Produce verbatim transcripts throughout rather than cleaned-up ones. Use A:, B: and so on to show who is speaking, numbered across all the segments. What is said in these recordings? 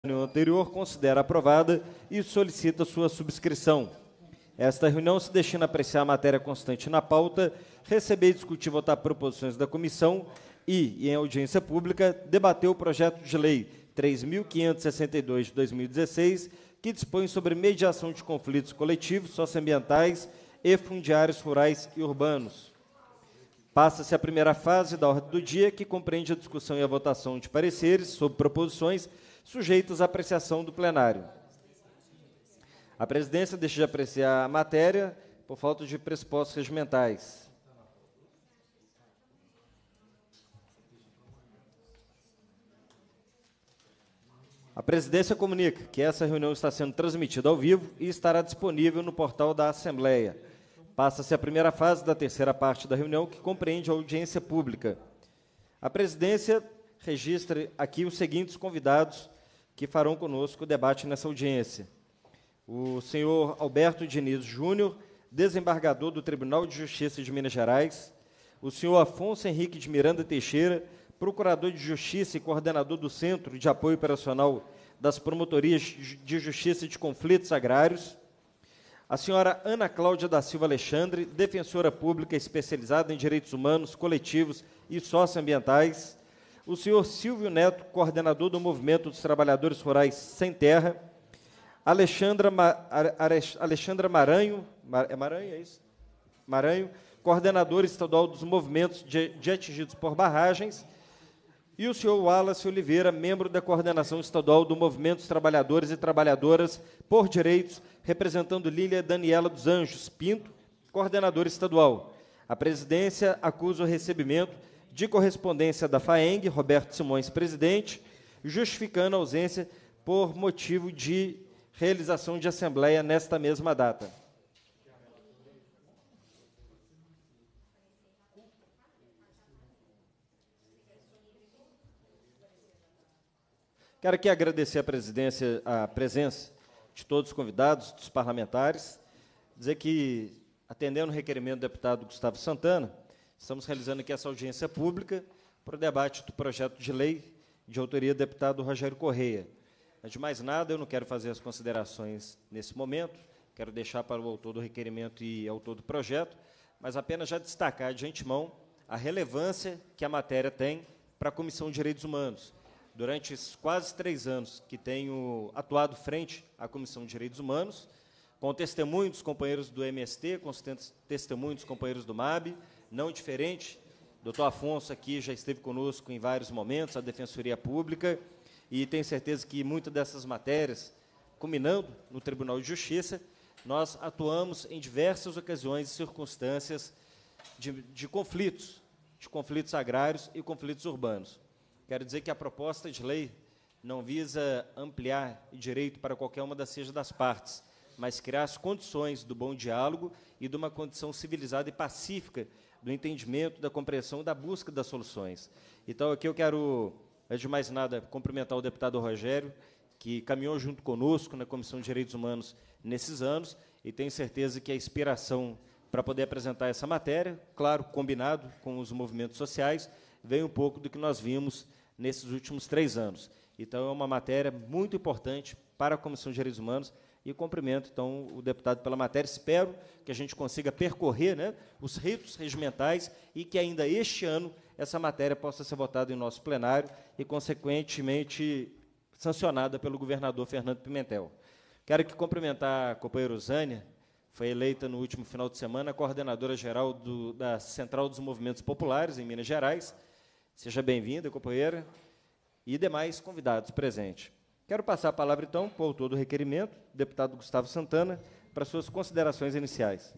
A: reunião anterior, considera aprovada e solicita sua subscrição. Esta reunião se destina a apreciar a matéria constante na pauta, receber e discutir e votar proposições da comissão e, em audiência pública, debater o projeto de lei três mil quinhentos e sessenta e dois de dois mil e dezesseis, que dispõe sobre mediação de conflitos coletivos, socioambientais e fundiários rurais e urbanos. Passa-se a primeira fase da ordem do dia, que compreende a discussão e a votação de pareceres sobre proposições sujeitas à apreciação do plenário. A presidência deixa de apreciar a matéria por falta de pressupostos regimentais. A presidência comunica que essa reunião está sendo transmitida ao vivo e estará disponível no portal da Assembleia. Passa-se a primeira fase da terceira parte da reunião, que compreende a audiência pública. A presidência registra aqui os seguintes convidados que farão conosco o debate nessa audiência. O senhor Alberto Diniz Júnior, desembargador do Tribunal de Justiça de Minas Gerais. O senhor Afonso Henrique de Miranda Teixeira, procurador de Justiça e coordenador do Centro de Apoio Operacional das Promotorias de Justiça de Conflitos Agrários. A senhora Ana Cláudia da Silva Alexandre, defensora pública especializada em direitos humanos, coletivos e socioambientais. O senhor Silvio Neto, coordenador do Movimento dos Trabalhadores Rurais Sem Terra. Alexandra, Ma, Alexandra Maranho, é Maranho, é isso? Maranho, coordenador estadual dos movimentos de, de atingidos por barragens. E o senhor Wallace Oliveira, membro da coordenação estadual do Movimento dos Trabalhadores e Trabalhadoras por Direitos, representando Lília Daniela dos Anjos Pinto, coordenadora estadual. A presidência acusa o recebimento de correspondência da FAENG, Roberto Simões, presidente, justificando a ausência por motivo de realização de assembleia nesta mesma data. Quero aqui agradecer a presidência, a presença de todos os convidados, dos parlamentares, dizer que, atendendo o requerimento do deputado Gustavo Santana, estamos realizando aqui essa audiência pública para o debate do projeto de lei de autoria do deputado Rogério Correia. Antes de mais nada, eu não quero fazer as considerações nesse momento, quero deixar para o autor do requerimento e autor do projeto, mas apenas já destacar de antemão a relevância que a matéria tem para a Comissão de Direitos Humanos. Durante esses quase três anos que tenho atuado frente à Comissão de Direitos Humanos, com testemunho dos companheiros do M S T, com testemunho dos companheiros do M A B, não diferente, doutor Afonso aqui já esteve conosco em vários momentos, a Defensoria Pública, e tenho certeza que muitas dessas matérias, culminando no Tribunal de Justiça, nós atuamos em diversas ocasiões e circunstâncias de, de conflitos, de conflitos agrários e conflitos urbanos. Quero dizer que a proposta de lei não visa ampliar o direito para qualquer uma das seja das partes, mas criar as condições do bom diálogo e de uma condição civilizada e pacífica do entendimento, da compreensão e da busca das soluções. Então, aqui eu quero, antes de mais nada, cumprimentar o deputado Rogério, que caminhou junto conosco na Comissão de Direitos Humanos nesses anos, e tenho certeza que a inspiração para poder apresentar essa matéria, claro, combinado com os movimentos sociais, vem um pouco do que nós vimos nesses últimos três anos. Então, é uma matéria muito importante para a Comissão de Direitos Humanos, e cumprimento, então, o deputado pela matéria. Espero que a gente consiga percorrer, né, os ritos regimentais e que ainda este ano essa matéria possa ser votada em nosso plenário e, consequentemente, sancionada pelo governador Fernando Pimentel. Quero aqui cumprimentar a companheira Zânia, foi eleita no último final de semana coordenadora-geral do, da Central dos Movimentos Populares, em Minas Gerais. Seja bem-vinda, companheira, e demais convidados presentes. Quero passar a palavra, então, para o autor do requerimento, o deputado Gustavo Santana, para suas considerações iniciais.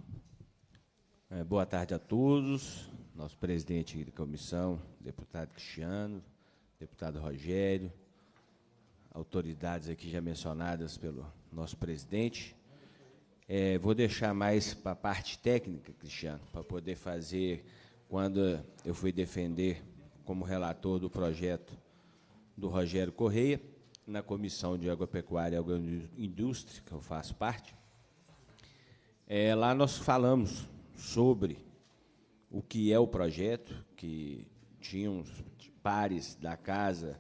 B: É, boa tarde a todos, nosso presidente da comissão, deputado Cristiano, deputado Rogério, autoridades aqui já mencionadas pelo nosso presidente. É, vou deixar mais para a parte técnica, Cristiano, para poder fazer, quando eu fui defender como relator do projeto do Rogério Correia, na Comissão de Agropecuária e Agroindústria, que eu faço parte. É, lá nós falamos sobre o que é o projeto, que tinham pares da casa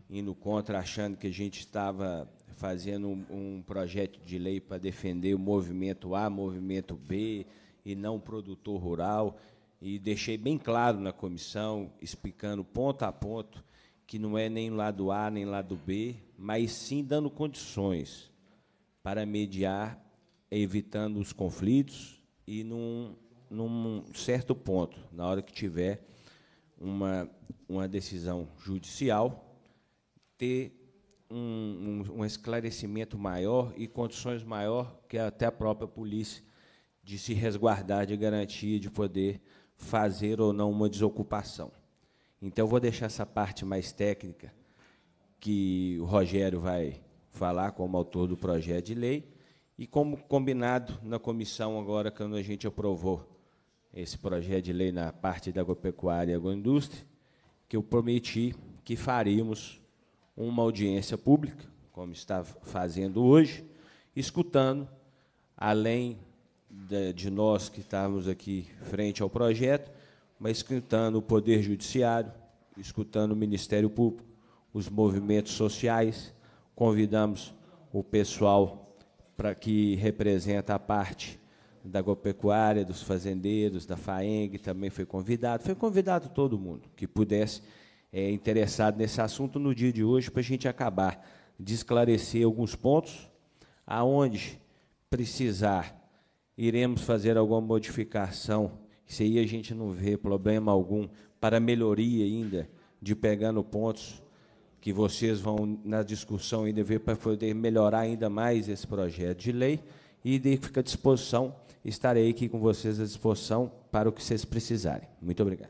B: indo contra, achando que a gente estava fazendo um, um projeto de lei para defender o movimento A, movimento B, e não o produtor rural. E deixei bem claro na comissão, explicando ponto a ponto, que não é nem lado A, nem lado B, mas sim dando condições para mediar, evitando os conflitos e, num, num certo ponto, na hora que tiver uma, uma decisão judicial, ter um, um, um esclarecimento maior e condições maior que até a própria polícia de se resguardar, de garantia de poder fazer ou não uma desocupação. Então, eu vou deixar essa parte mais técnica, que o Rogério vai falar como autor do projeto de lei, e como combinado na comissão, agora, quando a gente aprovou esse projeto de lei na parte da agropecuária e agroindústria, que eu prometi que faríamos uma audiência pública, como está fazendo hoje, escutando, além de, de nós que estávamos aqui frente ao projeto, mas escutando o Poder Judiciário, escutando o Ministério Público, os movimentos sociais, convidamos o pessoal para que representa a parte da agropecuária, dos fazendeiros, da FAENG, também foi convidado, foi convidado todo mundo que pudesse, é, interessado nesse assunto no dia de hoje, para a gente acabar de esclarecer alguns pontos, aonde precisar, iremos fazer alguma modificação, se aí a gente não vê problema algum, para melhoria ainda, de pegando pontos que vocês vão, na discussão, ainda ver para poder melhorar ainda mais esse projeto de lei, e de ficar à disposição, estarei aqui com vocês à disposição para o que vocês precisarem. Muito obrigado.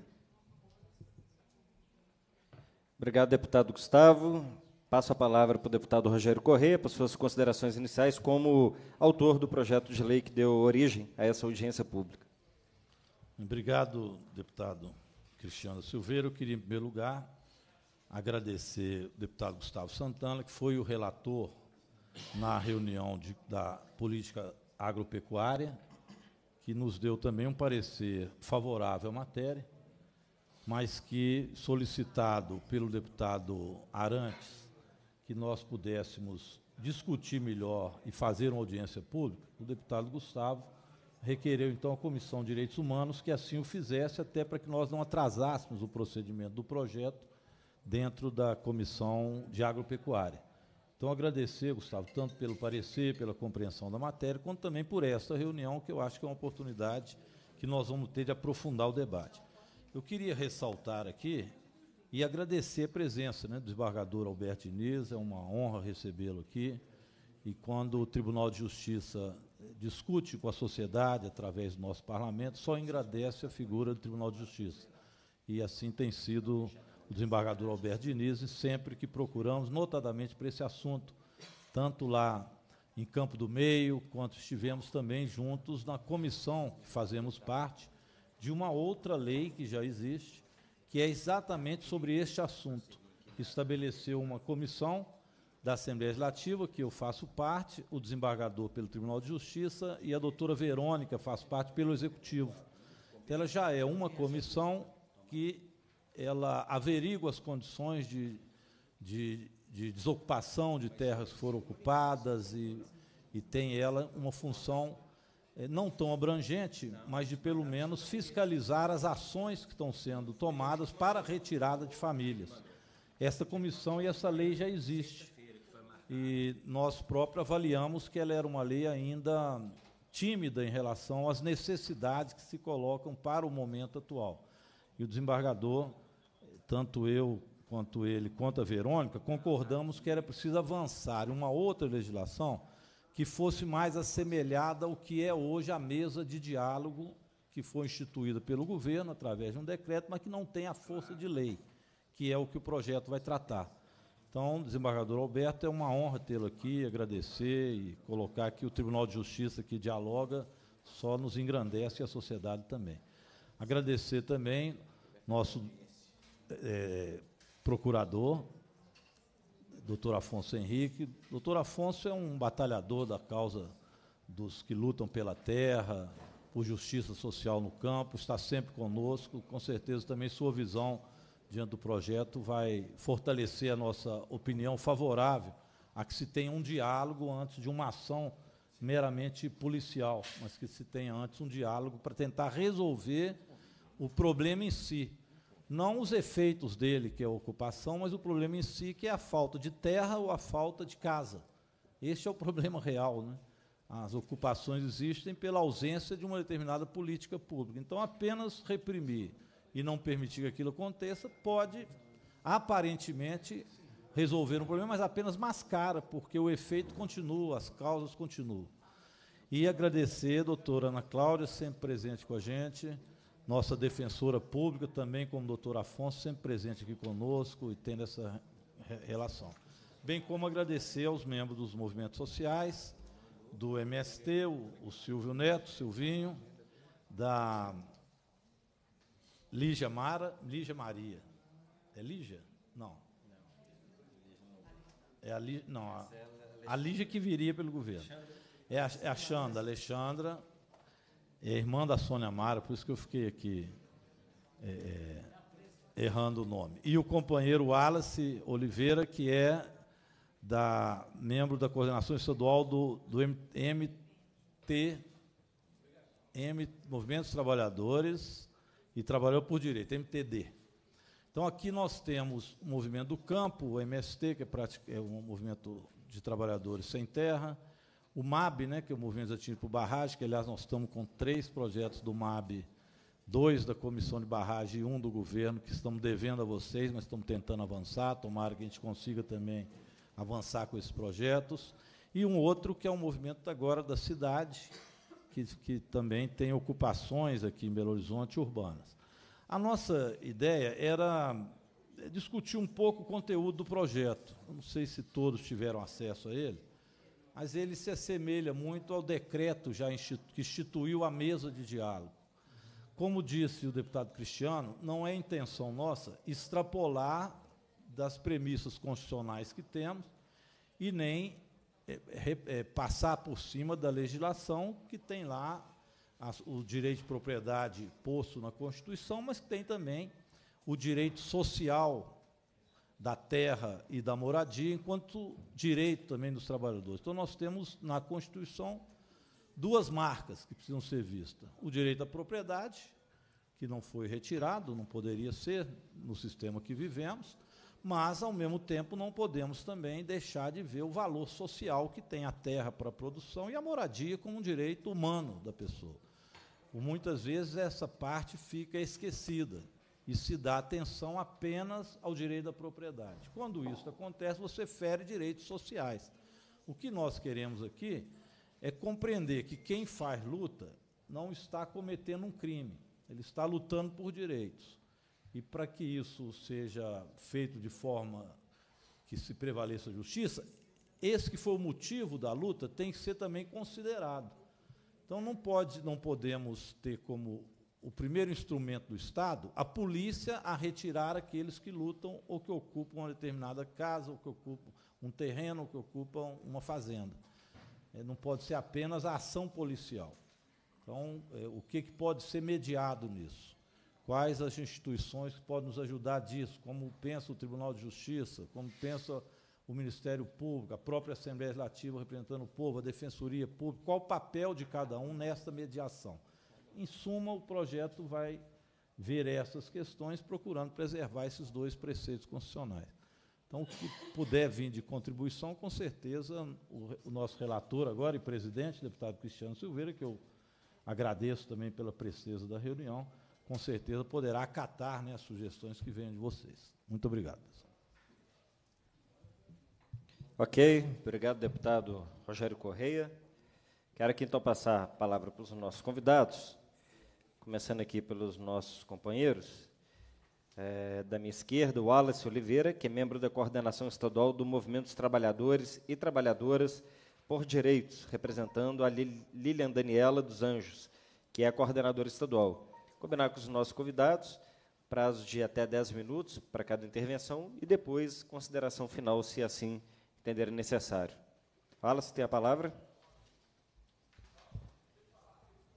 A: Obrigado, deputado Gustavo. Passo a palavra para o deputado Rogério Corrêa, para suas considerações iniciais, como autor do projeto de lei que deu origem a essa audiência pública.
C: Obrigado, deputado Cristiano Silveira. Eu queria, em primeiro lugar, agradecer o deputado Gustavo Santana, que foi o relator na reunião de, da política agropecuária, que nos deu também um parecer favorável à matéria, mas que, solicitado pelo deputado Arantes, que nós pudéssemos discutir melhor e fazer uma audiência pública, o deputado Gustavo requereu, então, à Comissão de Direitos Humanos que assim o fizesse, até para que nós não atrasássemos o procedimento do projeto dentro da Comissão de Agropecuária. Então, agradecer, Gustavo, tanto pelo parecer, pela compreensão da matéria, quanto também por esta reunião, que eu acho que é uma oportunidade que nós vamos ter de aprofundar o debate. Eu queria ressaltar aqui e agradecer a presença, né, do desembargador Alberto Diniz, é uma honra recebê-lo aqui, e quando o Tribunal de Justiça discute com a sociedade, através do nosso parlamento, só engrandece a figura do Tribunal de Justiça. E assim tem sido o desembargador Alberto Diniz, e sempre que procuramos, notadamente para esse assunto, tanto lá em Campo do Meio, quanto estivemos também juntos na comissão, que fazemos parte, de uma outra lei que já existe, que é exatamente sobre este assunto, que estabeleceu uma comissão da Assembleia Legislativa, que eu faço parte, o desembargador pelo Tribunal de Justiça, e a doutora Verônica faz parte pelo Executivo. Então, ela já é uma comissão que ela averigua as condições de, de, de desocupação de terras que foram ocupadas, e, e tem ela uma função eh, não tão abrangente, mas de pelo menos fiscalizar as ações que estão sendo tomadas para a retirada de famílias. Essa comissão e essa lei já existe, e nós próprios avaliamos que ela era uma lei ainda tímida em relação às necessidades que se colocam para o momento atual. E o desembargador, tanto eu quanto ele, quanto a Verônica, concordamos que era preciso avançar em uma outra legislação que fosse mais assemelhada ao que é hoje a mesa de diálogo que foi instituída pelo governo através de um decreto, mas que não tem a força de lei, que é o que o projeto vai tratar. Então, desembargador Alberto, é uma honra tê-lo aqui, agradecer e colocar que o Tribunal de Justiça que dialoga só nos engrandece, e a sociedade também. Agradecer também nosso é, procurador, doutor Afonso Henrique. Doutor Afonso é um batalhador da causa dos que lutam pela terra, por justiça social no campo, está sempre conosco, com certeza também sua visão diante do projeto, vai fortalecer a nossa opinião favorável a que se tenha um diálogo antes de uma ação meramente policial, mas que se tenha antes um diálogo para tentar resolver o problema em si. Não os efeitos dele, que é a ocupação, mas o problema em si, que é a falta de terra ou a falta de casa. Este é o problema real, né? As ocupações existem pela ausência de uma determinada política pública. Então, apenas reprimir e não permitir que aquilo aconteça pode, aparentemente, resolver um problema, mas apenas mascara, porque o efeito continua, as causas continuam. E agradecer a doutora Ana Cláudia, sempre presente com a gente, nossa defensora pública, também como o doutor Afonso, sempre presente aqui conosco e tendo essa re relação. Bem como agradecer aos membros dos movimentos sociais, do M S T, o, o Silvio Neto, Silvinho, da Lígia Mara, Lígia Maria. É Lígia? Não. É a Lígia, não, a, a Lígia que viria pelo governo. É a, é a Xanda, Alexandra, é a irmã da Sônia Mara, por isso que eu fiquei aqui é, errando o nome. E o companheiro Wallace Oliveira, que é da, membro da coordenação estadual do, do M T, M, Movimentos Trabalhadores e Trabalhador por Direito, M T D. Então, aqui nós temos o movimento do campo, o M S T, que é, é um movimento de trabalhadores sem terra, o M A B, né, que é o Movimento Ativo por Barragem, que, aliás, nós estamos com três projetos do M A B, dois da Comissão de Barragem e um do governo, que estamos devendo a vocês, mas estamos tentando avançar, tomara que a gente consiga também avançar com esses projetos, e um outro que é um movimento agora da cidade, que, que também tem ocupações aqui em Belo Horizonte urbanas. A nossa ideia era discutir um pouco o conteúdo do projeto. Eu não sei se todos tiveram acesso a ele, mas ele se assemelha muito ao decreto já institu que instituiu a mesa de diálogo. Como disse o deputado Cristiano, não é intenção nossa extrapolar das premissas constitucionais que temos e nem é, é, passar por cima da legislação que tem lá as, o direito de propriedade posto na Constituição, mas que tem também o direito social da terra e da moradia, enquanto direito também dos trabalhadores. Então, nós temos na Constituição duas marcas que precisam ser vistas. O direito à propriedade, que não foi retirado, não poderia ser no sistema que vivemos, mas, ao mesmo tempo, não podemos também deixar de ver o valor social que tem a terra para a produção e a moradia como um direito humano da pessoa. Muitas vezes essa parte fica esquecida e se dá atenção apenas ao direito da propriedade. Quando isso acontece, você fere direitos sociais. O que nós queremos aqui é compreender que quem faz luta não está cometendo um crime, ele está lutando por direitos. E para que isso seja feito de forma que se prevaleça a justiça, esse que foi o motivo da luta tem que ser também considerado. Então, não, pode, não podemos ter como o primeiro instrumento do Estado a polícia a retirar aqueles que lutam ou que ocupam uma determinada casa, ou que ocupam um terreno, ou que ocupam uma fazenda. É, não pode ser apenas a ação policial. Então, é, o que, que pode ser mediado nisso? Quais as instituições que podem nos ajudar disso? Como pensa o Tribunal de Justiça, como pensa o Ministério Público, a própria Assembleia Legislativa representando o povo, a Defensoria Pública, qual o papel de cada um nesta mediação? Em suma, o projeto vai ver essas questões, procurando preservar esses dois preceitos constitucionais. Então, o que puder vir de contribuição, com certeza, o, o nosso relator agora e presidente, deputado Cristiano Silveira, que eu agradeço também pela presteza da reunião, com certeza poderá acatar, né, as sugestões que venham de vocês. Muito obrigado, pessoal.
A: Ok, obrigado, deputado Rogério Correia. Quero aqui, então, passar a palavra para os nossos convidados, começando aqui pelos nossos companheiros. É, da minha esquerda, o Wallace Oliveira, que é membro da coordenação estadual do Movimento dos Trabalhadores e Trabalhadoras por Direitos, representando a Lilian Daniela dos Anjos, que é a coordenadora estadual. Combinar com os nossos convidados, prazo de até dez minutos para cada intervenção e depois consideração final, se assim entenderem necessário. Fala, se tem a palavra.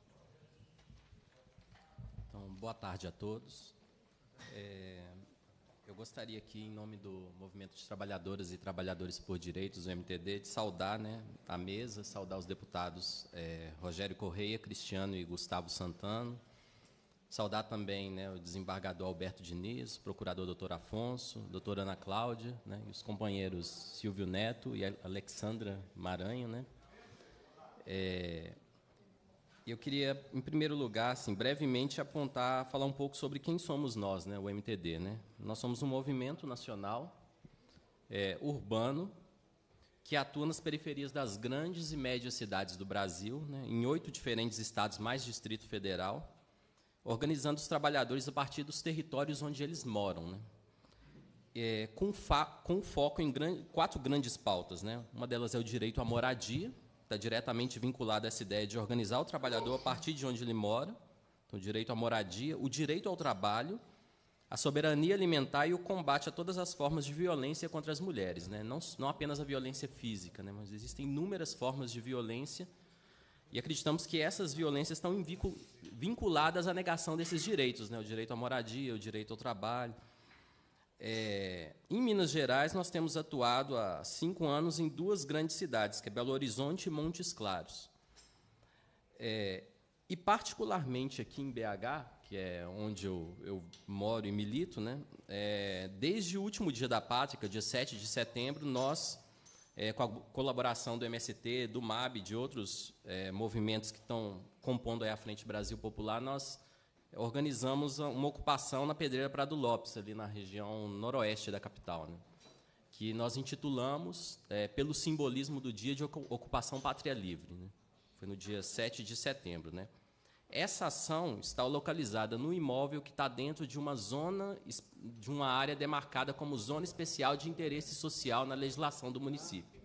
D: Então, boa tarde a todos. É, Eu gostaria aqui, em nome do Movimento de Trabalhadoras e Trabalhadores por Direitos, o M T D, de saudar, né, a mesa, saudar os deputados é, Rogério Correia, Cristiano e Gustavo Santana, saudar também, né, o desembargador Alberto Diniz, o procurador doutor Afonso, doutora Ana Cláudia, né, e os companheiros Silvio Neto e Alexandra Maranhão, né. É, eu queria, em primeiro lugar, assim, brevemente apontar, falar um pouco sobre quem somos nós, né, o M T D, né. Nós somos um movimento nacional é, urbano que atua nas periferias das grandes e médias cidades do Brasil, né, em oito diferentes estados mais Distrito Federal, organizando os trabalhadores a partir dos territórios onde eles moram, né, é, com, fa com foco em gran quatro grandes pautas, né. Uma delas é o direito à moradia, está diretamente vinculado a essa ideia de organizar o trabalhador a partir de onde ele mora, então, o direito à moradia, o direito ao trabalho, a soberania alimentar e o combate a todas as formas de violência contra as mulheres, né? Não, não apenas a violência física, né? Mas existem inúmeras formas de violência e acreditamos que essas violências estão vinculadas à negação desses direitos, né? O direito à moradia, o direito ao trabalho. É, em Minas Gerais, nós temos atuado há cinco anos em duas grandes cidades, que é Belo Horizonte e Montes Claros. É, e, particularmente aqui em B H, que é onde eu, eu moro e milito, né, é, desde o último Dia da Pátria, que é o dia sete de setembro, nós, é, com a colaboração do M S T, do M A B, de outros é, movimentos que estão compondo aí a Frente Brasil Popular, nós organizamos uma ocupação na Pedreira Prado Lopes, ali na região noroeste da capital, né, que nós intitulamos, é, pelo simbolismo do dia, de Ocupação Pátria Livre, né. Foi no dia sete de setembro. Né. Essa ação está localizada no imóvel que está dentro de uma zona, de uma área demarcada como Zona Especial de Interesse Social na legislação do município.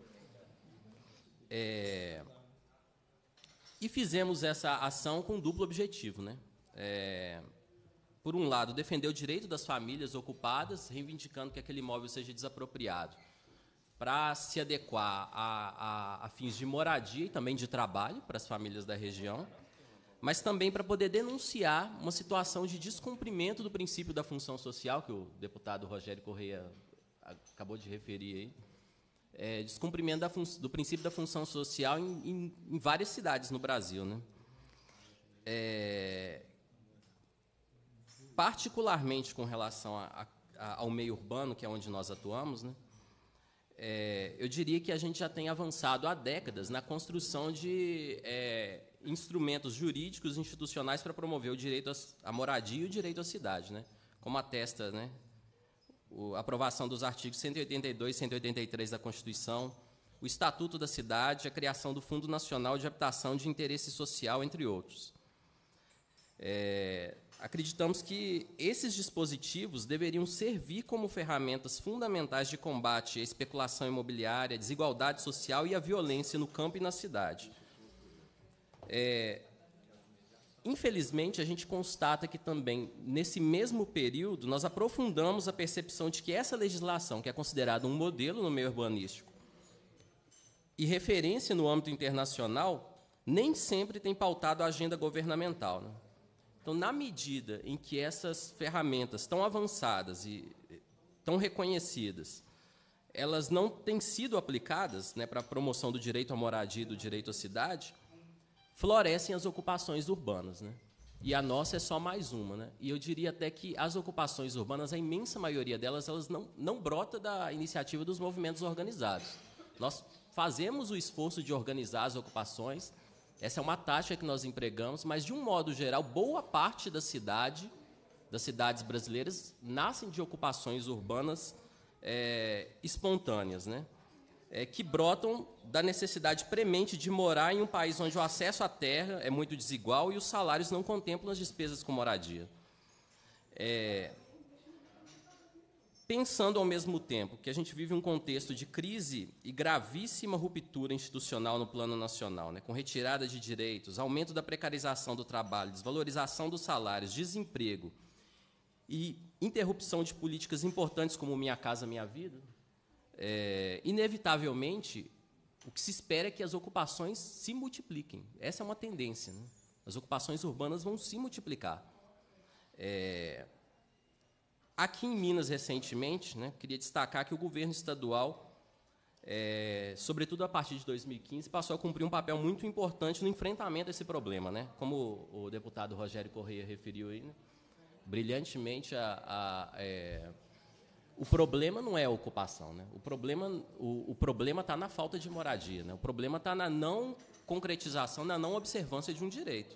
D: É, e fizemos essa ação com um duplo objetivo, né. É, por um lado, defender o direito das famílias ocupadas, reivindicando que aquele imóvel seja desapropriado, para se adequar a, a, a fins de moradia e também de trabalho para as famílias da região, mas também para poder denunciar uma situação de descumprimento do princípio da função social, que o deputado Rogério Correia acabou de referir aí, é, descumprimento da do princípio da função social em, em, em várias cidades no Brasil, né? É, particularmente com relação a, a, ao meio urbano, que é onde nós atuamos, né, é, eu diria que a gente já tem avançado há décadas na construção de é, instrumentos jurídicos institucionais para promover o direito à moradia e o direito à cidade, né, como atesta, né, a aprovação dos artigos cento e oitenta e dois e cento e oitenta e três da Constituição, o Estatuto da Cidade, a criação do Fundo Nacional de Habitação de Interesse Social, entre outros. É, acreditamos que esses dispositivos deveriam servir como ferramentas fundamentais de combate à especulação imobiliária, à desigualdade social e à violência no campo e na cidade. É, infelizmente, a gente constata que também, nesse mesmo período, nós aprofundamos a percepção de que essa legislação, que é considerada um modelo no meio urbanístico e referência no âmbito internacional, nem sempre tem pautado a agenda governamental, né? Então, na medida em que essas ferramentas tão avançadas e tão reconhecidas, elas não têm sido aplicadas, né, para a promoção do direito à moradia e do direito à cidade, florescem as ocupações urbanas, né? E a nossa é só mais uma, né? E eu diria até que as ocupações urbanas, a imensa maioria delas, elas não, não brota da iniciativa dos movimentos organizados. Nós fazemos o esforço de organizar as ocupações. Essa é uma tática que nós empregamos, mas, de um modo geral, boa parte da cidade, das cidades brasileiras nascem de ocupações urbanas é, espontâneas, né? É, que brotam da necessidade premente de morar em um país onde o acesso à terra é muito desigual e os salários não contemplam as despesas com moradia. É, pensando ao mesmo tempo que a gente vive um contexto de crise e gravíssima ruptura institucional no plano nacional, né, com retirada de direitos, aumento da precarização do trabalho, desvalorização dos salários, desemprego e interrupção de políticas importantes como Minha Casa Minha Vida, é, inevitavelmente, o que se espera é que as ocupações se multipliquem. Essa é uma tendência, né? As ocupações urbanas vão se multiplicar. É, aqui em Minas, recentemente, né, queria destacar que o governo estadual, é, sobretudo a partir de dois mil e quinze, passou a cumprir um papel muito importante no enfrentamento desse problema, né? Como o deputado Rogério Correia referiu aí, né, brilhantemente, a, a, é, o problema não é a ocupação, né? O problema o, o problema está na falta de moradia, né? O problema está na não concretização, na não observância de um direito.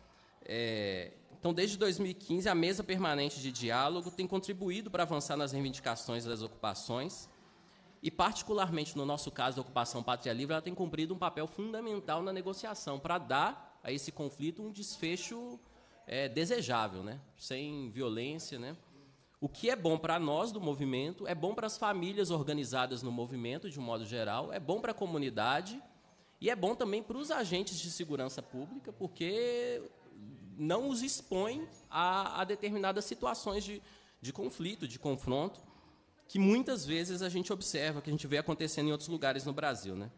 D: É, então, desde dois mil e quinze, a Mesa Permanente de Diálogo tem contribuído para avançar nas reivindicações das ocupações e, particularmente no nosso caso da ocupação Pátria Livre, ela tem cumprido um papel fundamental na negociação para dar a esse conflito um desfecho é, desejável, né? Sem violência, né? O que é bom para nós do movimento, é bom para as famílias organizadas no movimento, de um modo geral, é bom para a comunidade e é bom também para os agentes de segurança pública, porque não os expõe a, a determinadas situações de, de conflito, de confronto, que muitas vezes a gente observa, que a gente vê acontecendo em outros lugares no Brasil, né?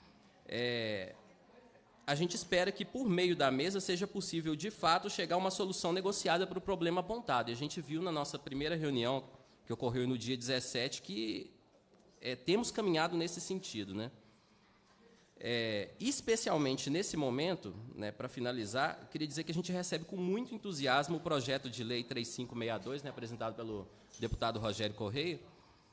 D: É, a gente espera que, por meio da mesa, seja possível, de fato, chegar a uma solução negociada para o problema apontado. E a gente viu na nossa primeira reunião, que ocorreu no dia dezessete, que é, temos caminhado nesse sentido, né? É, especialmente nesse momento, né, para finalizar, eu queria dizer que a gente recebe com muito entusiasmo o projeto de lei três mil quinhentos e sessenta e dois, né, apresentado pelo deputado Rogério Correia,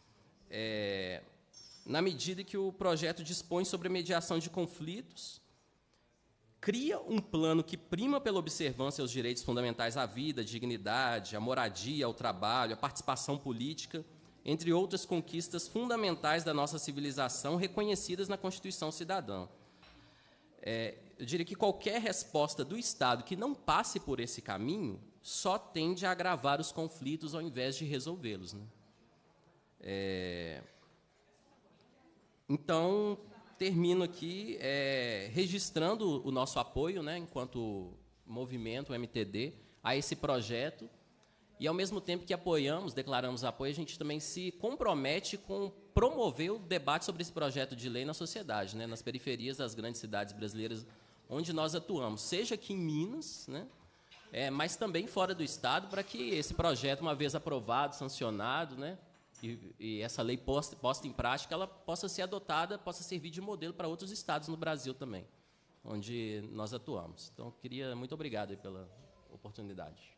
D: é, na medida que o projeto dispõe sobre a mediação de conflitos, cria um plano que prima pela observância aos direitos fundamentais à vida, à dignidade, à moradia, ao trabalho, à participação política, entre outras conquistas fundamentais da nossa civilização reconhecidas na Constituição Cidadã. É, eu diria que qualquer resposta do Estado que não passe por esse caminho só tende a agravar os conflitos ao invés de resolvê-los, né? É, então, termino aqui é, registrando o nosso apoio, né, enquanto movimento, o M T D, a esse projeto. E, ao mesmo tempo que apoiamos, declaramos apoio, a gente também se compromete com promover o debate sobre esse projeto de lei na sociedade, né, nas periferias das grandes cidades brasileiras onde nós atuamos, seja aqui em Minas, né, é, mas também fora do Estado, para que esse projeto, uma vez aprovado, sancionado, né, e, e essa lei posta, posta em prática, ela possa ser adotada, possa servir de modelo para outros estados no Brasil também, onde nós atuamos. Então, queria muito obrigado aí pela oportunidade.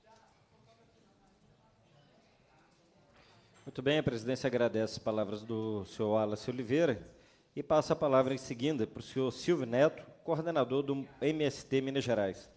A: Muito bem, a presidência agradece as palavras do senhor Wallace Oliveira e passa a palavra em seguida para o senhor Silvio Neto, coordenador do M S T Minas Gerais.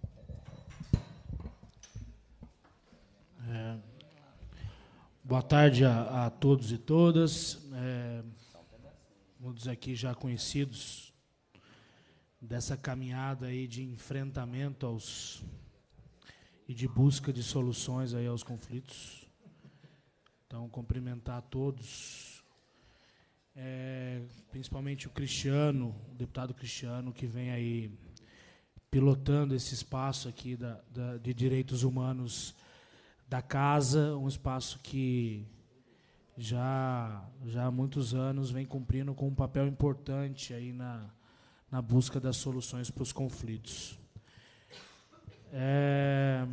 E: É, boa tarde a, a todos e todas. É, muitos aqui já conhecidos dessa caminhada aí de enfrentamento aos e de busca de soluções aí aos conflitos. Então, cumprimentar a todos, é, principalmente o Cristiano, o deputado Cristiano, que vem aí pilotando esse espaço aqui da, da, de direitos humanos da casa, um espaço que já, já há muitos anos vem cumprindo com um papel importante aí na, na busca das soluções para os conflitos. É,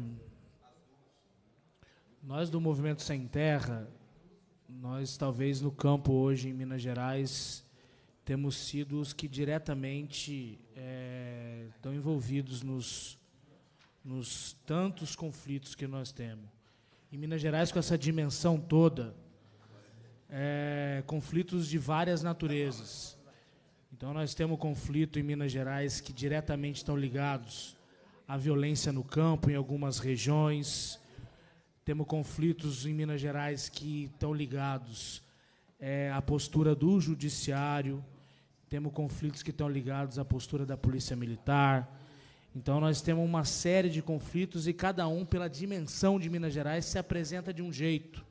E: nós do Movimento Sem Terra, nós talvez no campo hoje em Minas Gerais temos sido os que diretamente é, estão envolvidos nos, nos tantos conflitos que nós temos. Em Minas Gerais, com essa dimensão toda, é, conflitos de várias naturezas. Então, nós temos conflito em Minas Gerais que diretamente estão ligados à violência no campo, em algumas regiões. Temos conflitos em Minas Gerais que estão ligados é, à postura do judiciário. Temos conflitos que estão ligados à postura da polícia militar. Então, nós temos uma série de conflitos e cada um, pela dimensão de Minas Gerais, se apresenta de um jeito.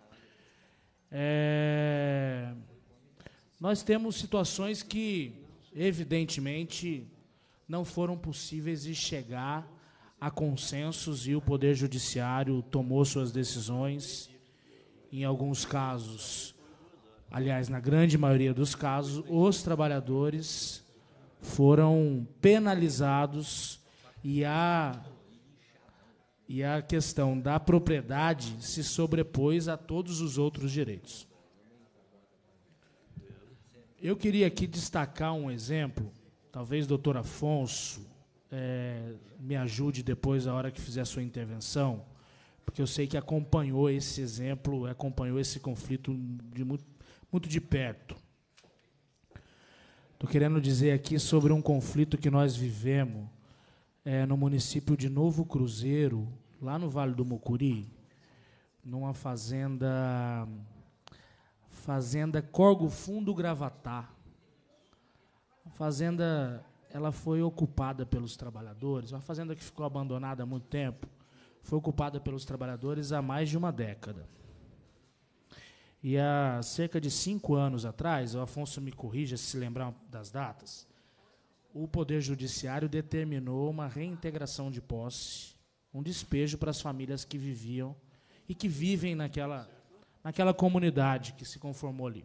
E: É, nós temos situações que, evidentemente, não foram possíveis de chegar a consensos e o Poder Judiciário tomou suas decisões. Em alguns casos, aliás, na grande maioria dos casos, os trabalhadores foram penalizados e a, e a questão da propriedade se sobrepôs a todos os outros direitos. Eu queria aqui destacar um exemplo, talvez o doutor Afonso é, me ajude depois, a hora que fizer a sua intervenção, porque eu sei que acompanhou esse exemplo, acompanhou esse conflito de muito, muito de perto. Estou querendo dizer aqui sobre um conflito que nós vivemos é, no município de Novo Cruzeiro, lá no Vale do Mucuri, numa fazenda, fazenda Corgo Fundo Gravatá. A fazenda, ela foi ocupada pelos trabalhadores, uma fazenda que ficou abandonada há muito tempo, foi ocupada pelos trabalhadores há mais de uma década. E há cerca de cinco anos atrás, o Afonso me corrija se lembrar das datas, o Poder Judiciário determinou uma reintegração de posse, um despejo para as famílias que viviam e que vivem naquela, naquela comunidade que se conformou ali.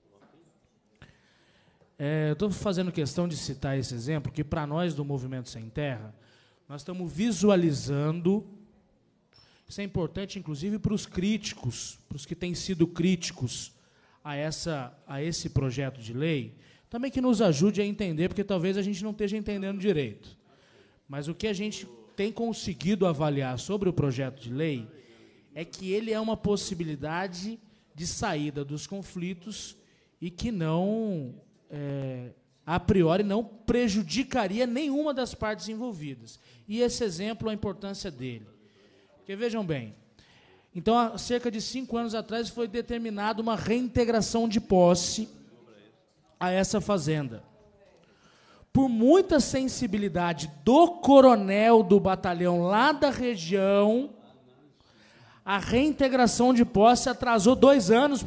E: É, eu estou fazendo questão de citar esse exemplo, que para nós do Movimento Sem Terra, nós estamos visualizando. Isso é importante, inclusive, para os críticos, para os que têm sido críticos a, essa, a esse projeto de lei, também que nos ajude a entender, porque talvez a gente não esteja entendendo direito. Mas o que a gente tem conseguido avaliar sobre o projeto de lei é que ele é uma possibilidade de saída dos conflitos e que não, é, a priori, não prejudicaria nenhuma das partes envolvidas. E esse exemplo, a importância dele. Porque, vejam bem, então, há cerca de cinco anos atrás, foi determinada uma reintegração de posse a essa fazenda. Por muita sensibilidade do coronel do batalhão lá da região, a reintegração de posse atrasou dois anos.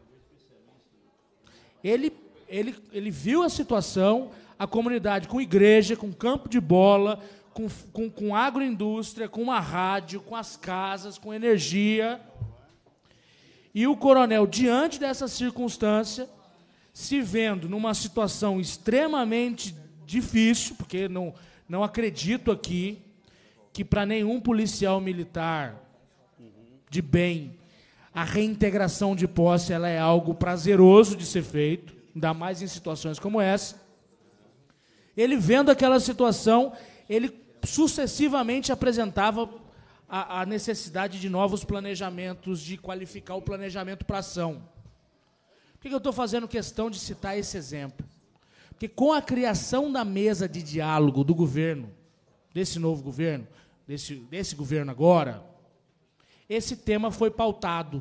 E: Ele, ele, ele viu a situação, a comunidade com igreja, com campo de bola, Com, com, com agroindústria, com uma rádio, com as casas, com energia. E o coronel, diante dessa circunstância, se vendo numa situação extremamente difícil, porque não, não acredito aqui que para nenhum policial militar de bem a reintegração de posse ela é algo prazeroso de ser feito, ainda mais em situações como essa. Ele vendo aquela situação, ele sucessivamente apresentava a, a necessidade de novos planejamentos, de qualificar o planejamento para ação. Por que eu estou fazendo questão de citar esse exemplo? Porque com a criação da mesa de diálogo do governo, desse novo governo, desse, desse governo agora, esse tema foi pautado.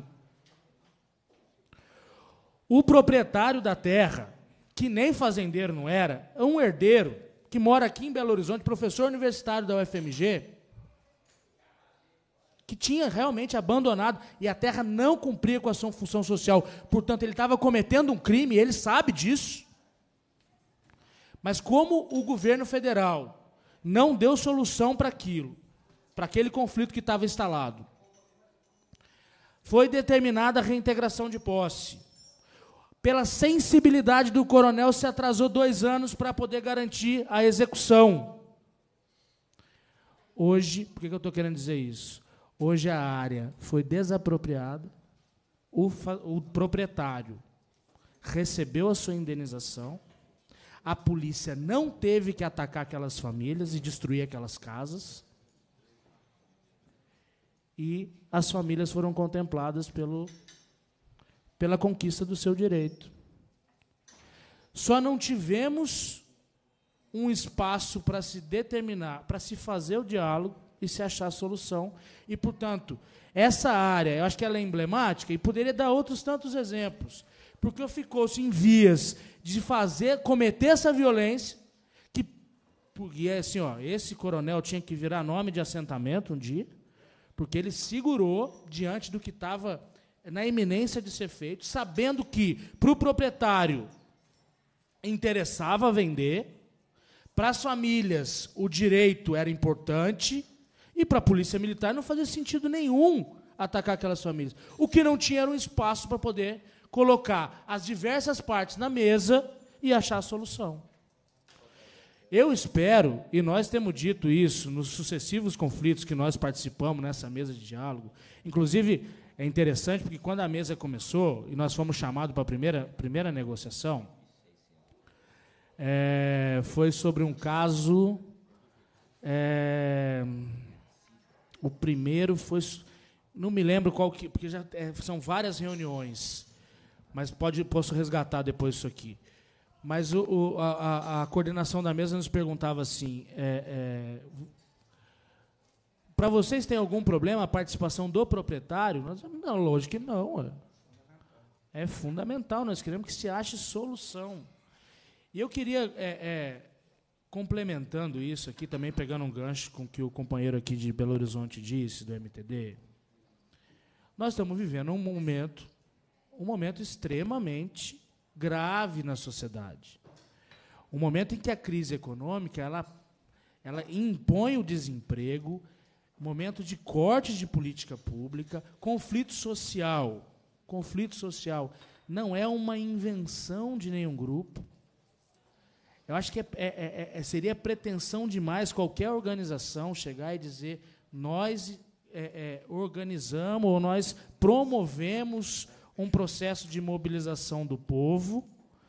E: O proprietário da terra, que nem fazendeiro não era, é um herdeiro, que mora aqui em Belo Horizonte, professor universitário da U F M G, que tinha realmente abandonado, e a terra não cumpria com a sua função social, portanto, ele estava cometendo um crime, e ele sabe disso. Mas como o governo federal não deu solução para aquilo, para aquele conflito que estava instalado, foi determinada a reintegração de posse. Pela sensibilidade do coronel, se atrasou dois anos para poder garantir a execução. Hoje, por que eu estou querendo dizer isso? Hoje a área foi desapropriada, o, o proprietário recebeu a sua indenização, a polícia não teve que atacar aquelas famílias e destruir aquelas casas, e as famílias foram contempladas pelo... pela conquista do seu direito. Só não tivemos um espaço para se determinar, para se fazer o diálogo e se achar a solução. E, portanto, essa área, eu acho que ela é emblemática e poderia dar outros tantos exemplos, porque ficou-se em vias de fazer, cometer essa violência, que, porque assim, ó, esse coronel tinha que virar nome de assentamento um dia, porque ele segurou diante do que estava na iminência de ser feito, sabendo que para o proprietário interessava vender, para as famílias o direito era importante, e para a polícia militar não fazia sentido nenhum atacar aquelas famílias. O que não tinha era um espaço para poder colocar as diversas partes na mesa e achar a solução. Eu espero, e nós temos dito isso nos sucessivos conflitos que nós participamos nessa mesa de diálogo, inclusive é interessante porque quando a mesa começou e nós fomos chamados para a primeira, primeira negociação, é, foi sobre um caso... É, o primeiro foi... Não me lembro qual que... Porque já é, são várias reuniões, mas pode, posso resgatar depois isso aqui. Mas o, o, a, a coordenação da mesa nos perguntava assim, é, é, para vocês tem algum problema a participação do proprietário? Nós, não, lógico que não. É, é fundamental, nós queremos que se ache solução. E eu queria, é, é, complementando isso aqui, também pegando um gancho com o que o companheiro aqui de Belo Horizonte disse, do M T D, nós estamos vivendo um momento, um momento extremamente grave na sociedade. Um momento em que a crise econômica ela, ela impõe o desemprego, momento de corte de política pública, conflito social. Conflito social não é uma invenção de nenhum grupo. Eu acho que é, é, é, seria pretensão demais qualquer organização chegar e dizer nós é, é, organizamos ou nós promovemos um processo de mobilização do povo,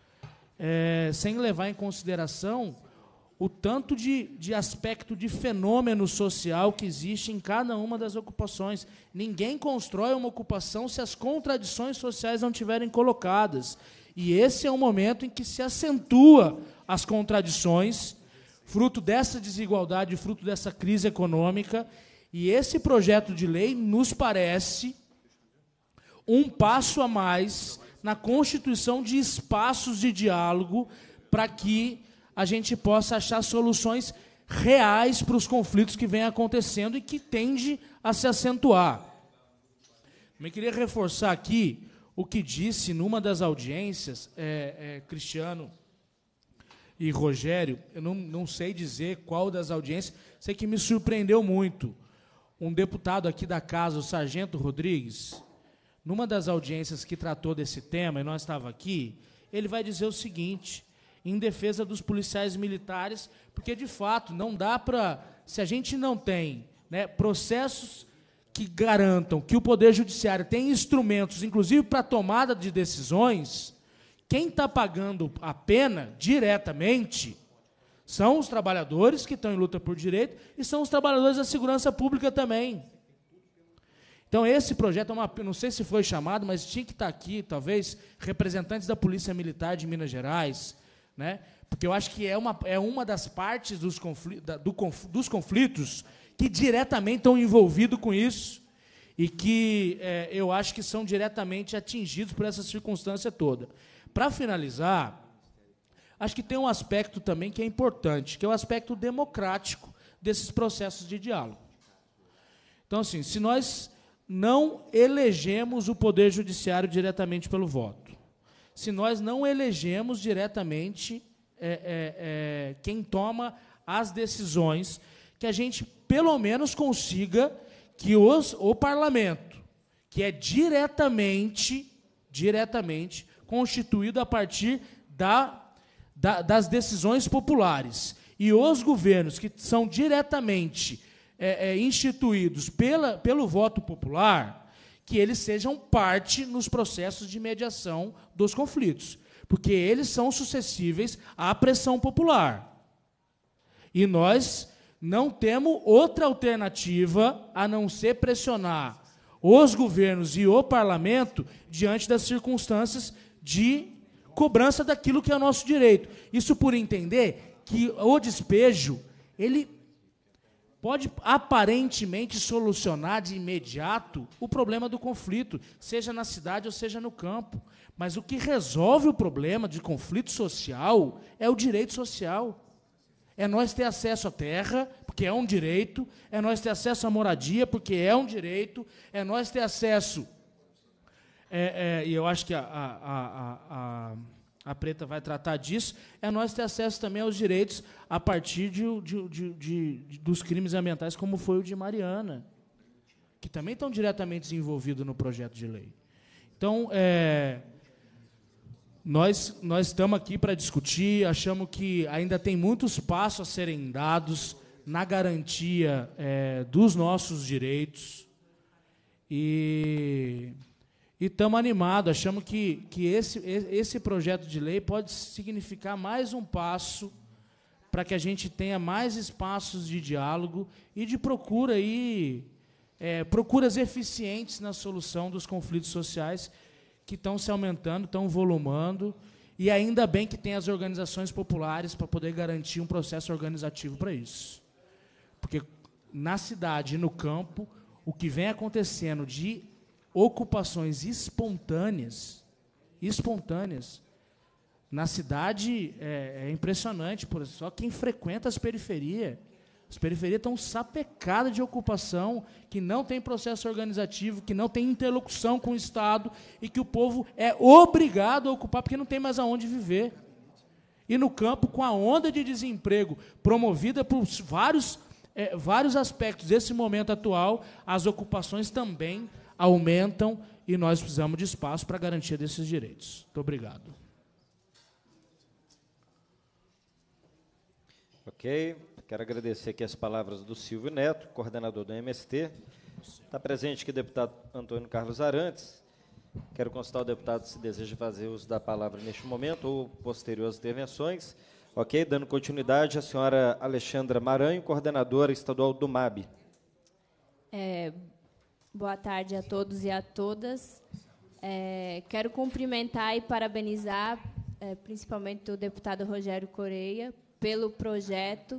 E: é, sem levar em consideração o tanto de, de aspecto de fenômeno social que existe em cada uma das ocupações. Ninguém constrói uma ocupação se as contradições sociais não estiverem colocadas. E esse é o momento em que se acentua as contradições, fruto dessa desigualdade, fruto dessa crise econômica. E esse projeto de lei nos parece um passo a mais na constituição de espaços de diálogo para que a gente possa achar soluções reais para os conflitos que vêm acontecendo e que tende a se acentuar. Eu queria reforçar aqui o que disse numa das audiências, é, é, Cristiano e Rogério, eu não, não sei dizer qual das audiências, sei que me surpreendeu muito. Um deputado aqui da casa, o Sargento Rodrigues, numa das audiências que tratou desse tema, e nós estávamos aqui, ele vai dizer o seguinte, em defesa dos policiais militares, porque, de fato, não dá para... Se a gente não tem, né, processos que garantam que o Poder Judiciário tem instrumentos, inclusive para a tomada de decisões, quem está pagando a pena diretamente são os trabalhadores que estão em luta por direito e são os trabalhadores da segurança pública também. Então, esse projeto, é uma, não sei se foi chamado, mas tinha que estar aqui, talvez, representantes da Polícia Militar de Minas Gerais, né? Porque eu acho que é uma, é uma das partes dos conflitos, da, do, dos conflitos que diretamente estão envolvidos com isso e que é, eu acho que são diretamente atingidos por essa circunstância toda. Para finalizar, acho que tem um aspecto também que é importante, que é o aspecto democrático desses processos de diálogo. Então, assim, se nós não elegemos o Poder Judiciário diretamente pelo voto, se nós não elegemos diretamente é, é, é, quem toma as decisões, que a gente, pelo menos, consiga que os, o parlamento, que é diretamente, diretamente constituído a partir da, da, das decisões populares, e os governos que são diretamente é, é, instituídos pela, pelo voto popular, que eles sejam parte nos processos de mediação dos conflitos, porque eles são suscetíveis à pressão popular. E nós não temos outra alternativa a não ser pressionar os governos e o parlamento diante das circunstâncias de cobrança daquilo que é o nosso direito. Isso por entender que o despejo, ele pode aparentemente solucionar de imediato o problema do conflito, seja na cidade ou seja no campo. Mas o que resolve o problema de conflito social é o direito social. É nós ter acesso à terra, porque é um direito, é nós ter acesso à moradia, porque é um direito, é nós ter acesso... É, é, e eu acho que a, a, a, a, a Preta vai tratar disso, é nós ter acesso também aos direitos a partir de, de, de, de, de, dos crimes ambientais, como foi o de Mariana, que também estão diretamente envolvidos no projeto de lei. Então, é, Nós, nós estamos aqui para discutir, achamos que ainda tem muitos passos a serem dados na garantia é, dos nossos direitos. E estamos animados, achamos que, que esse, esse projeto de lei pode significar mais um passo para que a gente tenha mais espaços de diálogo e de procura aí, é, procuras eficientes na solução dos conflitos sociais que estão se aumentando, estão volumando, e ainda bem que tem as organizações populares para poder garantir um processo organizativo para isso. Porque na cidade e no campo, o que vem acontecendo de ocupações espontâneas, espontâneas, na cidade é, é impressionante, por só quem frequenta as periferias, as periferias estão sapecadas de ocupação, que não tem processo organizativo, que não tem interlocução com o Estado e que o povo é obrigado a ocupar porque não tem mais aonde viver. E no campo, com a onda de desemprego promovida por vários, é, vários aspectos desse momento atual, as ocupações também aumentam e nós precisamos de espaço para a garantia desses direitos. Muito obrigado.
A: Ok. Quero agradecer aqui as palavras do Silvio Neto, coordenador do M S T. Está presente aqui o deputado Antônio Carlos Arantes. Quero consultar o deputado se deseja fazer uso da palavra neste momento ou posterior às intervenções. Ok, dando continuidade, a senhora Alexandra Maranhão, coordenadora estadual do M A B.
F: É, boa tarde a todos e a todas. É, quero cumprimentar e parabenizar, é, principalmente o deputado Rogério Correia, pelo projeto.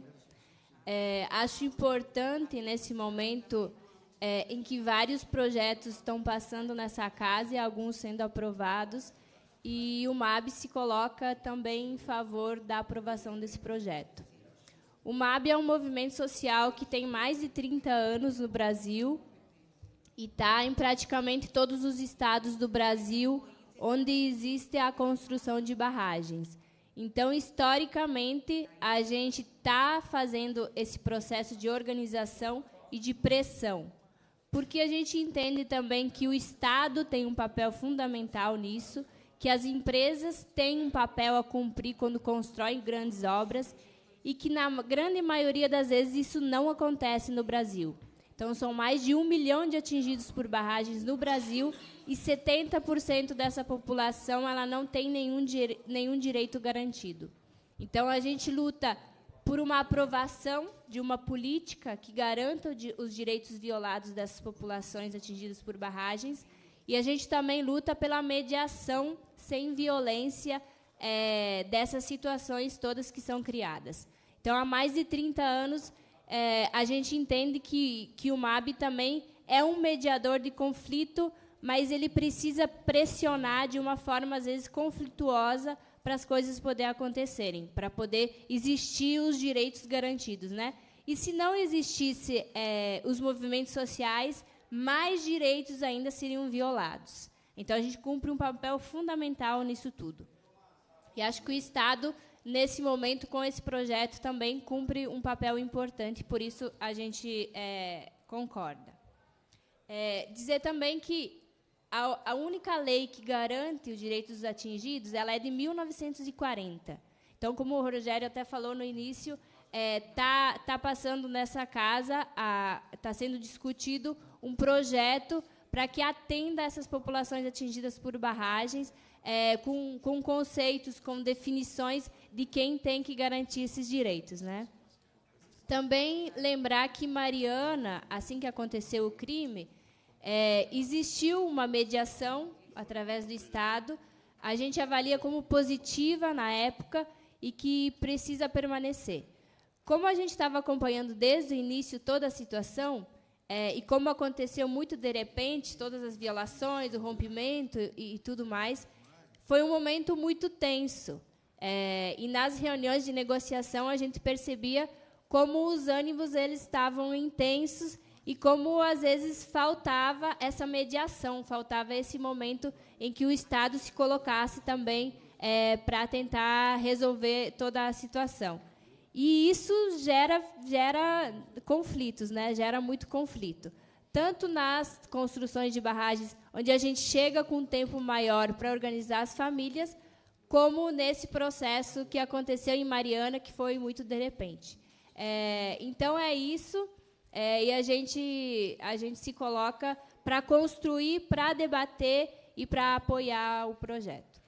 F: É, acho importante, nesse momento, é, em que vários projetos estão passando nessa casa e alguns sendo aprovados, e o M A B se coloca também em favor da aprovação desse projeto. O M A B é um movimento social que tem mais de trinta anos no Brasil e está em praticamente todos os estados do Brasil onde existe a construção de barragens. Então, historicamente, a gente está fazendo esse processo de organização e de pressão, porque a gente entende também que o Estado tem um papel fundamental nisso, que as empresas têm um papel a cumprir quando constroem grandes obras e que, na grande maioria das vezes, isso não acontece no Brasil. Então, são mais de um milhão de atingidos por barragens no Brasil e setenta por cento dessa população ela não tem nenhum, dire nenhum direito garantido. Então, a gente luta por uma aprovação de uma política que garanta os direitos violados dessas populações atingidas por barragens, e a gente também luta pela mediação sem violência é, dessas situações todas que são criadas. Então, há mais de trinta anos, é, a gente entende que, que o M A B também é um mediador de conflito, mas ele precisa pressionar de uma forma, às vezes, conflituosa para as coisas poderem acontecerem, para poder existir os direitos garantidos, né? E se não existisse é, os movimentos sociais, mais direitos ainda seriam violados. Então, a gente cumpre um papel fundamental nisso tudo. E acho que o Estado, nesse momento, com esse projeto, também cumpre um papel importante, por isso a gente é, concorda. É, dizer também que a, a única lei que garante os direitos dos atingidos ela é de mil novecentos e quarenta. Então, como o Rogério até falou no início, está é, tá passando nessa casa, está sendo discutido um projeto para que atenda essas populações atingidas por barragens, é, com, com conceitos, com definições de quem tem que garantir esses direitos, né? Também lembrar que Mariana, assim que aconteceu o crime, é, existiu uma mediação através do Estado. A gente avalia como positiva na época e que precisa permanecer. Como a gente estava acompanhando desde o início toda a situação, é, e como aconteceu muito de repente, todas as violações, o rompimento e, e tudo mais, foi um momento muito tenso. É, e nas reuniões de negociação a gente percebia como os ânimos eles estavam intensos e como, às vezes, faltava essa mediação, faltava esse momento em que o Estado se colocasse também é, para tentar resolver toda a situação. E isso gera, gera conflitos, né? Gera muito conflito. Tanto nas construções de barragens, onde a gente chega com um tempo maior para organizar as famílias, como nesse processo que aconteceu em Mariana, que foi muito de repente. É, então, é isso, é, e a gente, a gente se coloca para construir, para debater e para apoiar o projeto.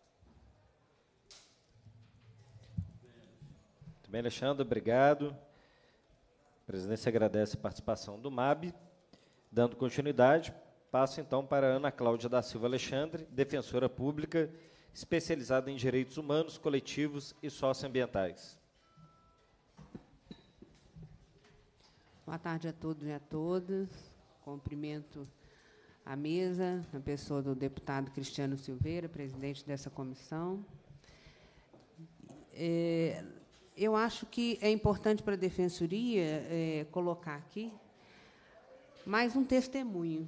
A: Muito bem, Alexandre, obrigado. A presidência agradece a participação do M A B. Dando continuidade, passo, então, para a Ana Cláudia da Silva Alexandre, defensora pública, especializada em direitos humanos, coletivos e socioambientais.
G: Boa tarde a todos e a todas. Cumprimento a mesa, na pessoa do deputado Cristiano Silveira, presidente dessa comissão. É, eu acho que é importante para a Defensoria é, colocar aqui mais um testemunho.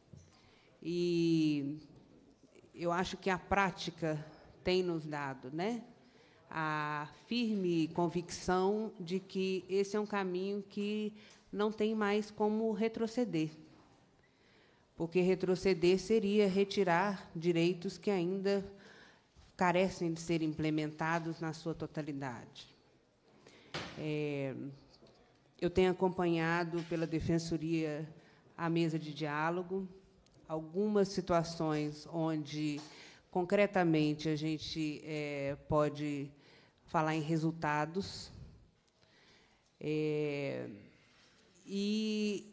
G: E eu acho que a prática tem nos dado, né, a firme convicção de que esse é um caminho que não tem mais como retroceder, porque retroceder seria retirar direitos que ainda carecem de ser implementados na sua totalidade. É, eu tenho acompanhado pela Defensoria a mesa de diálogo, algumas situações onde, concretamente, a gente é, pode falar em resultados. É, e,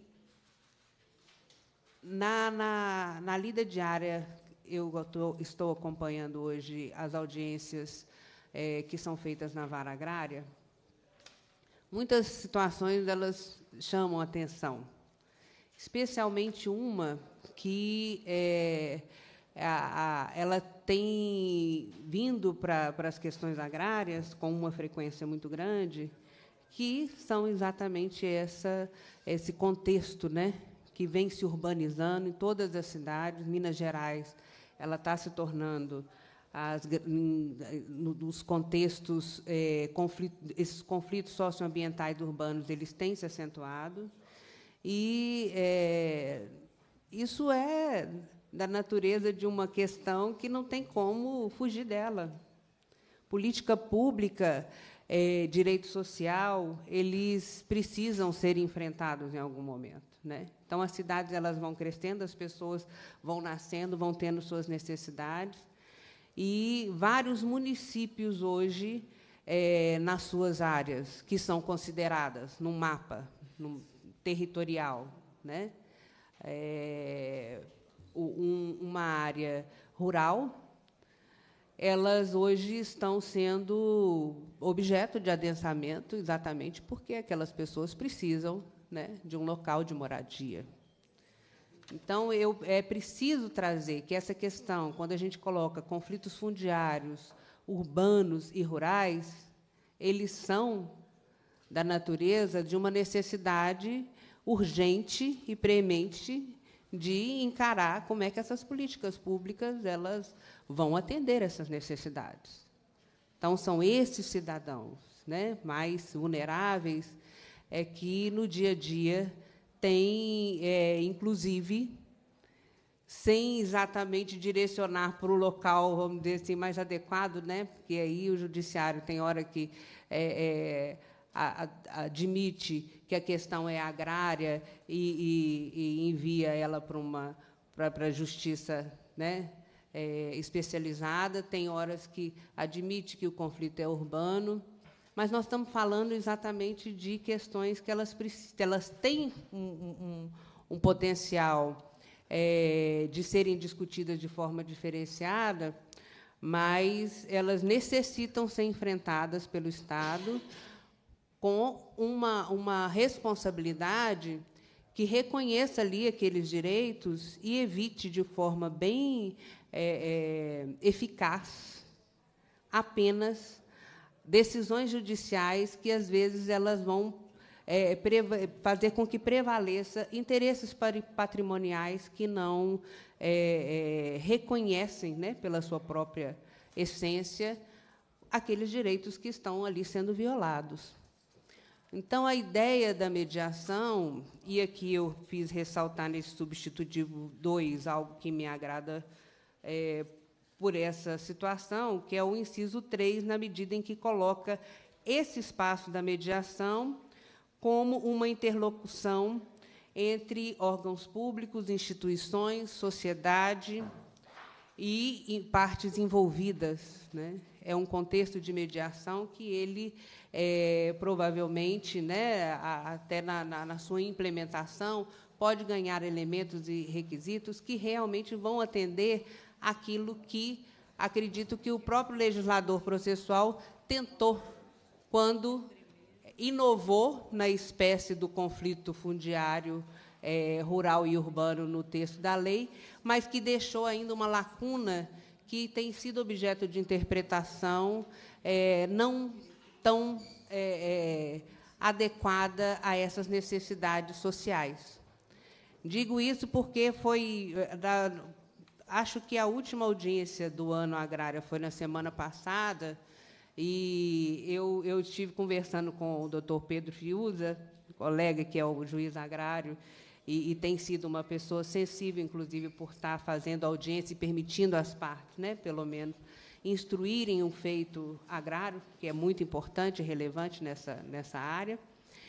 G: na, na, na lida diária, eu tô, estou acompanhando hoje as audiências é, que são feitas na vara agrária. Muitas situações elas chamam a atenção, especialmente uma que é, a, a, ela tem vindo para as questões agrárias com uma frequência muito grande, que são exatamente essa, esse contexto, né, que vem se urbanizando em todas as cidades. Minas Gerais ela está se tornando, as, nos contextos, é, conflito, esses conflitos socioambientais urbanos eles têm se acentuado, e é, isso é da natureza de uma questão que não tem como fugir dela. Política pública, é, direito social, eles precisam ser enfrentados em algum momento, né? Então, as cidades elas vão crescendo, as pessoas vão nascendo, vão tendo suas necessidades, e vários municípios hoje, é, nas suas áreas, que são consideradas num mapa num territorial, né? É, um, uma área rural, elas hoje estão sendo objeto de adensamento, exatamente porque aquelas pessoas precisam, né, de um local de moradia. Então, eu, é preciso trazer que essa questão, quando a gente coloca conflitos fundiários, urbanos e rurais, eles são da natureza de uma necessidade urgente e premente de encarar como é que essas políticas públicas elas vão atender essas necessidades. Então, são esses cidadãos, né, mais vulneráveis, é que, no dia a dia, têm, é, inclusive, sem exatamente direcionar para o local, vamos dizer assim, mais adequado, né, porque aí o judiciário tem hora que é, é, a, a, admite que a questão é agrária e, e, e envia ela para uma para a justiça, né, é, especializada, tem horas que admite que o conflito é urbano, mas nós estamos falando exatamente de questões que elas, elas têm um, um, um potencial é, de serem discutidas de forma diferenciada, mas elas necessitam ser enfrentadas pelo Estado com uma, uma responsabilidade que reconheça ali aqueles direitos e evite, de forma bem é, é, eficaz, apenas decisões judiciais que, às vezes, elas vão é, fazer com que prevaleça interesses patrimoniais que não é, é, reconhecem, né, pela sua própria essência, aqueles direitos que estão ali sendo violados. Então, a ideia da mediação, e aqui eu fiz ressaltar nesse substitutivo dois, algo que me agrada é, por essa situação, que é o inciso três, na medida em que coloca esse espaço da mediação como uma interlocução entre órgãos públicos, instituições, sociedade e, e partes envolvidas, né? É um contexto de mediação que ele, é, provavelmente, né, a, até na, na, na sua implementação, pode ganhar elementos e requisitos que realmente vão atender aquilo que acredito que o próprio legislador processual tentou quando inovou na espécie do conflito fundiário é, rural e urbano no texto da lei, mas que deixou ainda uma lacuna que tem sido objeto de interpretação é, não tão é, é, adequada a essas necessidades sociais. Digo isso porque foi, da, acho que a última audiência do ano agrário foi na semana passada, e eu, eu estive conversando com o doutor Pedro Fiuza, colega que é o juiz agrário, e, e tem sido uma pessoa sensível, inclusive, por estar fazendo audiência e permitindo às partes, né, pelo menos, instruírem um feito agrário, que é muito importante e relevante nessa, nessa área.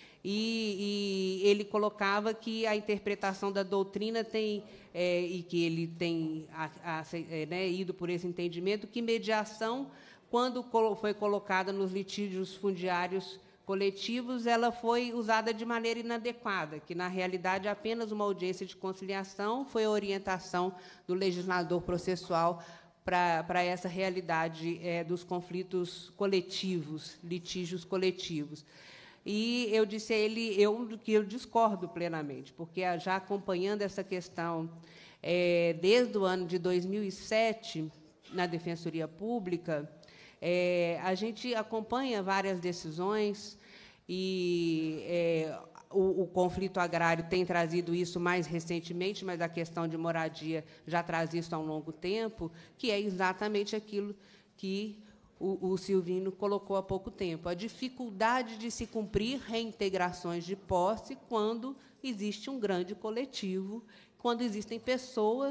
G: E, e ele colocava que a interpretação da doutrina tem, é, e que ele tem a, a, é, né, ido por esse entendimento, que mediação, quando foi colocada nos litígios fundiários coletivos, ela foi usada de maneira inadequada, que, na realidade, apenas uma audiência de conciliação foi a orientação do legislador processual para, para essa realidade é, dos conflitos coletivos, litígios coletivos. E eu disse a ele eu, que eu discordo plenamente, porque, já acompanhando essa questão é, desde o ano de dois mil e sete, na Defensoria Pública, É, a gente acompanha várias decisões e é, o, o conflito agrário tem trazido isso mais recentemente, mas a questão de moradia já traz isso há um longo tempo, que é exatamente aquilo que o, o Silvino colocou há pouco tempo, a dificuldade de se cumprir reintegrações de posse quando existe um grande coletivo, quando existem pessoas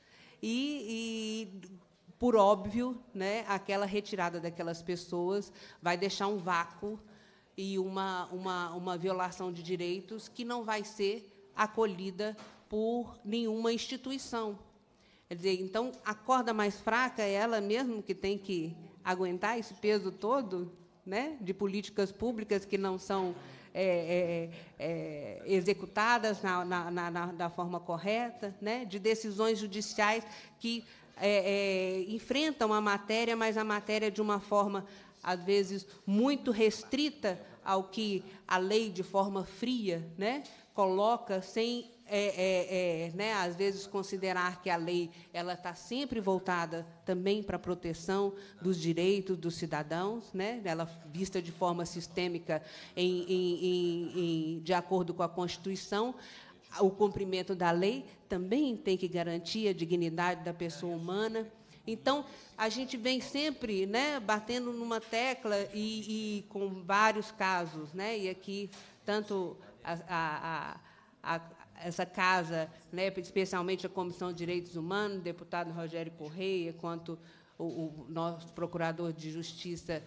G: e... e por óbvio, né, aquela retirada daquelas pessoas vai deixar um vácuo e uma, uma, uma violação de direitos que não vai ser acolhida por nenhuma instituição. Quer dizer, então, a corda mais fraca é ela mesmo que tem que aguentar esse peso todo, né, de políticas públicas que não são é, é, é, executadas na, na, na, da forma correta, né, de decisões judiciais que É, é, enfrentam a matéria, mas a matéria de uma forma, às vezes, muito restrita ao que a lei, de forma fria, né, coloca, sem, é, é, é, né, às vezes, considerar que a lei ela está sempre voltada também para a proteção dos direitos dos cidadãos, né, ela vista de forma sistêmica, em, em, em, em, de acordo com a Constituição. O cumprimento da lei também tem que garantir a dignidade da pessoa humana. Então, a gente vem sempre, né, batendo numa tecla e, e com vários casos, né, e aqui, tanto a, a, a, essa casa, né, especialmente a Comissão de Direitos Humanos, o deputado Rogério Correia, quanto o, o nosso procurador de Justiça,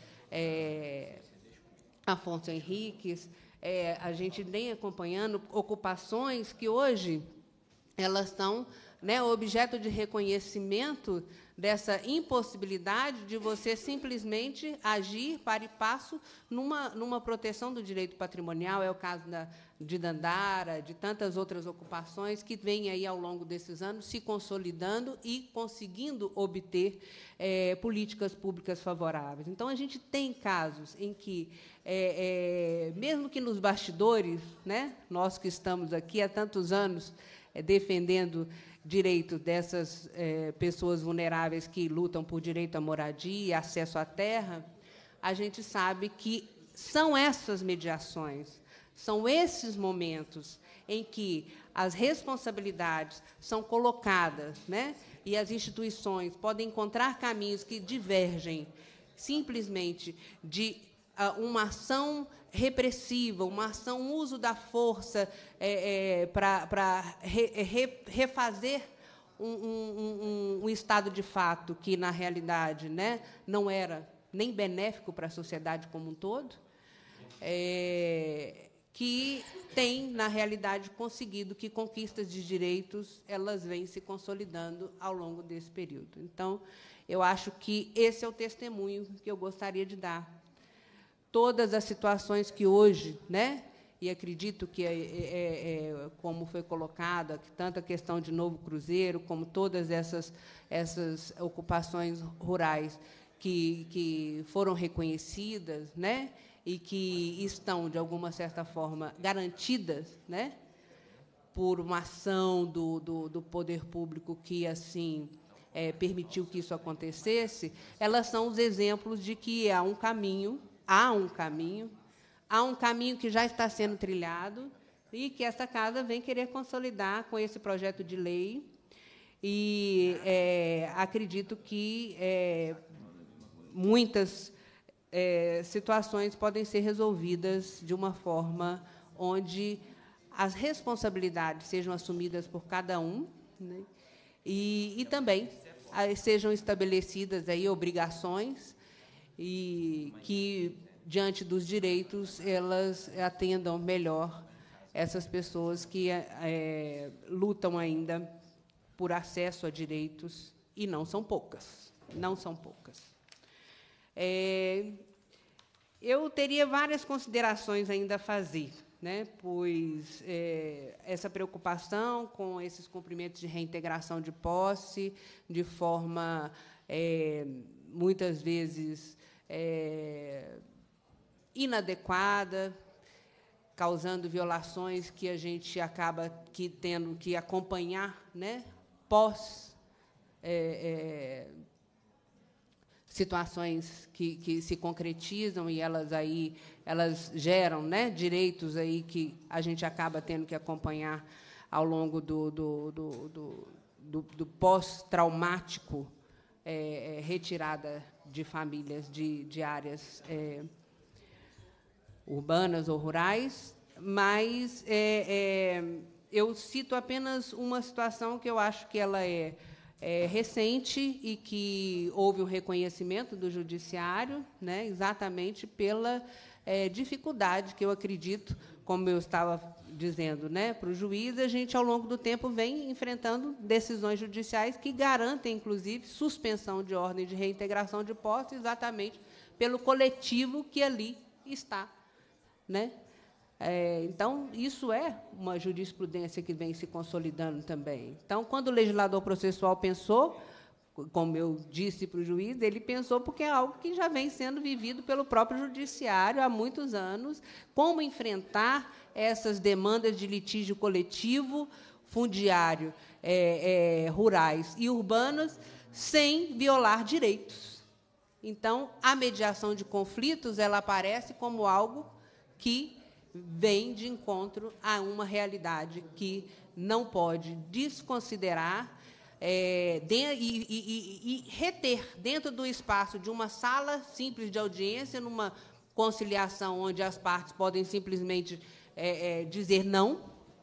G: é, Afonso Henriques, É, a gente vem acompanhando ocupações que hoje elas são, né, objeto de reconhecimento dessa impossibilidade de você simplesmente agir para e passo numa, numa proteção do direito patrimonial. É o caso da, de Dandara, de tantas outras ocupações que vêm aí ao longo desses anos se consolidando e conseguindo obter é, políticas públicas favoráveis. Então, a gente tem casos em que, é, é, mesmo que nos bastidores, né, nós que estamos aqui há tantos anos é, defendendo direito dessas é, pessoas vulneráveis que lutam por direito à moradia e acesso à terra, a gente sabe que são essas mediações, são esses momentos em que as responsabilidades são colocadas, né, e as instituições podem encontrar caminhos que divergem simplesmente de uh, uma ação repressiva, uma ação, uso da força é, é, para re, re, refazer um, um, um, um estado de fato que, na realidade, né, não era nem benéfico para a sociedade como um todo, é, que tem, na realidade, conseguido que conquistas de direitos elas vêm se consolidando ao longo desse período. Então, eu acho que esse é o testemunho que eu gostaria de dar. Todas as situações que hoje, né, e acredito que, é, é, é, como foi colocado, tanto a questão de Novo Cruzeiro, como todas essas, essas ocupações rurais que, que foram reconhecidas, né, e que estão, de alguma certa forma, garantidas, né, por uma ação do, do, do poder público que, assim, é, permitiu que isso acontecesse, elas são os exemplos de que há um caminho, há um caminho, há um caminho que já está sendo trilhado e que essa casa vem querer consolidar com esse projeto de lei. E é, acredito que é, muitas É, situações podem ser resolvidas de uma forma onde as responsabilidades sejam assumidas por cada um, né, e, e também aí, sejam estabelecidas aí obrigações e que, diante dos direitos, elas atendam melhor essas pessoas que é, lutam ainda por acesso a direitos, e não são poucas, não são poucas. É, eu teria várias considerações ainda a fazer, né, pois é, essa preocupação com esses cumprimentos de reintegração de posse, de forma, é, muitas vezes, é, inadequada, causando violações que a gente acaba que tendo que acompanhar, né, pós é, é, situações que, que se concretizam e elas aí elas geram, né, direitos aí que a gente acaba tendo que acompanhar ao longo do, do, do, do, do, do pós-traumático, é, é, retirada de famílias de, de áreas é, urbanas ou rurais, mas é, é, eu cito apenas uma situação que eu acho que ela é É, recente e que houve um reconhecimento do judiciário, né, exatamente pela é, dificuldade que eu acredito, como eu estava dizendo, né, para o juiz, a gente, ao longo do tempo, vem enfrentando decisões judiciais que garantem, inclusive, suspensão de ordem de reintegração de posse, exatamente pelo coletivo que ali está, né? É, então, isso é uma jurisprudência que vem se consolidando também. Então, quando o legislador processual pensou, como eu disse para o juiz, ele pensou porque é algo que já vem sendo vivido pelo próprio judiciário há muitos anos, como enfrentar essas demandas de litígio coletivo, fundiário, é, é, rurais e urbanos, sem violar direitos. Então, a mediação de conflitos ela aparece como algo que vem de encontro a uma realidade que não pode desconsiderar é, de, e, e, e reter dentro do espaço de uma sala simples de audiência, numa conciliação onde as partes podem simplesmente é, é, dizer não,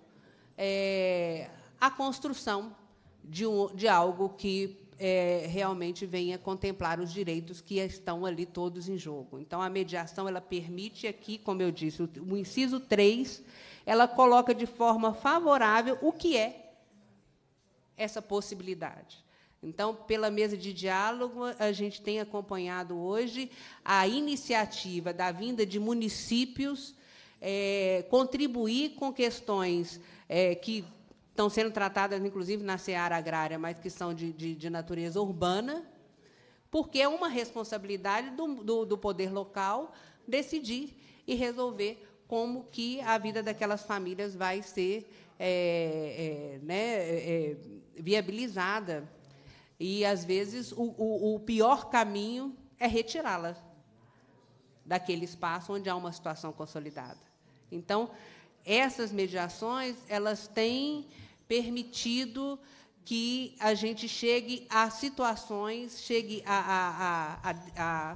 G: é, a construção de, um, de algo que É, realmente venha contemplar os direitos que estão ali todos em jogo. Então, a mediação ela permite aqui, como eu disse, o, o inciso três, ela coloca de forma favorável o que é essa possibilidade. Então, pela mesa de diálogo, a gente tem acompanhado hoje a iniciativa da vinda de municípios é, contribuir com questões é, que estão sendo tratadas, inclusive, na seara agrária, mas que são de, de, de natureza urbana, porque é uma responsabilidade do, do, do poder local decidir e resolver como que a vida daquelas famílias vai ser é, é, né, é, viabilizada. E, às vezes, o, o, o pior caminho é retirá-las daquele espaço onde há uma situação consolidada. Então, essas mediações elas têm permitido que a gente chegue a situações, chegue a, a, a, a, a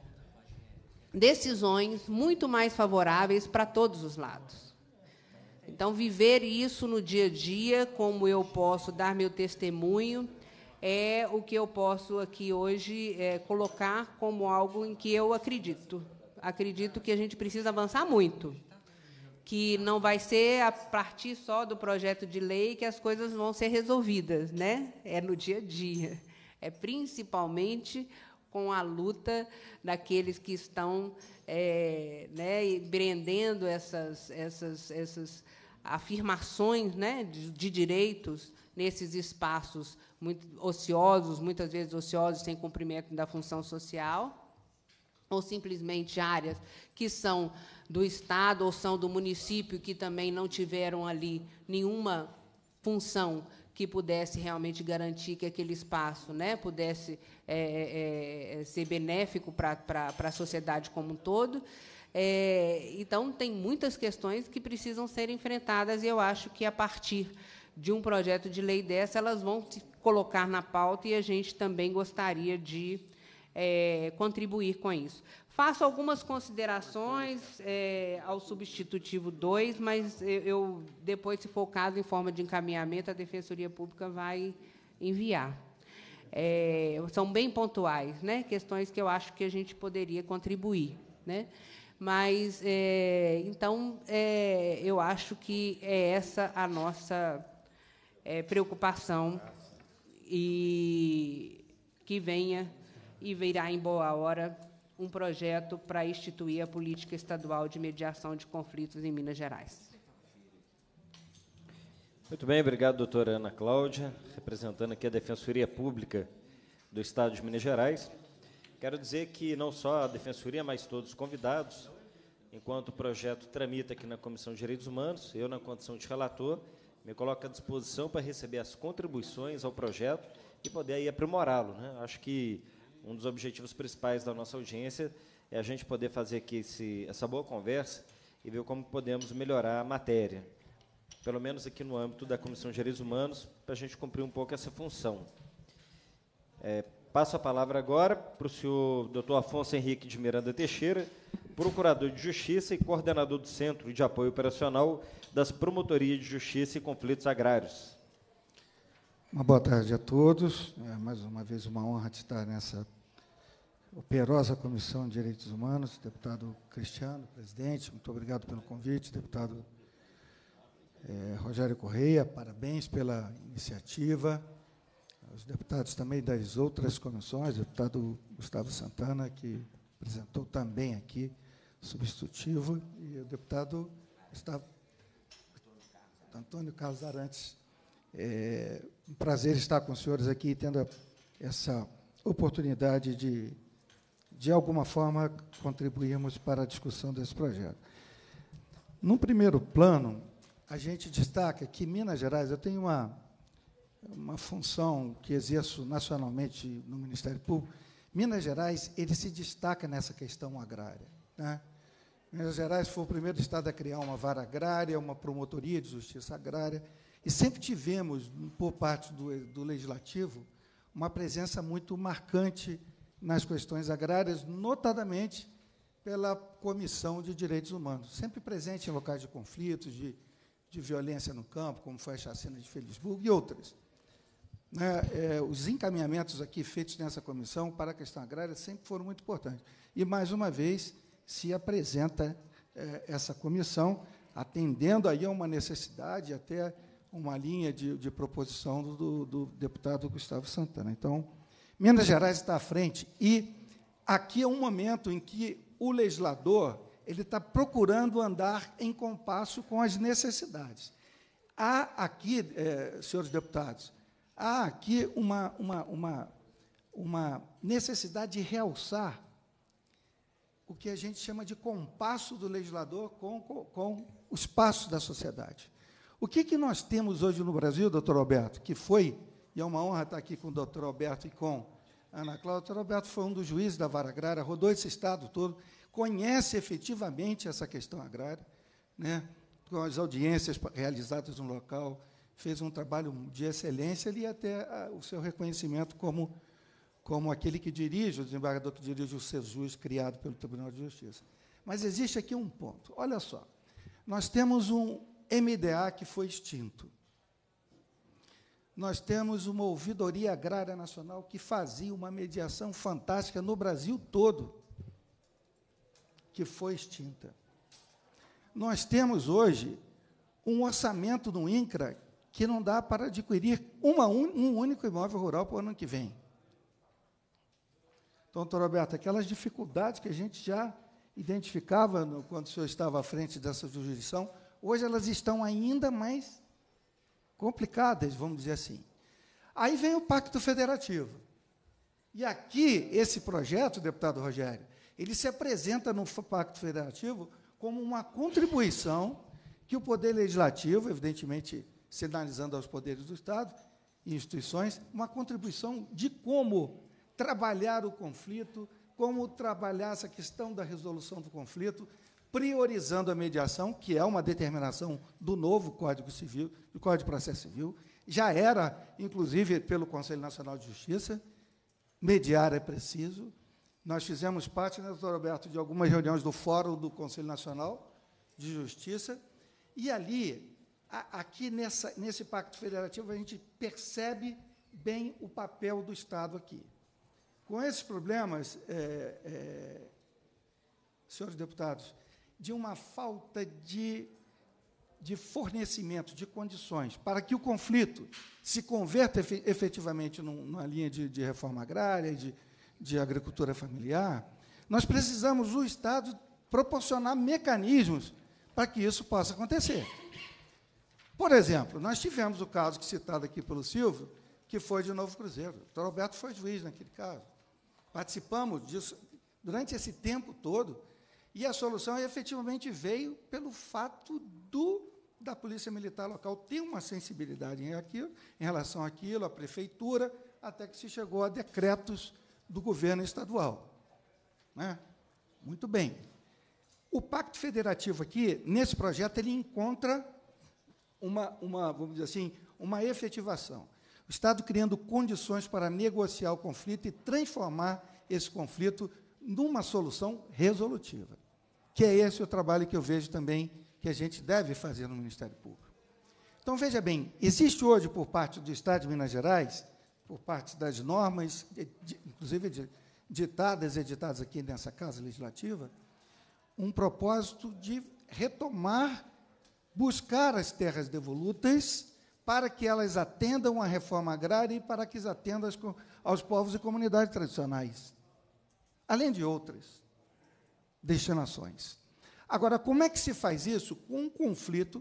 G: decisões muito mais favoráveis para todos os lados. Então, viver isso no dia a dia, como eu posso dar meu testemunho, é o que eu posso aqui hoje é, colocar como algo em que eu acredito. Acredito que a gente precisa avançar muito, que não vai ser a partir só do projeto de lei que as coisas vão ser resolvidas, né? É no dia a dia. É principalmente com a luta daqueles que estão é, né, empreendendo essas, essas, essas afirmações, né, de, de direitos nesses espaços muito ociosos, muitas vezes ociosos, sem cumprimento da função social, ou simplesmente áreas que são do Estado ou são do município, que também não tiveram ali nenhuma função que pudesse realmente garantir que aquele espaço, né, pudesse é, é, ser benéfico para a sociedade como um todo. É, então, tem muitas questões que precisam ser enfrentadas, e eu acho que, a partir de um projeto de lei dessa, elas vão se colocar na pauta, e a gente também gostaria de é, contribuir com isso. Faço algumas considerações é, ao substitutivo dois, mas eu, eu, depois, se for o caso, em forma de encaminhamento, a Defensoria Pública vai enviar. É, são bem pontuais, né? Questões que eu acho que a gente poderia contribuir, né? Mas, é, então, é, eu acho que é essa a nossa é, preocupação, e que venha e virá em boa hora um projeto para instituir a política estadual de mediação de conflitos em Minas Gerais.
A: Muito bem, obrigado, doutora Ana Cláudia, representando aqui a Defensoria Pública do Estado de Minas Gerais. Quero dizer que não só a Defensoria, mas todos os convidados, enquanto o projeto tramita aqui na Comissão de Direitos Humanos, eu, na condição de relator, me coloco à disposição para receber as contribuições ao projeto e poder aí aprimorá-lo, né? Acho que um dos objetivos principais da nossa audiência é a gente poder fazer aqui esse, essa boa conversa e ver como podemos melhorar a matéria, pelo menos aqui no âmbito da Comissão de Direitos Humanos, para a gente cumprir um pouco essa função. É, passo a palavra agora para o senhor doutor Afonso Henrique de Miranda Teixeira, procurador de Justiça e coordenador do Centro de Apoio Operacional das Promotorias de Justiça e Conflitos Agrários.
H: Uma boa tarde a todos. É mais uma vez uma honra de estar nessa operosa Comissão de Direitos Humanos. Deputado Cristiano, presidente, muito obrigado pelo convite. Deputado é, Rogério Correia, parabéns pela iniciativa. Os deputados também das outras comissões, o deputado Gustavo Santana, que apresentou também aqui, substitutivo, e o deputado Gustavo, Antônio Carlos Arantes. É um prazer estar com os senhores aqui, tendo essa oportunidade de, de alguma forma, contribuirmos para a discussão desse projeto. Num primeiro plano, a gente destaca que Minas Gerais, eu tenho uma, uma função que exerço nacionalmente no Ministério Público. Minas Gerais, ele se destaca nessa questão agrária, né? Minas Gerais foi o primeiro estado a criar uma vara agrária, uma promotoria de justiça agrária, e sempre tivemos, por parte do, do Legislativo, uma presença muito marcante nas questões agrárias, notadamente pela Comissão de Direitos Humanos, sempre presente em locais de conflitos, de, de violência no campo, como foi a chacina de Felisburgo e outras. Né, é, os encaminhamentos aqui feitos nessa comissão para a questão agrária sempre foram muito importantes. E, mais uma vez, se apresenta é, essa comissão, atendendo aí a uma necessidade, até uma linha de, de proposição do, do deputado Gustavo Santana. Então, Minas Gerais está à frente, e aqui é um momento em que o legislador ele está procurando andar em compasso com as necessidades. Há aqui, é, senhores deputados, há aqui uma, uma, uma, uma necessidade de realçar o que a gente chama de compasso do legislador com, com, com os passos da sociedade. O que, que nós temos hoje no Brasil, doutor Alberto, que foi, e é uma honra estar aqui com o doutor Alberto e com a Ana Cláudia. O doutor Alberto foi um dos juízes da vara agrária, rodou esse estado todo, conhece efetivamente essa questão agrária, né, com as audiências realizadas no local, fez um trabalho de excelência e até a, o seu reconhecimento como, como aquele que dirige, o desembargador que dirige o SEJUS, criado pelo Tribunal de Justiça. Mas existe aqui um ponto. Olha só, nós temos um, M D A, que foi extinto. Nós temos uma Ouvidoria Agrária Nacional que fazia uma mediação fantástica no Brasil todo, que foi extinta. Nós temos hoje um orçamento no INCRA que não dá para adquirir uma, um único imóvel rural para o ano que vem. Então, doutor Roberto, aquelas dificuldades que a gente já identificava no, quando o senhor estava à frente dessa jurisdição, hoje elas estão ainda mais complicadas, vamos dizer assim. Aí vem o Pacto Federativo. E aqui, esse projeto, deputado Rogério, ele se apresenta no Pacto Federativo como uma contribuição que o Poder Legislativo, evidentemente, sinalizando aos poderes do Estado e instituições, uma contribuição de como trabalhar o conflito, como trabalhar essa questão da resolução do conflito, priorizando a mediação, que é uma determinação do novo Código Civil, do Código de Processo Civil, já era, inclusive, pelo Conselho Nacional de Justiça, mediar é preciso. Nós fizemos parte, né, doutor Roberto, de algumas reuniões do Fórum do Conselho Nacional de Justiça, e ali, a, aqui nessa, nesse Pacto Federativo, a gente percebe bem o papel do Estado aqui. Com esses problemas, é, é, senhores deputados, de uma falta de, de fornecimento, de condições, para que o conflito se converta efe, efetivamente num, numa linha de, de reforma agrária, de, de agricultura familiar, nós precisamos, o Estado, proporcionar mecanismos para que isso possa acontecer. Por exemplo, nós tivemos o caso citado aqui pelo Silvio, que foi de Novo Cruzeiro. O doutor Roberto foi juiz naquele caso. Participamos disso durante esse tempo todo, e a solução efetivamente veio pelo fato do, da Polícia Militar local ter uma sensibilidade em, aquilo, em relação àquilo, a prefeitura, até que se chegou a decretos do governo estadual. Né? Muito bem. O Pacto Federativo aqui, nesse projeto, ele encontra uma, uma, vamos dizer assim, uma efetivação. O Estado criando condições para negociar o conflito e transformar esse conflito numa solução resolutiva, que é esse o trabalho que eu vejo também que a gente deve fazer no Ministério Público. Então, veja bem, existe hoje, por parte do Estado de Minas Gerais, por parte das normas, inclusive ditadas e editadas aqui nessa Casa Legislativa, um propósito de retomar, buscar as terras devolutas, para que elas atendam à reforma agrária e para que elas atendam aos povos e comunidades tradicionais, além de outras destinações. Agora, como é que se faz isso com um conflito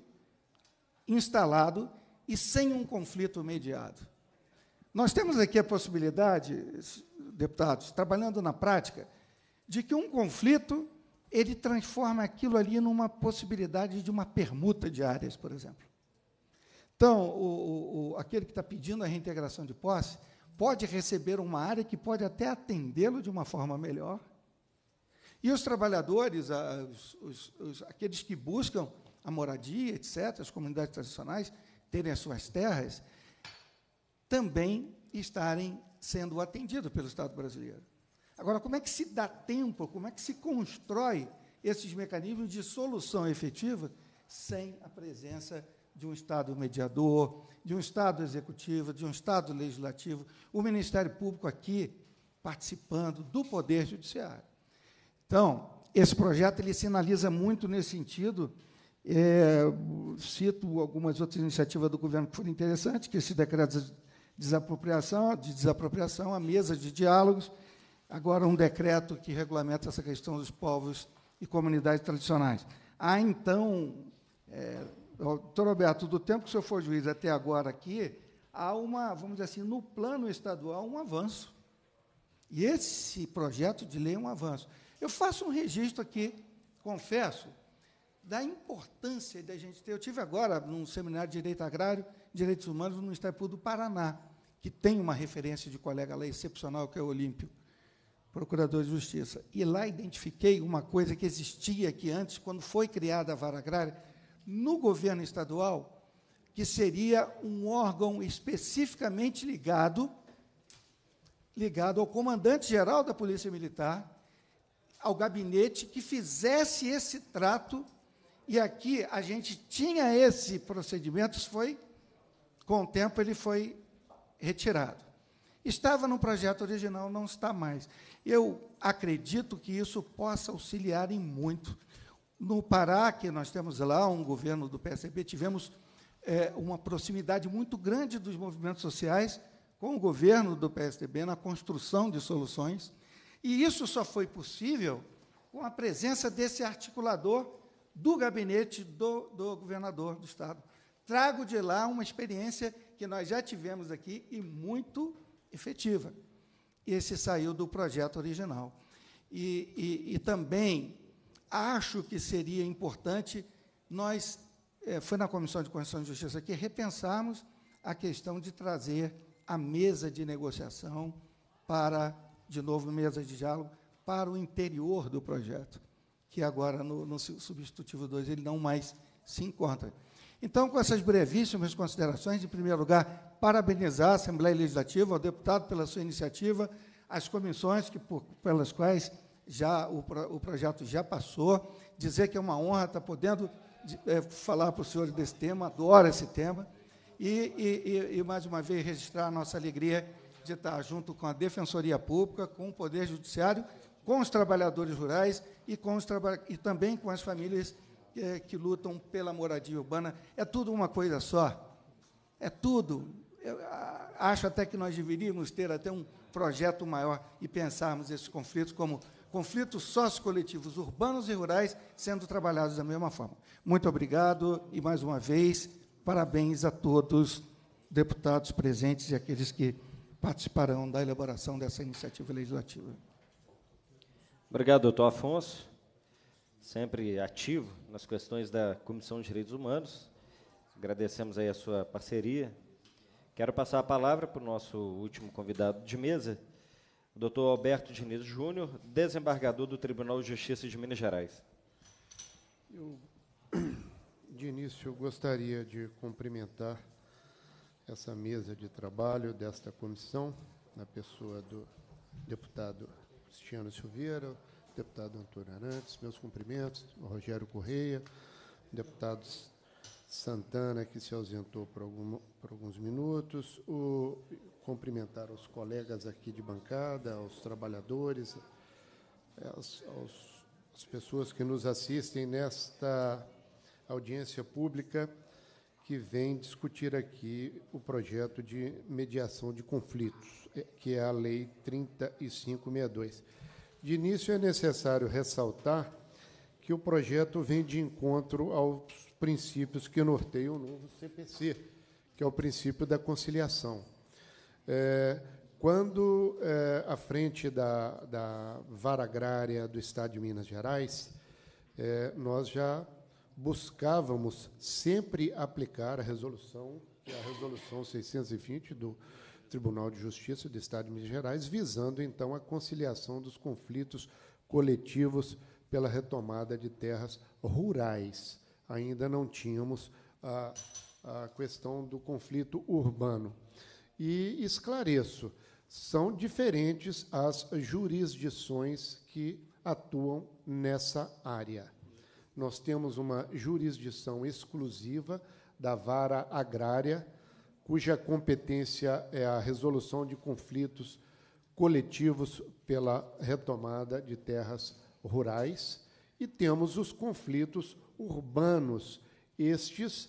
H: instalado e sem um conflito mediado? Nós temos aqui a possibilidade, deputados, trabalhando na prática, de que um conflito ele transforma aquilo ali numa possibilidade de uma permuta de áreas, por exemplo. Então, o, o, aquele que está pedindo a reintegração de posse pode receber uma área que pode até atendê-lo de uma forma melhor. E os trabalhadores, os, os, os, aqueles que buscam a moradia, etcétera, as comunidades tradicionais, terem as suas terras, também estarem sendo atendidos pelo Estado brasileiro. Agora, como é que se dá tempo, como é que se constrói esses mecanismos de solução efetiva sem a presença de um Estado mediador, de um Estado executivo, de um Estado legislativo, o Ministério Público aqui participando do Poder Judiciário? Então, esse projeto ele sinaliza muito nesse sentido. É, cito algumas outras iniciativas do governo que foram interessantes, que esse decreto de desapropriação, de desapropriação, a mesa de diálogos, agora um decreto que regulamenta essa questão dos povos e comunidades tradicionais. Há, então, é, doutor Roberto, do tempo que o senhor foi juiz até agora aqui, há uma, vamos dizer assim, no plano estadual, um avanço. E esse projeto de lei é um avanço. Eu faço um registro aqui, confesso, da importância da gente ter. Eu tive agora, num seminário de Direito Agrário, Direitos Humanos, no Ministério Público do Paraná, que tem uma referência de colega lá excepcional, que é o Olímpio, procurador de Justiça. E lá identifiquei uma coisa que existia aqui antes, quando foi criada a Vara Agrária, no governo estadual, que seria um órgão especificamente ligado, ligado ao comandante-geral da Polícia Militar, ao gabinete que fizesse esse trato E aqui a gente tinha esse procedimento, isso foi, com o tempo ele foi retirado. Estava no projeto original, não está mais. Eu acredito que isso possa auxiliar em muito. No Pará, que nós temos lá um governo do P S D B, tivemos é, uma proximidade muito grande dos movimentos sociais com o governo do P S D B na construção de soluções, e isso só foi possível com a presença desse articulador do gabinete do, do governador do Estado. Trago de lá uma experiência que nós já tivemos aqui e muito efetiva. Esse saiu do projeto original. E, e, e também acho que seria importante nós, é, foi na Comissão de Constituição e Justiça aqui, repensarmos a questão de trazer a mesa de negociação para, de novo, mesa de diálogo, para o interior do projeto, que agora, no, no substitutivo dois, ele não mais se encontra. Então, com essas brevíssimas considerações, em primeiro lugar, parabenizar a Assembleia Legislativa, ao deputado pela sua iniciativa, as comissões que, por, pelas quais já o, o projeto já passou, dizer que é uma honra estar podendo é, falar para os senhores desse tema, adoro esse tema, e, e, e, mais uma vez, registrar a nossa alegria de estar junto com a Defensoria Pública, com o Poder Judiciário, com os trabalhadores rurais e, com os traba e também com as famílias é, que lutam pela moradia urbana. É tudo uma coisa só. É tudo. Eu acho até que nós deveríamos ter até um projeto maior e pensarmos esses conflitos como conflitos sociocoletivos urbanos e rurais sendo trabalhados da mesma forma. Muito obrigado e, mais uma vez, parabéns a todos, deputados presentes e aqueles que participarão da elaboração dessa iniciativa legislativa.
A: Obrigado, doutor Afonso, sempre ativo nas questões da Comissão de Direitos Humanos. Agradecemos aí a sua parceria. Quero passar a palavra para o nosso último convidado de mesa, o doutor Alberto Diniz Júnior, desembargador do Tribunal de Justiça de Minas Gerais.
I: Eu, de início, eu gostaria de cumprimentar essa mesa de trabalho desta comissão, na pessoa do deputado Cristiano Silveira, deputado Antônio Arantes, meus cumprimentos, o Rogério Correia, deputado Santana, que se ausentou por, algum, por alguns minutos, o, cumprimentar os colegas aqui de bancada, aos trabalhadores, aos, aos, as pessoas que nos assistem nesta audiência pública que vem discutir aqui o projeto de mediação de conflitos, que é a Lei trinta e cinco sessenta e dois. De início, é necessário ressaltar que o projeto vem de encontro aos princípios que norteiam o novo C P C, que é o princípio da conciliação. É, quando, é, à frente da, da Vara Agrária do Estado de Minas Gerais, é, nós já buscávamos sempre aplicar a resolução, que é a Resolução seiscentos e vinte do Tribunal de Justiça do Estado de Minas Gerais, visando, então, a conciliação dos conflitos coletivos pela retomada de terras rurais. Ainda não tínhamos a, a questão do conflito urbano. E esclareço, são diferentes as jurisdições que atuam nessa área. Nós temos uma jurisdição exclusiva da Vara Agrária, cuja competência é a resolução de conflitos coletivos pela retomada de terras rurais, e temos os conflitos urbanos, estes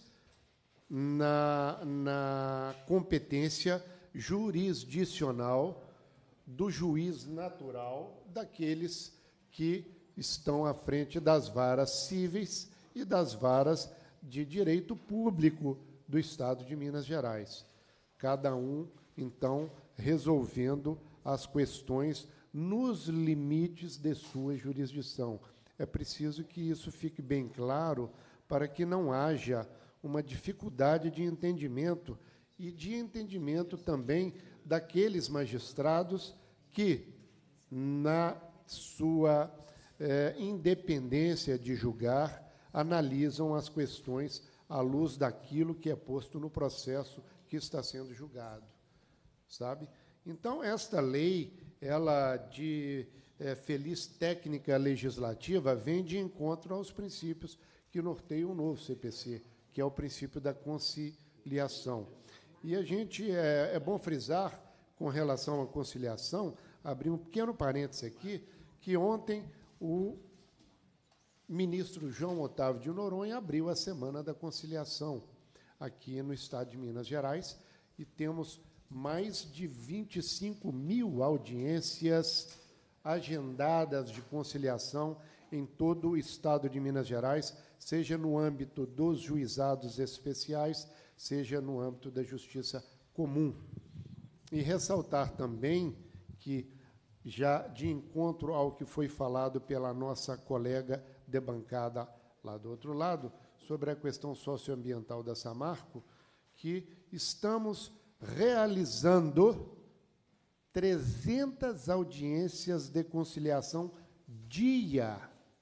I: na, na competência jurisdicional do juiz natural daqueles que estão à frente das varas cíveis e das varas de direito público do Estado de Minas Gerais. Cada um, então, resolvendo as questões nos limites de sua jurisdição. É preciso que isso fique bem claro para que não haja uma dificuldade de entendimento e de entendimento também daqueles magistrados que, na sua eh, independência de julgar, analisam as questões à luz daquilo que é posto no processo que está sendo julgado, sabe? Então, esta lei, ela, de é, feliz técnica legislativa vem de encontro aos princípios que norteiam o novo C P C, que é o princípio da conciliação. E a gente, é, é bom frisar, com relação à conciliação, abrir um pequeno parêntese aqui, que ontem o ministro João Otávio de Noronha abriu a Semana da Conciliação aqui no estado de Minas Gerais, e temos mais de vinte e cinco mil audiências agendadas de conciliação em todo o estado de Minas Gerais, seja no âmbito dos juizados especiais, seja no âmbito da justiça comum. E ressaltar também que, já de encontro ao que foi falado pela nossa colega de bancada lá do outro lado, sobre a questão socioambiental da Samarco, que estamos realizando trezentas audiências de conciliação dia,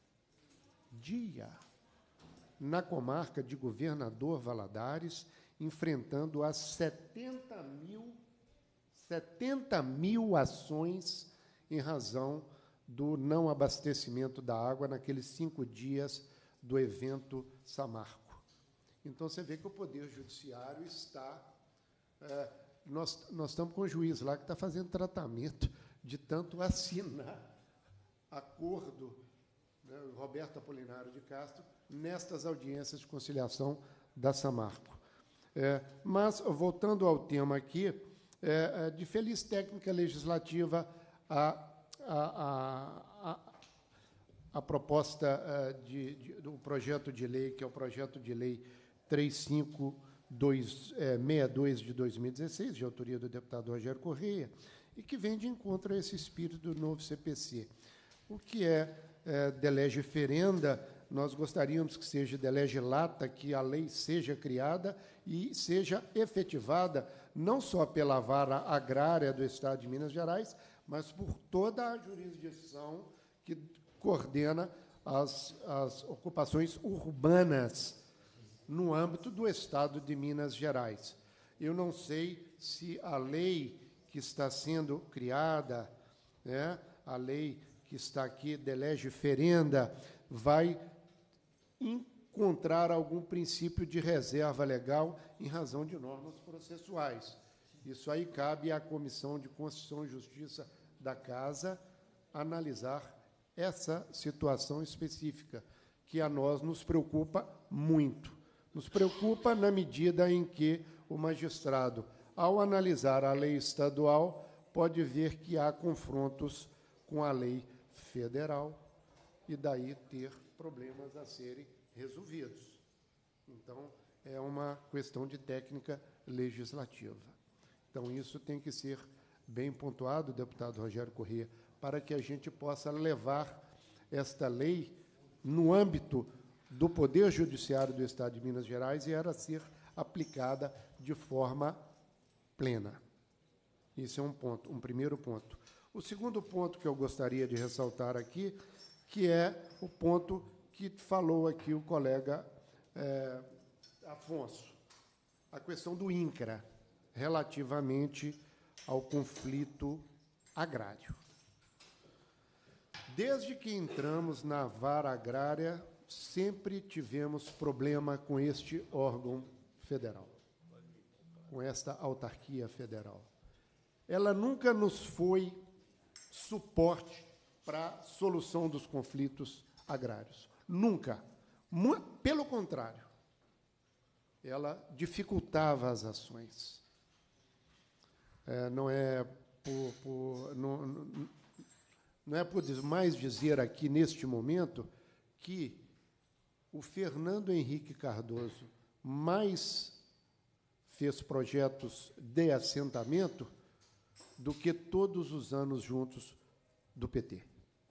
I: dia, na comarca de Governador Valadares, enfrentando as setenta mil, setenta mil ações em razão do não abastecimento da água naqueles cinco dias do evento Samarco. Então, você vê que o Poder Judiciário está... É, nós, nós estamos com o juiz lá que está fazendo tratamento de tanto assinar acordo, né, Roberto Apolinário de Castro, nestas audiências de conciliação da Samarco. É, mas, voltando ao tema aqui, é, de feliz técnica legislativa, a, a, a, a, a proposta de, de, do projeto de lei, que é o projeto de lei três cinco dois, é, sessenta e dois de dois mil e dezesseis, de autoria do deputado Rogério Correia, e que vem de encontro a esse espírito do novo C P C. O que é, é de lege ferenda, nós gostaríamos que seja de lege lata, que a lei seja criada e seja efetivada, não só pela vara agrária do Estado de Minas Gerais, mas por toda a jurisdição que coordena as, as ocupações urbanas no âmbito do Estado de Minas Gerais. Eu não sei se a lei que está sendo criada, né, a lei que está aqui, de lege ferenda, vai encontrar algum princípio de reserva legal em razão de normas processuais. Isso aí cabe à Comissão de Constituição e Justiça da Casa analisar essa situação específica, que a nós nos preocupa muito. Nos preocupa na medida em que o magistrado, ao analisar a lei estadual, pode ver que há confrontos com a lei federal e daí ter problemas a serem resolvidos. Então, é uma questão de técnica legislativa. Então, isso tem que ser bem pontuado, deputado Rogério Correia, para que a gente possa levar esta lei no âmbito do Poder Judiciário do Estado de Minas Gerais e era ser aplicada de forma plena. Esse é um ponto, um primeiro ponto. O segundo ponto que eu gostaria de ressaltar aqui, que é o ponto que falou aqui o colega é, Afonso, a questão do INCRA, relativamente ao conflito agrário. Desde que entramos na vara agrária, sempre tivemos problema com este órgão federal, com esta autarquia federal. Ela nunca nos foi suporte para a solução dos conflitos agrários. Nunca. Pelo contrário, ela dificultava as ações. É, não é por, por, não, não é por mais dizer aqui, neste momento, que o Fernando Henrique Cardoso mais fez projetos de assentamento do que todos os anos juntos do P T.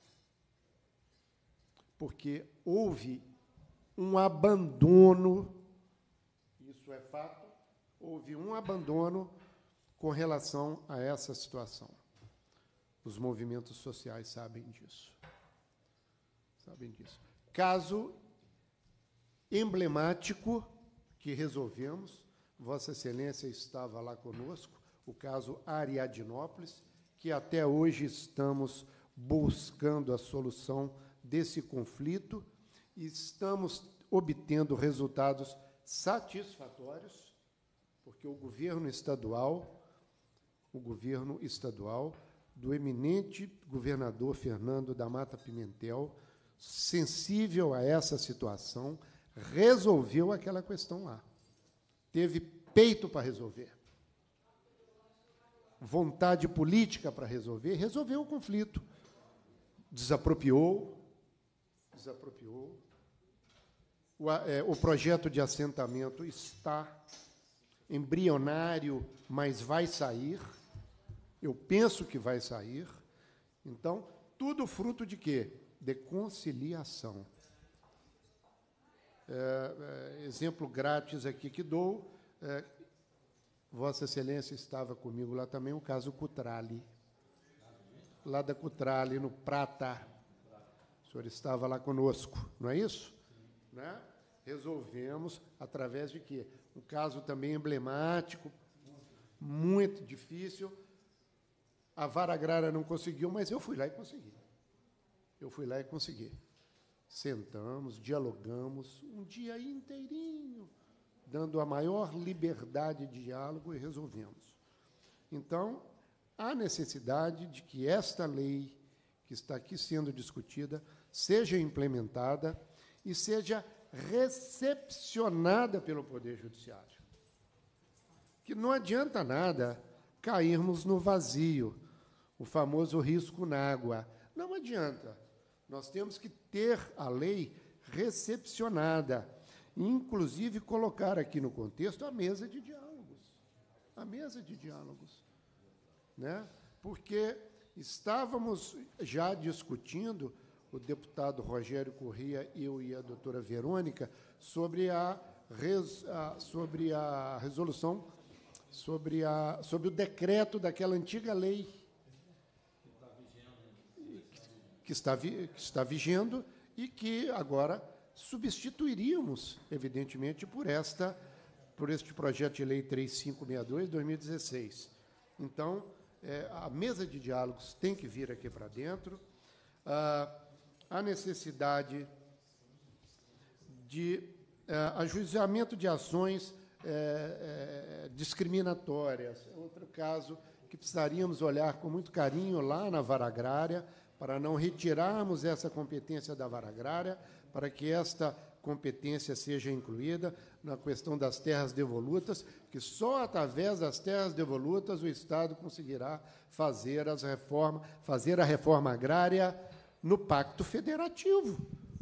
I: Porque houve um abandono, isso é fato, houve um abandono com relação a essa situação. Os movimentos sociais sabem disso. Sabem disso. Caso emblemático que resolvemos, Vossa Excelência estava lá conosco, o caso Ariadnópolis, que até hoje estamos buscando a solução desse conflito e estamos obtendo resultados satisfatórios, porque o governo estadual, o governo estadual do eminente governador Fernando da Mata Pimentel, sensível a essa situação, resolveu aquela questão lá. Teve peito para resolver, vontade política para resolver, resolveu o conflito, desapropriou, desapropriou. O, é, o projeto de assentamento está embrionário, mas vai sair. Eu penso que vai sair. Então, tudo fruto de quê? De conciliação. É, é, exemplo grátis aqui que dou, é, Vossa Excelência estava comigo lá também, o caso Cutrale. Lá da Cutrale, no Prata. O senhor estava lá conosco, não é isso? Né? Resolvemos, através de quê? Um caso também emblemático, muito difícil. A vara agrária não conseguiu, mas eu fui lá e consegui. Eu fui lá e consegui. Sentamos, dialogamos, um dia inteirinho, dando a maior liberdade de diálogo e resolvemos. Então, há necessidade de que esta lei, que está aqui sendo discutida, seja implementada e seja recepcionada pelo Poder Judiciário. Que não adianta nada cairmos no vazio, o famoso risco na água. Não adianta. Nós temos que ter a lei recepcionada, inclusive colocar aqui no contexto a mesa de diálogos. A mesa de diálogos. Né? Porque estávamos já discutindo, o deputado Rogério Corrêa, eu e a doutora Verônica, sobre a, res, a, sobre a resolução, sobre, a, sobre o decreto daquela antiga lei que está, que está vigendo e que agora substituiríamos, evidentemente, por, esta, por este projeto de lei três mil quinhentos e sessenta e dois, de dois mil e dezesseis. Então, é, a mesa de diálogos tem que vir aqui para dentro. Ah, a necessidade de uh, ajuizamento de ações é, é, discriminatórias. É outro caso que precisaríamos olhar com muito carinho lá na vara agrária, para não retirarmos essa competência da vara agrária, para que esta competência seja incluída na questão das terras devolutas, que só através das terras devolutas o Estado conseguirá fazer, as reformas, fazer a reforma agrária no Pacto Federativo.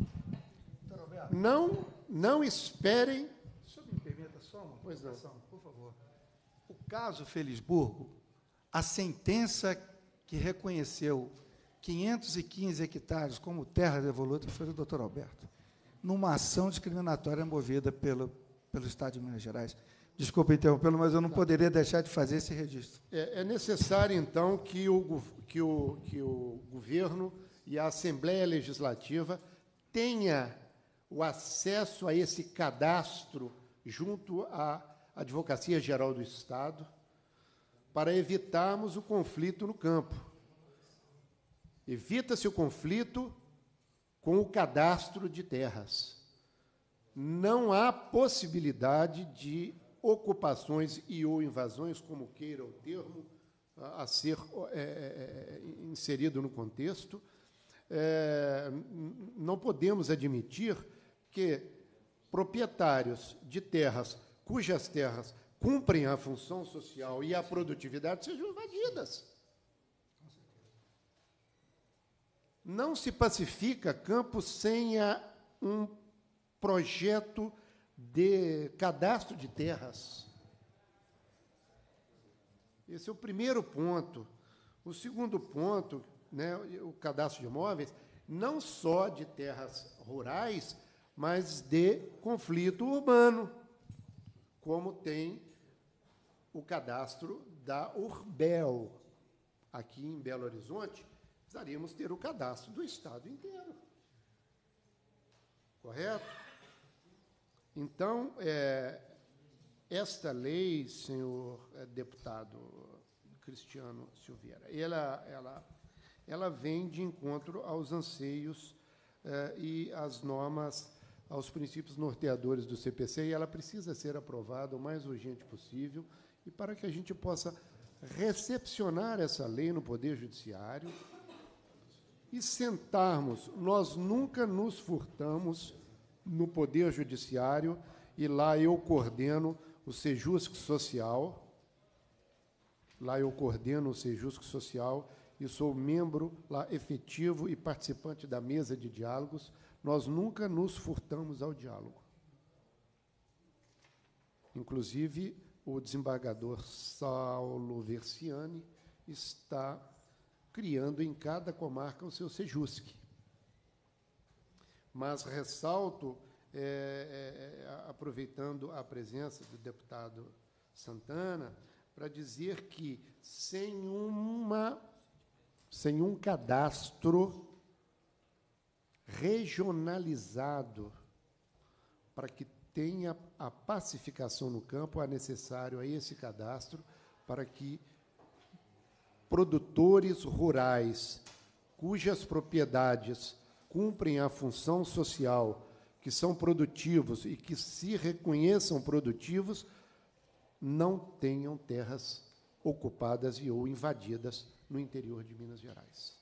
I: Não, não esperem...
H: O senhor me permita só uma
I: colocação,
H: por favor. O caso Felisburgo, a sentença que reconheceu quinhentos e quinze hectares como terra devoluta foi do doutor Alberto, numa ação discriminatória movida pelo, pelo Estado de Minas Gerais. Desculpe interrompê-lo, mas eu não poderia deixar de fazer esse registro.
I: É, é necessário, então, que o, que, o, que o governo e a Assembleia Legislativa tenha o acesso a esse cadastro junto à Advocacia Geral do Estado, para evitarmos o conflito no campo. Evita-se o conflito com o cadastro de terras. Não há possibilidade de ocupações e ou invasões, como queira o termo, a ser é, inserido no contexto. É, não podemos admitir que proprietários de terras cujas terras cumprem a função social e a produtividade sejam invadidas. Não se pacifica campo sem a, um projeto de cadastro de terras. Esse é o primeiro ponto. O segundo ponto, né, o cadastro de imóveis, não só de terras rurais, mas de conflito urbano, como tem o cadastro da Urbel. Aqui em Belo Horizonte, precisaríamos ter o cadastro do Estado inteiro. Correto? Então, é, esta lei, senhor é, deputado Cristiano Silveira, ela, ela, ela vem de encontro aos anseios eh, e às normas, aos princípios norteadores do C P C, e ela precisa ser aprovada o mais urgente possível, e para que a gente possa recepcionar essa lei no Poder Judiciário e sentarmos. Nós nunca nos furtamos no Poder Judiciário, e lá eu coordeno o Sejusc Social, lá eu coordeno o Sejusc Social e sou membro lá efetivo e participante da mesa de diálogos. Nós nunca nos furtamos ao diálogo. Inclusive, o desembargador Saulo Versiani está criando em cada comarca o seu Sejusc. Mas ressalto, é, é, aproveitando a presença do deputado Santana, para dizer que, sem, uma, sem um cadastro regionalizado para que tenha a pacificação no campo, é necessário a esse cadastro para que produtores rurais cujas propriedades cumprem a função social, que são produtivos e que se reconheçam produtivos, não tenham terras ocupadas e ou invadidas no interior de Minas Gerais.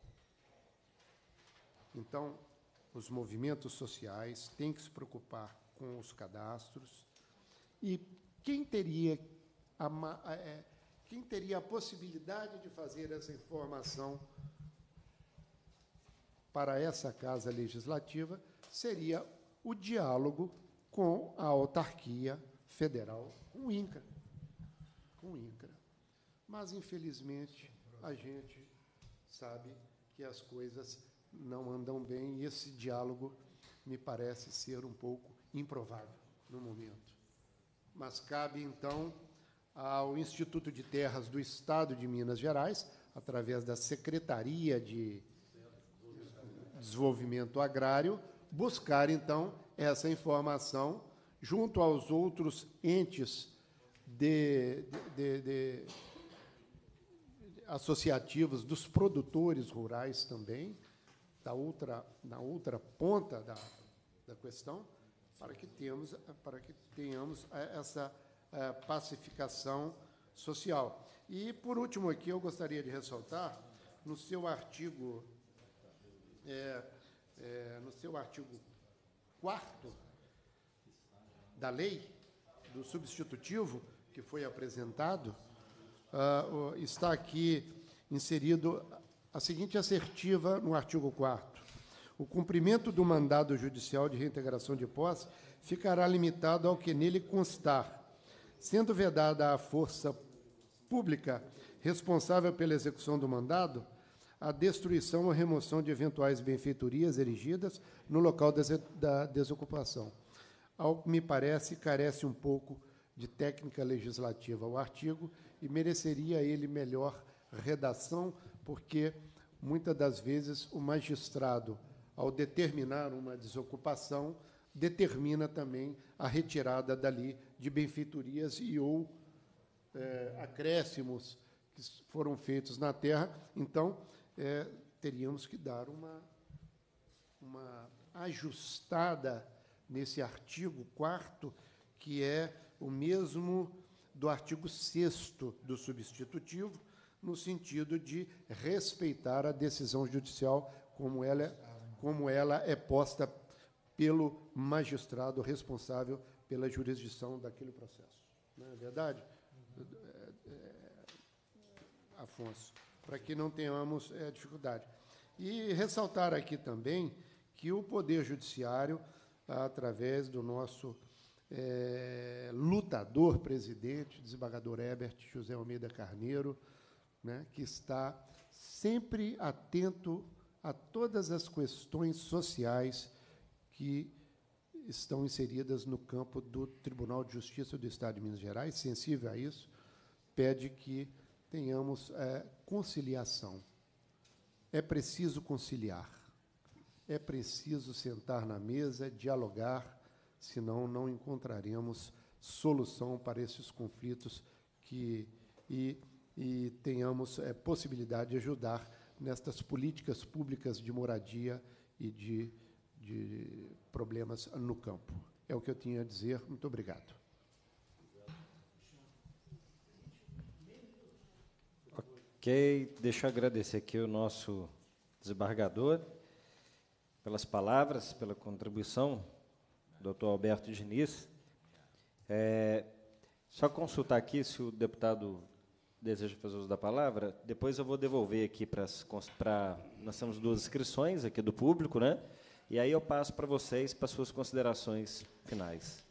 I: Então, os movimentos sociais têm que se preocupar com os cadastros, e quem teria a, é, quem teria a possibilidade de fazer essa informação para essa Casa Legislativa seria o diálogo com a autarquia federal, com o INCRA. Com o INCRA. Mas, infelizmente, a gente sabe que as coisas não andam bem, e esse diálogo me parece ser um pouco improvável no momento. Mas cabe, então, ao Instituto de Terras do Estado de Minas Gerais, através da Secretaria de Desenvolvimento Agrário, buscar, então, essa informação junto aos outros entes de, de, de, de associativos dos produtores rurais também, da outra, na outra ponta da, da questão, para que, temos, para que tenhamos essa uh, pacificação social. E, por último, aqui, eu gostaria de ressaltar, no seu artigo, é, é, no seu artigo quarto da lei, do substitutivo, que foi apresentado, uh, está aqui inserido a seguinte assertiva no artigo quarto. O cumprimento do mandado judicial de reintegração de posse ficará limitado ao que nele constar, sendo vedada à força pública responsável pela execução do mandado a destruição ou remoção de eventuais benfeitorias erigidas no local da desocupação. Ao que me parece, carece um pouco de técnica legislativa o artigo e mereceria ele melhor redação, porque, muitas das vezes, o magistrado, ao determinar uma desocupação, determina também a retirada dali de benfeitorias e ou é, acréscimos que foram feitos na terra. Então, é, teríamos que dar uma, uma ajustada nesse artigo quarto, que é o mesmo do artigo sexto do substitutivo, no sentido de respeitar a decisão judicial como ela, como ela é posta pelo magistrado responsável pela jurisdição daquele processo. Não é verdade, é, é, Afonso? Para que não tenhamos é, dificuldade. E ressaltar aqui também que o Poder Judiciário, através do nosso é, lutador presidente, desembargador Herbert José Almeida Carneiro, né, que está sempre atento a todas as questões sociais que estão inseridas no campo do Tribunal de Justiça do Estado de Minas Gerais, sensível a isso, pede que tenhamos é, conciliação. É preciso conciliar, é preciso sentar na mesa, dialogar, senão não encontraremos solução para esses conflitos que, e, e tenhamos é, possibilidade de ajudar nestas políticas públicas de moradia e de, de problemas no campo. É o que eu tinha a dizer. Muito obrigado.
A: Ok, deixa eu agradecer aqui o nosso desembargador pelas palavras, pela contribuição, doutor Alberto Diniz. É, só consultar aqui se o deputado deseja fazer uso da palavra, depois eu vou devolver aqui para... Nós temos duas inscrições aqui do público, né? E aí eu passo para vocês, para suas considerações finais.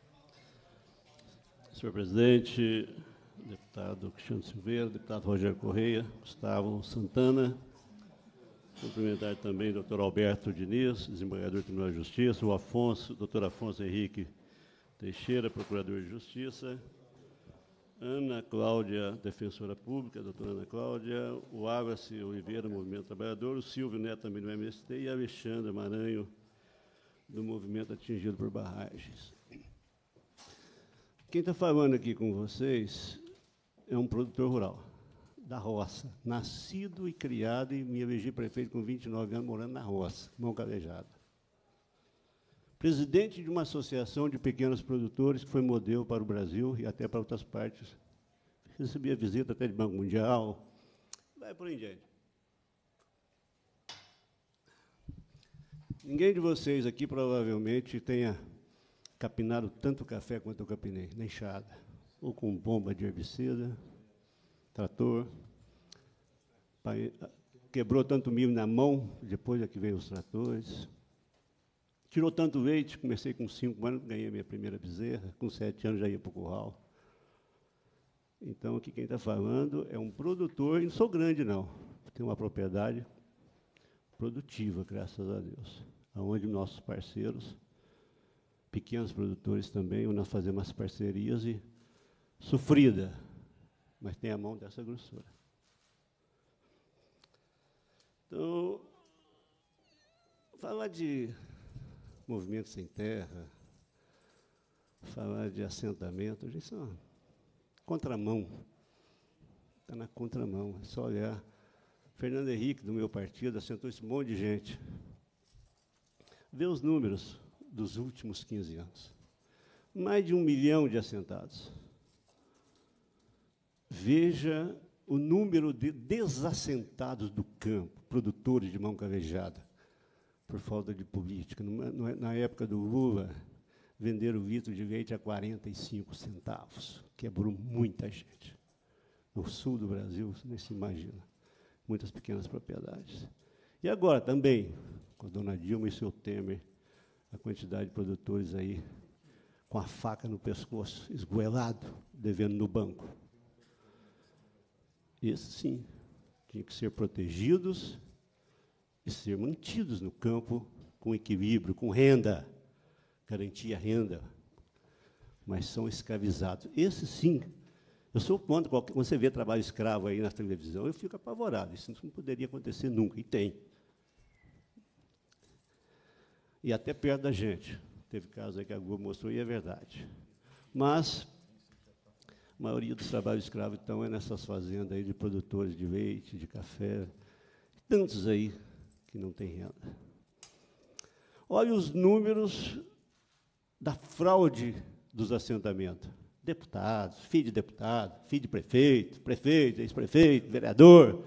J: Senhor presidente, deputado Cristiano Silveira, deputado Rogério Correia, Gustavo Santana, cumprimentar também o doutor Alberto Diniz, desembargador do Tribunal de Justiça, o Afonso, doutor Afonso Henrique Teixeira, procurador de Justiça, Ana Cláudia, defensora pública, doutora Ana Cláudia, o Ávace Oliveira, Movimento Trabalhador, o Silvio Neto, também do M S T, e a Alexandra Maranho, do Movimento Atingido por Barragens. Quem está falando aqui com vocês é um produtor rural, da roça, nascido e criado, e me elegi prefeito com vinte e nove anos, morando na roça, Mão Calejada. Presidente de uma associação de pequenos produtores que foi modelo para o Brasil e até para outras partes. Recebi a visita até de Banco Mundial, vai por aí em diante. Ninguém de vocês aqui provavelmente tenha capinado tanto café quanto eu capinei, na enxada, ou com bomba de herbicida, trator, quebrou tanto milho na mão, depois é que veio os tratores. Tirou tanto leite, comecei com cinco anos, ganhei a minha primeira bezerra, com sete anos já ia para o curral. Então, aqui quem está falando é um produtor, e não sou grande, não. Tenho uma propriedade produtiva, graças a Deus, onde nossos parceiros, pequenos produtores também, nós fazemos as parcerias e sofrida, mas tem a mão dessa grossura. Então, falar de movimento sem terra, falar de assentamento, gente, isso é uma contramão. Está na contramão, é só olhar. Fernando Henrique, do meu partido, assentou esse monte de gente. Vê os números dos últimos quinze anos. Mais de um milhão de assentados. Veja o número de desassentados do campo, produtores de mão calejada, por falta de política. Na época do Lula, venderam o litro de leite a quarenta e cinco centavos. Quebrou muita gente. No sul do Brasil, você nem se imagina. Muitas pequenas propriedades. E agora, também, com a dona Dilma e seu Temer, a quantidade de produtores aí com a faca no pescoço, esgoelado, devendo no banco. Esses, sim, tinham que ser protegidos e ser mantidos no campo com equilíbrio, com renda, garantir a renda, mas são escravizados. Esses, sim, eu sou contra, qualquer, quando você vê trabalho escravo aí na televisão, eu fico apavorado, isso não poderia acontecer nunca, e tem. E até perto da gente. Teve casos aí que a Globo mostrou, e é verdade. Mas a maioria dos trabalhos escravos, então, é nessas fazendas aí de produtores de leite, de café, tantos aí que não têm renda. Olha os números da fraude dos assentamentos. Deputados, filho de deputado, filho de prefeito, prefeito, ex-prefeito, vereador,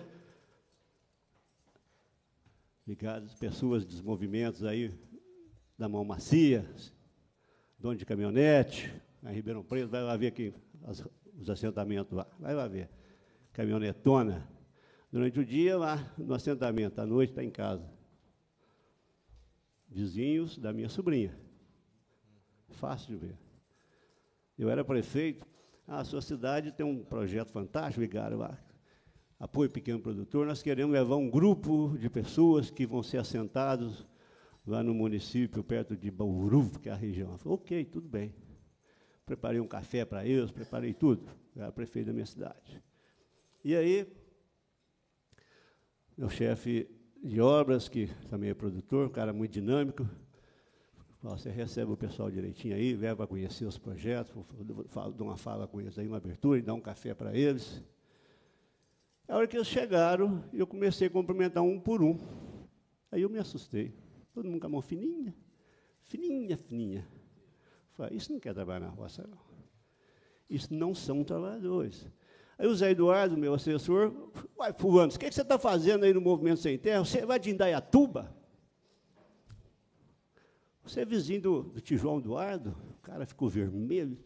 J: ligados, pessoas dos movimentos aí da mão macia, dono de caminhonete, na Ribeirão Preto, vai lá ver aqui as, os assentamentos lá, vai lá ver. Caminhonetona. Durante o dia, lá no assentamento, à noite está em casa. Vizinhos da minha sobrinha. Fácil de ver. Eu era prefeito, ah, a sua cidade tem um projeto fantástico, ligaram lá, apoio pequeno produtor, nós queremos levar um grupo de pessoas que vão ser assentados lá no município, perto de Bauru, que é a região. Eu falei, ok, tudo bem. Preparei um café para eles, preparei tudo. Eu era prefeito da minha cidade. E aí, meu chefe de obras, que também é produtor, um cara muito dinâmico, você recebe o pessoal direitinho aí, leva a conhecer os projetos, dou uma fala com eles aí, uma abertura, e dá um café para eles. A hora que eles chegaram, eu comecei a cumprimentar um por um. Aí eu me assustei. Todo mundo com a mão fininha, fininha, fininha. Falei, isso não quer trabalhar na roça, não. Isso não são trabalhadores. Aí o Zé Eduardo, meu assessor, uai, fulano, o que você está fazendo aí no Movimento Sem Terra? Você vai de Indaiatuba? Você é vizinho do, do tio João Eduardo? O cara ficou vermelho.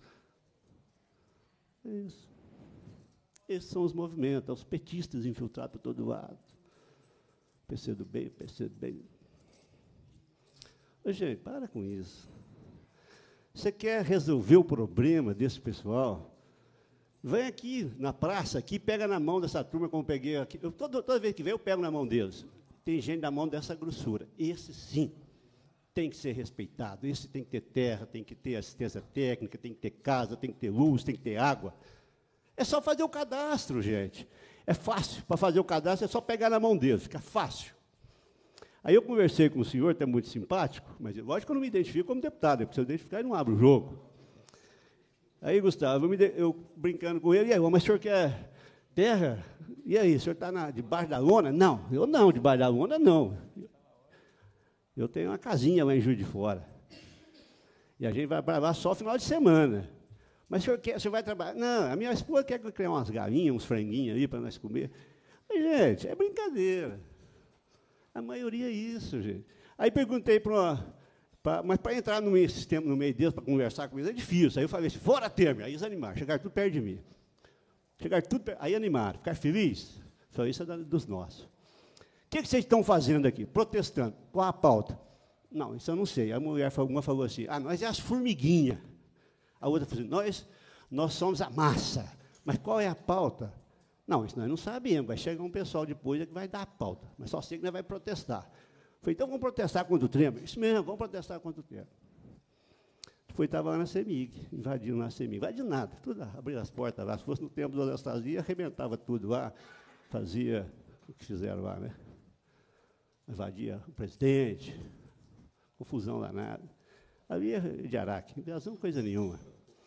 J: É isso. Esses são os movimentos, os petistas infiltrados por todo lado. P C do bem, P C do bem. Ô, gente, para com isso. Você quer resolver o problema desse pessoal? Vem aqui na praça, aqui, pega na mão dessa turma, como eu peguei aqui. Eu, toda, toda vez que vem, eu pego na mão deles. Tem gente na mão dessa grossura. Esse, sim, tem que ser respeitado. Esse tem que ter terra, tem que ter assistência técnica, tem que ter casa, tem que ter luz, tem que ter água. É só fazer o cadastro, gente. É fácil. Para fazer o cadastro, é só pegar na mão deles. Fica fácil. Aí eu conversei com o senhor, até muito simpático, mas lógico que eu não me identifico como deputado. Eu preciso identificar e não abro o jogo. Aí, Gustavo, eu, me de, eu brincando com ele, e aí, mas o senhor quer terra? E aí, o senhor está debaixo da lona? Não, eu não, debaixo da lona, não. Eu tenho uma casinha lá em Juiz de Fora. E a gente vai para lá só final de semana. Mas o senhor, quer, o senhor vai trabalhar? Não, a minha esposa quer criar umas galinhas, uns franguinhos aí para nós comer. Mas, gente, é brincadeira. A maioria é isso, gente. Aí perguntei para uma... Pra, mas para entrar no meio sistema, no meio deles, para conversar com eles, é difícil. Aí eu falei assim, fora termo. Aí eles animaram, chegaram tudo perto de mim. Chegaram tudo perto, aí animaram, ficaram felizes. Falei, isso é dos nossos. O que, que vocês estão fazendo aqui? Protestando. Qual a pauta? Não, isso eu não sei. A mulher, uma falou assim, ah, nós é as formiguinhas. A outra falou assim, nós, nós somos a massa. Mas qual é a pauta? Não, isso nós não sabemos. Vai chegar um pessoal depois que vai dar a pauta. Mas só sei que nós vamos protestar. Falei, então vamos protestar contra o Temer? Isso mesmo, vamos protestar contra o Temer. Foi, estava lá na CEMIG, invadindo na CEMIG. Invadiu nada, tudo, abriu as portas lá. Se fosse no tempo da Anastasia, arrebentava tudo lá, fazia o que fizeram lá, né? Invadia o presidente, confusão danada. Ali é de Araque, não tem razão coisa nenhuma.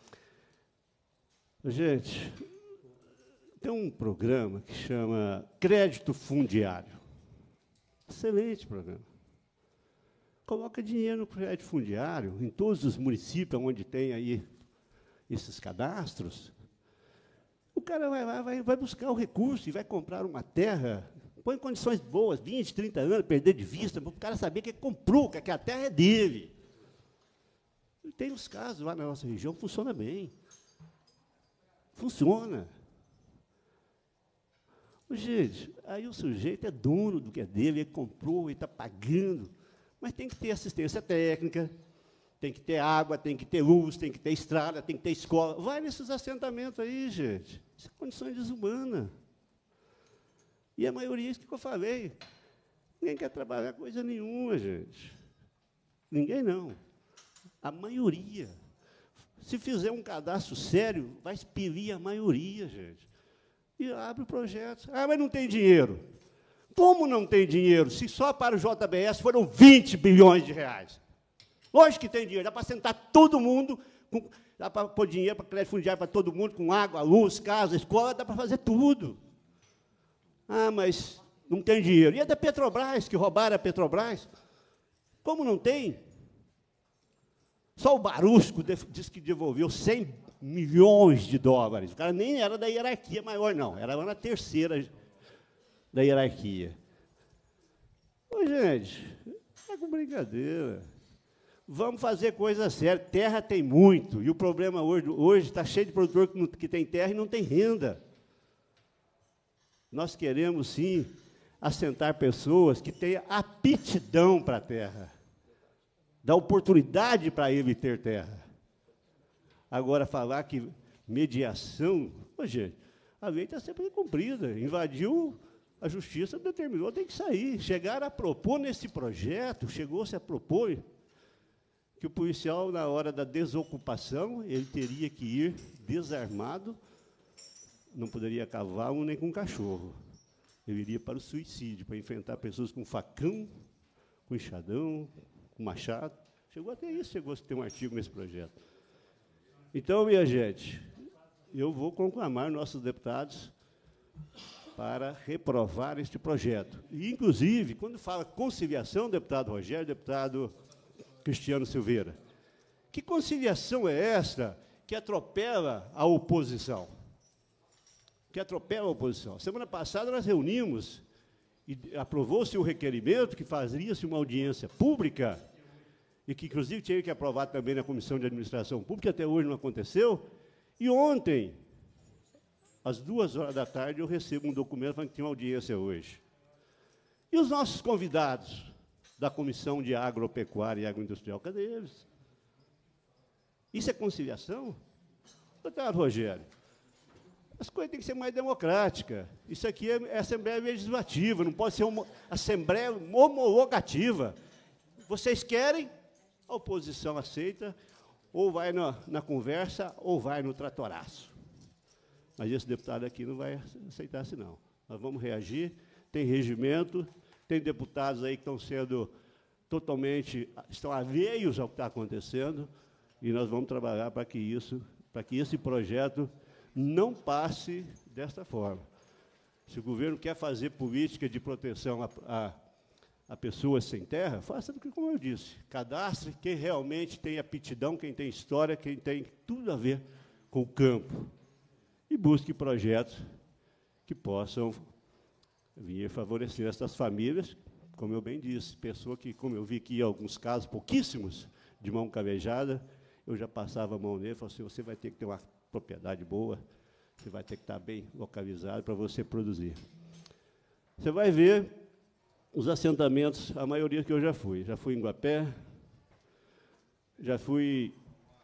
J: Gente, tem um programa que chama Crédito Fundiário. Excelente programa. Coloca dinheiro no crédito fundiário, em todos os municípios onde tem aí esses cadastros. O cara vai lá, vai, vai buscar o recurso e vai comprar uma terra, põe em condições boas, vinte, trinta anos, perder de vista, para o cara saber que comprou, que a terra é dele. E tem uns casos lá na nossa região, funciona bem. Funciona. Gente, aí o sujeito é dono do que é dele, ele comprou, ele está pagando, mas tem que ter assistência técnica, tem que ter água, tem que ter luz, tem que ter estrada, tem que ter escola. Vai nesses assentamentos aí, gente. Isso é condições desumanas. E a maioria, isso que eu falei, ninguém quer trabalhar coisa nenhuma, gente. Ninguém não. A maioria. Se fizer um cadastro sério, vai expelir a maioria, gente. E abre o projeto. Ah, mas não tem dinheiro. Como não tem dinheiro? Se só para o J B S foram vinte bilhões de reais. Lógico que tem dinheiro. Dá para sentar todo mundo, com, dá para pôr dinheiro para crédito fundiário para todo mundo, com água, luz, casa, escola, dá para fazer tudo. Ah, mas não tem dinheiro. E é da Petrobras, que roubaram a Petrobras. Como não tem? Só o Barusco disse que devolveu cem milhões de dólares. O cara nem era da hierarquia maior, não. Era na terceira da hierarquia. Ô, gente, é com brincadeira. Vamos fazer coisa séria. Terra tem muito. E o problema hoje hoje está cheio de produtor que, não, que tem terra e não tem renda. Nós queremos, sim, assentar pessoas que tenham aptidão para a terra. Dar oportunidade para ele ter terra. Agora, falar que mediação... Ô, gente, a lei está sempre cumprida. Invadiu, a justiça determinou, tem que sair. Chegaram a propor nesse projeto, chegou-se a propor que o policial, na hora da desocupação, ele teria que ir desarmado, não poderia cavalo nem com cachorro. Ele iria para o suicídio, para enfrentar pessoas com facão, com enxadão, com machado. Chegou até isso, chegou a ter um artigo nesse projeto. Então, minha gente, eu vou conclamar nossos deputados para reprovar este projeto. E, inclusive, quando fala conciliação, deputado Rogério, deputado Cristiano Silveira, que conciliação é esta que atropela a oposição? Que atropela a oposição. Semana passada nós reunimos e aprovou-se o requerimento que fazia-se uma audiência pública e que, inclusive, tinha que aprovar também na Comissão de Administração Pública, até hoje não aconteceu. E ontem, às duas horas da tarde, eu recebo um documento falando que tinha uma audiência hoje. E os nossos convidados da Comissão de Agropecuária e Agroindustrial, cadê eles? Isso é conciliação? Doutor Rogério, as coisas têm que ser mais democráticas. Isso aqui é, é Assembleia Legislativa, não pode ser uma Assembleia homologativa. Vocês querem, a oposição aceita, ou vai na, na conversa, ou vai no tratoraço. Mas esse deputado aqui não vai aceitar assim, não. Nós vamos reagir, tem regimento, tem deputados aí que estão sendo totalmente, estão alheios ao que está acontecendo, e nós vamos trabalhar para que isso, para que esse projeto não passe desta forma. Se o governo quer fazer política de proteção a, a, a pessoas sem terra, faça do que, como eu disse, cadastre quem realmente tem aptidão, quem tem história, quem tem tudo a ver com o campo. E busque projetos que possam vir favorecer essas famílias, como eu bem disse, pessoa que, como eu vi aqui em alguns casos, pouquíssimos, de mão cavejada, eu já passava a mão nele e falava assim, você vai ter que ter uma propriedade boa, você vai ter que estar bem localizado para você produzir. Você vai ver os assentamentos, a maioria que eu já fui. Já fui em Guapé, já fui,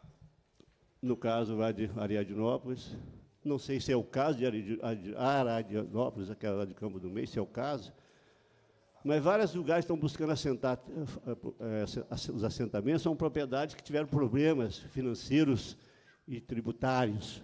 J: no caso lá de Ariadnópolis, não sei se é o caso de Ariadnópolis, aquela lá de Campo do Meio, se é o caso, mas vários lugares estão buscando assentar, os assentamentos, são propriedades que tiveram problemas financeiros e tributários.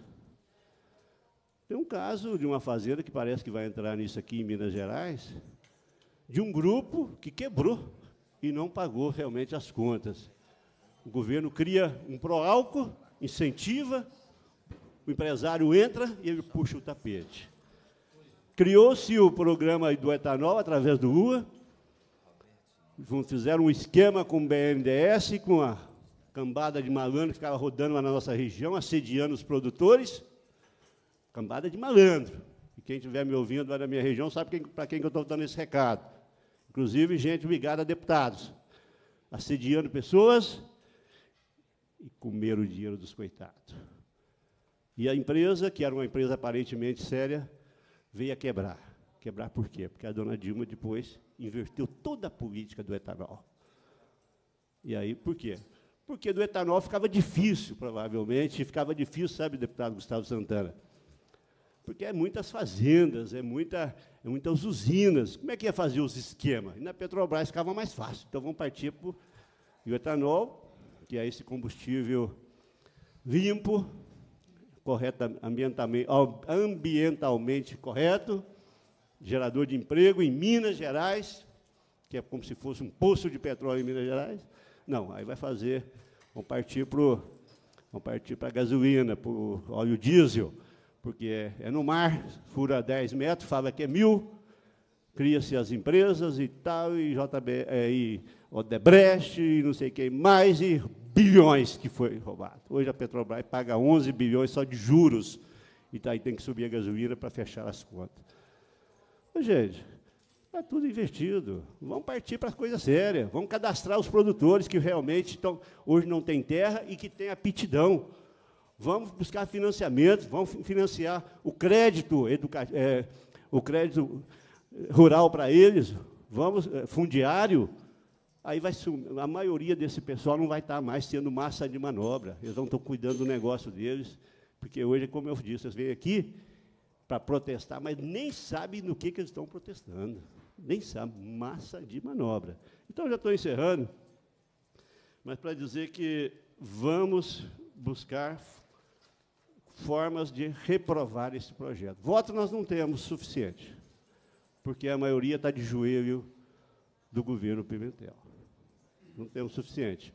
J: Tem um caso de uma fazenda que parece que vai entrar nisso aqui em Minas Gerais, de um grupo que quebrou e não pagou realmente as contas. O governo cria um pró-álcool, incentiva, o empresário entra e ele puxa o tapete. Criou-se o programa do etanol através do Lula, fizeram um esquema com o B N D E S, com a cambada de malandro que ficava rodando lá na nossa região, assediando os produtores, cambada de malandro. E quem estiver me ouvindo lá na minha região sabe para quem que eu estou dando esse recado. Inclusive, gente ligada a deputados, assediando pessoas e comeram o dinheiro dos coitados. E a empresa, que era uma empresa aparentemente séria, veio a quebrar. Quebrar por quê? Porque a dona Dilma depois inverteu toda a política do etanol. E aí, por quê? Porque do etanol ficava difícil, provavelmente, ficava difícil, sabe, deputado Gustavo Santana? Porque é muitas fazendas, é, muita, é muitas usinas. Como é que ia fazer os esquemas? E na Petrobras ficava mais fácil. Então, vamos partir para o etanol, que é esse combustível limpo, correto, ambientalmente, ambientalmente correto, gerador de emprego em Minas Gerais, que é como se fosse um poço de petróleo em Minas Gerais. Não, aí vai fazer, vamos partir para vamos partir para a gasolina, para o óleo diesel, porque é, é no mar, fura dez metros, fala que é mil, cria-se as empresas e tal, e J B, é, e Odebrecht, e não sei quem mais, e bilhões que foi roubado. Hoje a Petrobras paga onze bilhões só de juros, e tá, aí tem que subir a gasolina para fechar as contas. Mas, gente, está tudo investido. Vamos partir para as coisas sérias. Vamos cadastrar os produtores que realmente estão, hoje não têm terra e que têm aptidão. Vamos buscar financiamento, vamos financiar o crédito, educa é, o crédito rural para eles, vamos, é, fundiário. Aí vai sumir. A maioria desse pessoal não vai estar mais sendo massa de manobra. Eles não estão cuidando do negócio deles, porque hoje, como eu disse, eles vêm aqui para protestar, mas nem sabem no que, que eles estão protestando. Nem sabem, massa de manobra. Então, já estou encerrando, mas para dizer que vamos buscar formas de reprovar esse projeto. Voto nós não temos suficiente, porque a maioria está de joelho do governo Pimentel. Não temos suficiente.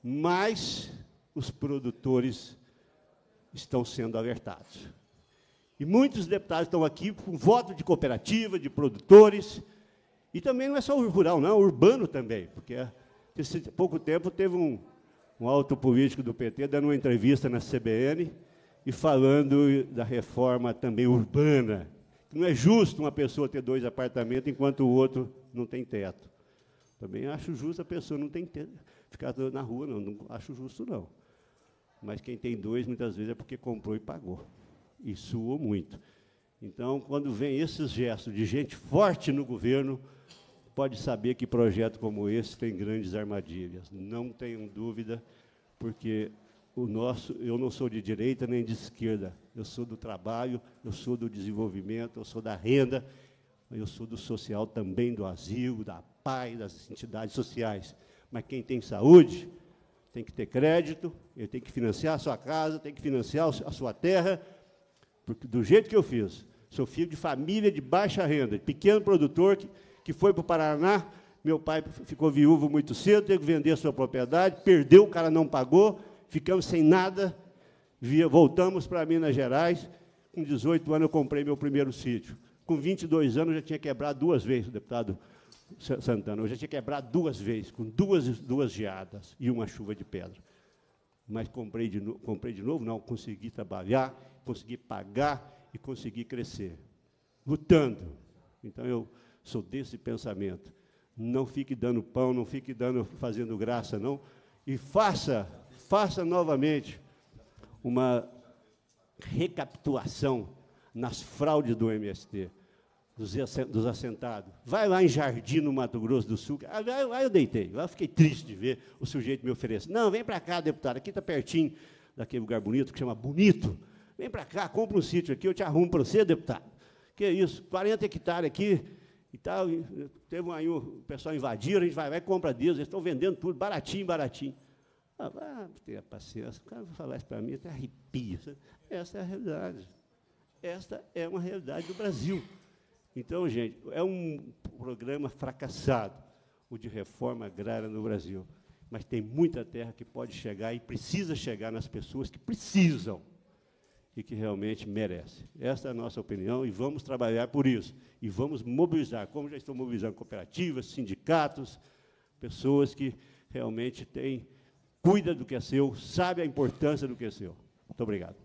J: Mas os produtores estão sendo alertados. E muitos deputados estão aqui com voto de cooperativa, de produtores, e também não é só o rural, não, é o urbano também, porque há pouco tempo teve um, um alto político do P T dando uma entrevista na C B N e falando da reforma também urbana. Não é justo uma pessoa ter dois apartamentos enquanto o outro não tem teto. Também acho justo a pessoa não tem teto, ficar na rua, não, não acho justo, não. Mas quem tem dois, muitas vezes, é porque comprou e pagou. E suou muito. Então, quando vem esses gestos de gente forte no governo, pode saber que projeto como esse tem grandes armadilhas. Não tenham dúvida, porque o nosso, eu não sou de direita nem de esquerda. Eu sou do trabalho, eu sou do desenvolvimento, eu sou da renda, eu sou do social também, do asilo, da paz, das entidades sociais. Mas quem tem saúde tem que ter crédito, ele tem que financiar a sua casa, tem que financiar a sua terra, porque do jeito que eu fiz, sou filho de família de baixa renda, de pequeno produtor que, que foi para o Paraná, meu pai ficou viúvo muito cedo, teve que vender a sua propriedade, perdeu, o cara não pagou, ficamos sem nada, via, voltamos para Minas Gerais, com dezoito anos eu comprei meu primeiro sítio. Com vinte e dois anos eu já tinha quebrado duas vezes, deputado Santana, eu já tinha quebrado duas vezes, com duas, duas geadas e uma chuva de pedra. Mas comprei de, no, comprei de novo, não, consegui trabalhar, consegui pagar e consegui crescer, lutando. Então, eu sou desse pensamento. Não fique dando pão, não fique dando, fazendo graça, não. E faça, faça novamente uma recapitulação nas fraudes do M S T, dos assentados. Vai lá em Jardim, no Mato Grosso do Sul. Lá eu deitei, lá eu fiquei triste de ver o sujeito me oferecer. Não, vem para cá, deputado, aqui está pertinho daquele lugar bonito, que chama Bonito. Vem para cá, compra um sítio aqui, eu te arrumo para você, deputado. Que é isso, quarenta hectares aqui e tal. Teve aí o pessoal invadiram, a gente vai lá e compra deles, eles estão vendendo tudo, baratinho, baratinho. Ah, vai ter a paciência, o cara vai falar isso para mim, até arrepia. Essa é a realidade. Esta é uma realidade do Brasil. Então, gente, é um programa fracassado, o de reforma agrária no Brasil. Mas tem muita terra que pode chegar e precisa chegar nas pessoas que precisam e que realmente merecem. Essa é a nossa opinião e vamos trabalhar por isso. E vamos mobilizar, como já estou mobilizando cooperativas, sindicatos, pessoas que realmente têm, cuida do que é seu, sabe a importância do que é seu. Muito obrigado.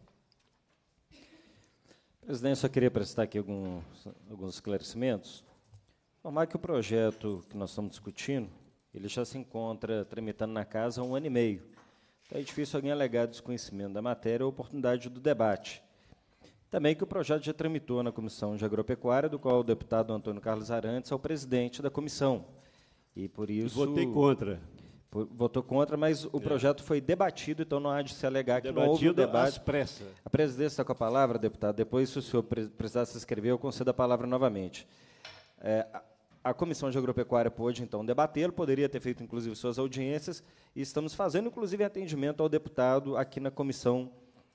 A: Presidente, só queria prestar aqui alguns, alguns esclarecimentos. Informar que o projeto que nós estamos discutindo, ele já se encontra tramitando na casa há um ano e meio. Então, é difícil alguém alegar desconhecimento da matéria ou oportunidade do debate. Também que o projeto já tramitou na Comissão de Agropecuária, do qual o deputado Antônio Carlos Arantes é o presidente da comissão. E, por isso...
J: Votei contra.
A: Por, votou contra, mas o é. projeto foi debatido, então não há de se alegar que
J: debatido
A: não houve o debate.
J: Às pressas.
A: A presidência está com a palavra, deputado. Depois, se o senhor precisar se inscrever, eu concedo a palavra novamente. É, a, a Comissão de Agropecuária pôde, então, debatê-lo, poderia ter feito, inclusive, suas audiências, e estamos fazendo, inclusive, atendimento ao deputado aqui na Comissão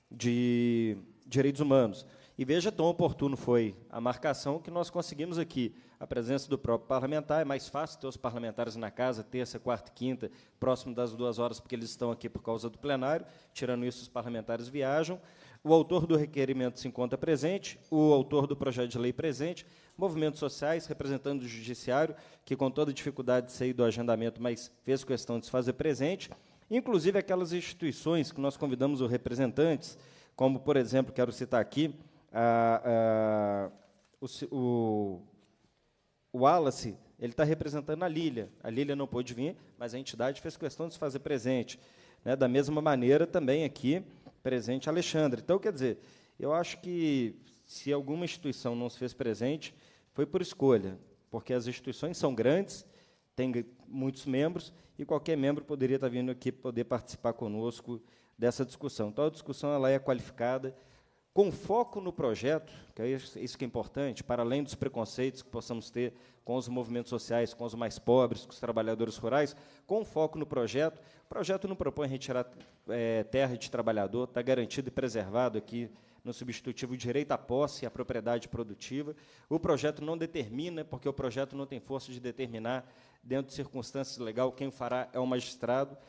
A: de Direitos Humanos. E veja, tão oportuno foi a marcação que nós conseguimos aqui. A presença do próprio parlamentar, é mais fácil ter os parlamentares na casa, terça, quarta e quinta, próximo das duas horas, porque eles estão aqui por causa do plenário, tirando isso, os parlamentares viajam. O autor do requerimento se encontra presente, o autor do projeto de lei presente, movimentos sociais, representando o judiciário, que com toda dificuldade de sair do agendamento, mas fez questão de se fazer presente, inclusive aquelas instituições que nós convidamos os representantes, como, por exemplo, quero citar aqui, a, a, o, o, o Wallace, ele está representando a Lília. A Lília não pôde vir, mas a entidade fez questão de se fazer presente. Né? Da mesma maneira, também aqui, presente Alexandre. Então, quer dizer, eu acho que, se alguma instituição não se fez presente, foi por escolha, porque as instituições são grandes, têm muitos membros, e qualquer membro poderia estar vindo aqui poder participar conosco dessa discussão. Então, a discussão ela é qualificada, com foco no projeto, que é isso que é importante, para além dos preconceitos que possamos ter com os movimentos sociais, com os mais pobres, com os trabalhadores rurais, com foco no projeto. O projeto não propõe retirar é, terra de trabalhador, está garantido e preservado aqui no substitutivo direito à posse e à propriedade produtiva. O projeto não determina, porque o projeto não tem força de determinar, dentro de circunstâncias legais, quem fará é o magistrado.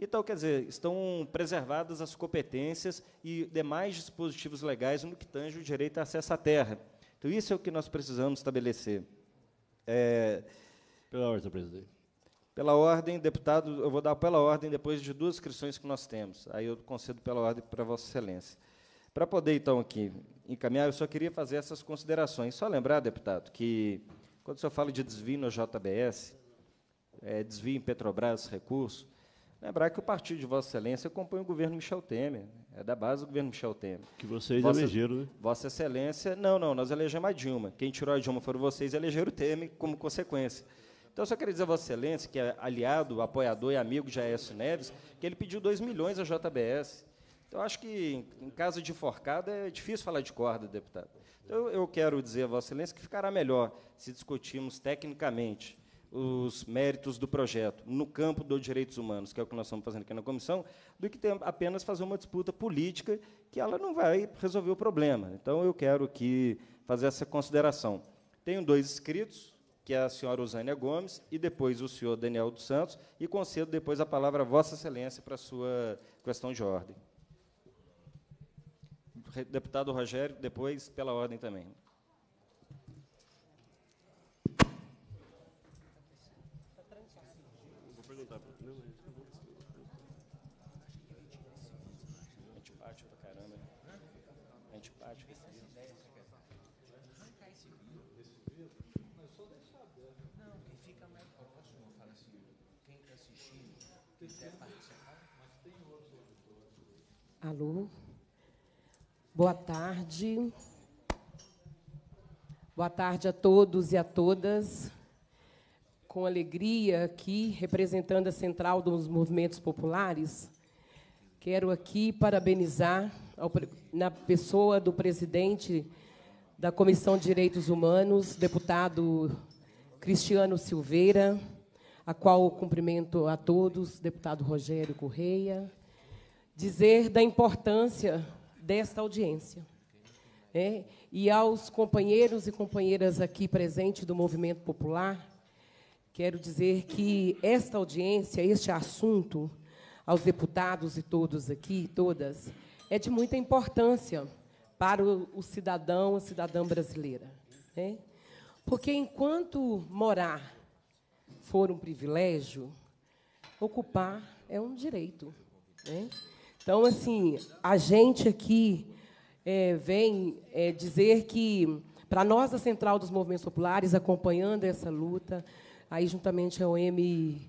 A: Então, quer dizer, estão preservadas as competências e demais dispositivos legais no que tange o direito a acesso à terra. Então, isso é o que nós precisamos estabelecer. É,
J: pela ordem, presidente.
A: Pela ordem, deputado, eu vou dar pela ordem depois de duas inscrições que nós temos. Aí eu concedo pela ordem para Vossa Excelência. Para poder, então, aqui encaminhar, eu só queria fazer essas considerações. Só lembrar, deputado, que quando o senhor fala de desvio no J B S, é, desvio em Petrobras, recursos, lembrar que o partido de Vossa Excelência compõe o governo Michel Temer, é da base do governo Michel Temer.
J: Que vocês
A: Vossa,
J: elegeram, né?
A: Vossa Excelência, não, não, nós elegemos a Dilma. Quem tirou a Dilma foram vocês e elegeram o Temer como consequência. Então, eu só queria dizer a Vossa Excelência, que é aliado, apoiador e amigo de Aécio Neves, que ele pediu dois milhões a J B S. Então, eu acho que, em caso de enforcada, é difícil falar de corda, deputado. Então, eu quero dizer a Vossa Excelência que ficará melhor se discutirmos tecnicamente os méritos do projeto no campo dos direitos humanos, que é o que nós estamos fazendo aqui na comissão, do que ter, apenas fazer uma disputa política que ela não vai resolver o problema. Então, eu quero aqui fazer essa consideração. Tenho dois inscritos, que é a senhora Usânia Gomes e depois o senhor Daniel dos Santos, e concedo depois a palavra a Vossa Excelência para a sua questão de ordem. Deputado Rogério, depois pela ordem também. Antipático pra caramba. Antipático.
K: Não, quem fica mais próximo, fala assim, quem está assistindo, quem quer participar.
L: Alô? Boa tarde. Boa tarde a todos e a todas. Com alegria aqui, representando a Central dos Movimentos Populares, quero aqui parabenizar, ao, na pessoa do presidente da Comissão de Direitos Humanos, deputado Cristiano Silveira, a qual eu cumprimento a todos, deputado Rogério Correia, dizer da importância desta audiência. É, e aos companheiros e companheiras aqui presentes do Movimento Popular, quero dizer que esta audiência, este assunto, aos deputados e todos aqui, todas, é de muita importância para o, o cidadão, a cidadã brasileira. Né? Porque, enquanto morar for um privilégio, ocupar é um direito. Né? Então, assim, a gente aqui é, vem é, dizer que, para nós, a Central dos Movimentos Populares, acompanhando essa luta, aí, juntamente ao M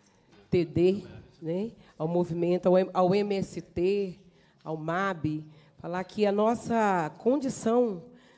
L: T D, né, ao movimento, ao, ao M S T, ao M A B, falar que a nossa condição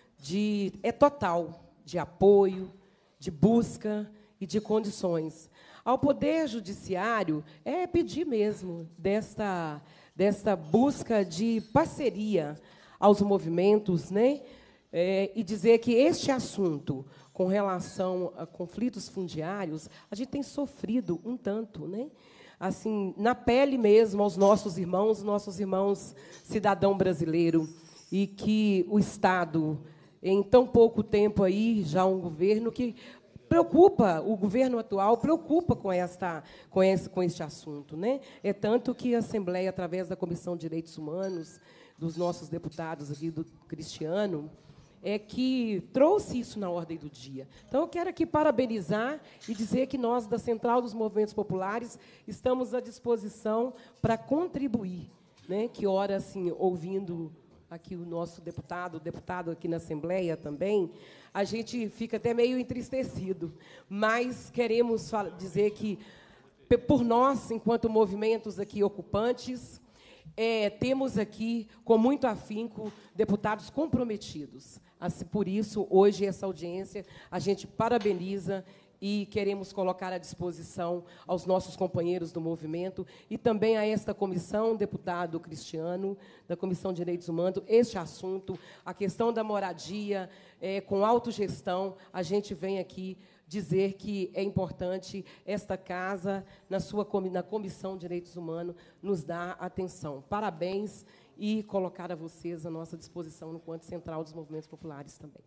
L: de, é total de apoio, de busca e de condições. Ao Poder Judiciário, é pedir mesmo desta, desta busca de parceria aos movimentos, né, é, e dizer que este assunto, com relação a conflitos fundiários, a gente tem sofrido um tanto, né? Assim, na pele mesmo, aos nossos irmãos, nossos irmãos cidadão brasileiro, e que o Estado, em tão pouco tempo aí, já um governo que preocupa, o governo atual preocupa com, esta, com, esse, com este assunto. Né? É tanto que a Assembleia, através da Comissão de Direitos Humanos, dos nossos deputados aqui, do Cristiano, é que trouxe isso na ordem do dia. Então, eu quero aqui parabenizar e dizer que nós, da Central dos Movimentos Populares, estamos à disposição para contribuir, né? Que, ora, assim, ouvindo aqui o nosso deputado, o deputado aqui na Assembleia também, a gente fica até meio entristecido, mas queremos dizer que, por nós, enquanto movimentos aqui ocupantes, é, temos aqui, com muito afinco, deputados comprometidos. Assim, por isso, hoje, essa audiência, a gente parabeniza e queremos colocar à disposição aos nossos companheiros do movimento e também a esta comissão, deputado Cristiano, da Comissão de Direitos Humanos, este assunto, a questão da moradia, é, com autogestão, a gente vem aqui dizer que é importante esta casa, na sua na Comissão de Direitos Humanos, nos dar atenção. Parabéns e colocar a vocês à nossa disposição no enquanto Central dos Movimentos Populares também.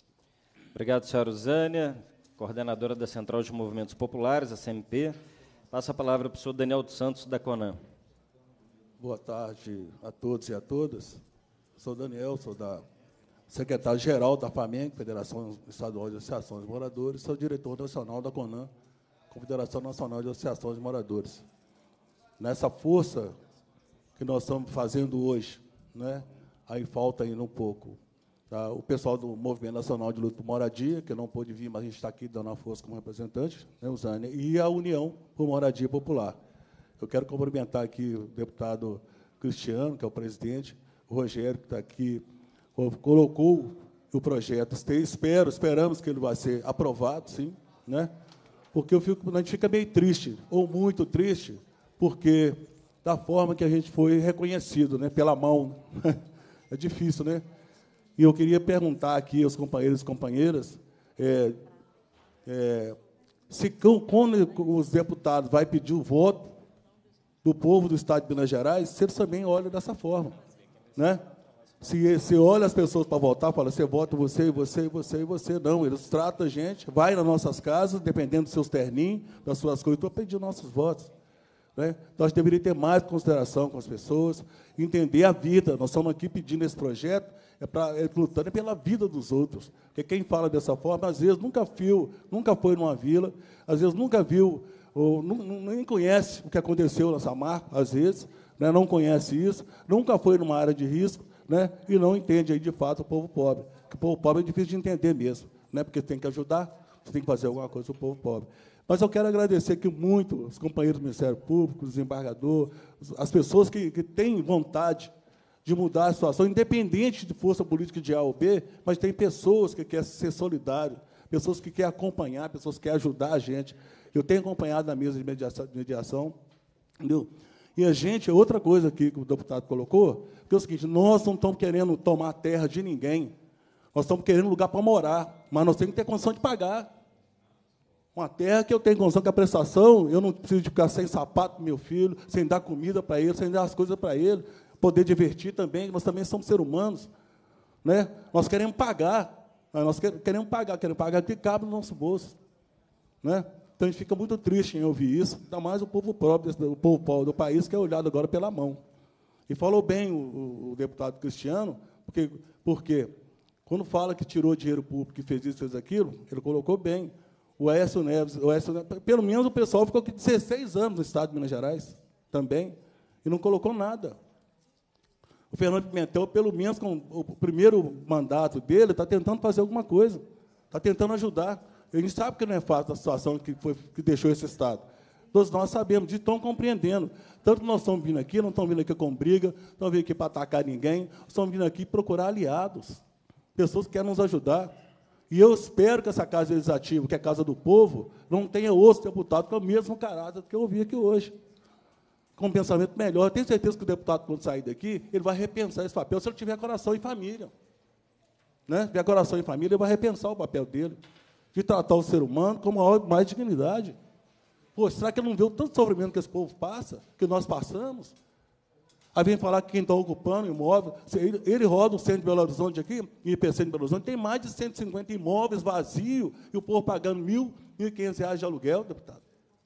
A: Obrigado, senhora Usânia, coordenadora da Central de Movimentos Populares, a C M P. Passa a palavra para o senhor Daniel dos Santos, da CONAN.
M: Boa tarde a todos e a todas. Sou Daniel, sou da secretário-geral da FAMENC, Federação Estadual de Associações de Moradores, sou diretor nacional da CONAN, Confederação Nacional de Associações de Moradores. Nessa força que nós estamos fazendo hoje, né, aí falta ainda um pouco. Tá? O pessoal do Movimento Nacional de Luta por Moradia, que não pôde vir, mas a gente está aqui dando a força como representante, né, Usânia, e a União por Moradia Popular. Eu quero cumprimentar aqui o deputado Cristiano, que é o presidente, o Rogério, que está aqui, colocou o projeto. Espero, esperamos que ele vai ser aprovado, sim, né? Porque eu fico, a gente fica meio triste, ou muito triste, porque da forma que a gente foi reconhecido, né, pela mão. É difícil, né? E eu queria perguntar aqui aos companheiros e companheiras é, é, se, quando os deputados vão pedir o voto do povo do Estado de Minas Gerais, se eles também olham dessa forma, né? Se, se olha as pessoas para votar, fala, você vota você, você, você e você. Não, eles tratam a gente, vai nas nossas casas, dependendo dos seus terninhos, das suas coisas, para pedir nossos votos. Né? Nós deveríamos ter mais consideração com as pessoas, entender a vida. Nós estamos aqui pedindo esse projeto, é pra, é, lutando pela vida dos outros. Porque quem fala dessa forma, às vezes, nunca viu, nunca foi numa vila, às vezes, nunca viu, ou não, nem conhece o que aconteceu na Samarco, às vezes, né, não conhece isso, nunca foi numa área de risco, né, e não entende, aí, de fato, o povo pobre. Porque o povo pobre é difícil de entender mesmo, né, porque tem que ajudar, você tem que fazer alguma coisa para o povo pobre. Mas eu quero agradecer aqui muito os companheiros do Ministério Público, o desembargador, as pessoas que, que têm vontade de mudar a situação, independente de força política de A ou B, mas tem pessoas que querem ser solidários, pessoas que querem acompanhar, pessoas que querem ajudar a gente. Eu tenho acompanhado na mesa de mediação, de mediação, entendeu? E a gente, outra coisa aqui que o deputado colocou, que é o seguinte, nós não estamos querendo tomar terra de ninguém, nós estamos querendo lugar para morar, mas nós temos que ter condição de pagar. Uma terra que eu tenho condição que a prestação, eu não preciso de ficar sem sapato para meu filho, sem dar comida para ele, sem dar as coisas para ele, poder divertir também, nós também somos seres humanos. Né? Nós queremos pagar, nós queremos pagar, queremos pagar que cabe no nosso bolso. Né? Então, a gente fica muito triste em ouvir isso, ainda mais o povo próprio, o povo pobre do país, que é olhado agora pela mão. E falou bem o, o, o deputado Cristiano, porque, porque quando fala que tirou dinheiro público, que fez isso, fez aquilo, ele colocou bem. O Aécio Neves, o Aécio Neves, pelo menos o pessoal ficou aqui dezesseis anos no Estado de Minas Gerais, também, e não colocou nada. O Fernando Pimentel, pelo menos com o primeiro mandato dele, está tentando fazer alguma coisa, está tentando ajudar. A gente sabe que não é fácil a situação que, foi, que deixou esse Estado. Todos nós sabemos, e estão compreendendo. Tanto que nós estamos vindo aqui, não estamos vindo aqui com briga, não estamos vindo aqui para atacar ninguém, estamos vindo aqui procurar aliados, pessoas que querem nos ajudar. E eu espero que essa Casa Legislativa, que é a Casa do Povo, não tenha outro deputado com o mesmo caráter que eu ouvi aqui hoje, com um pensamento melhor. Eu tenho certeza que o deputado, quando sair daqui, ele vai repensar esse papel, se ele tiver coração e família. Né? Se tiver coração e família, ele vai repensar o papel dele, de tratar o ser humano com maior, mais dignidade. Pô, será que ele não vê o tanto sofrimento que esse povo passa, que nós passamos? Aí vem falar que quem está ocupando imóvel, ele, ele roda o centro de Belo Horizonte aqui, I P C de Belo Horizonte, tem mais de cento e cinquenta imóveis vazios, e o povo pagando mil, mil e quinhentos reais de aluguel, deputado.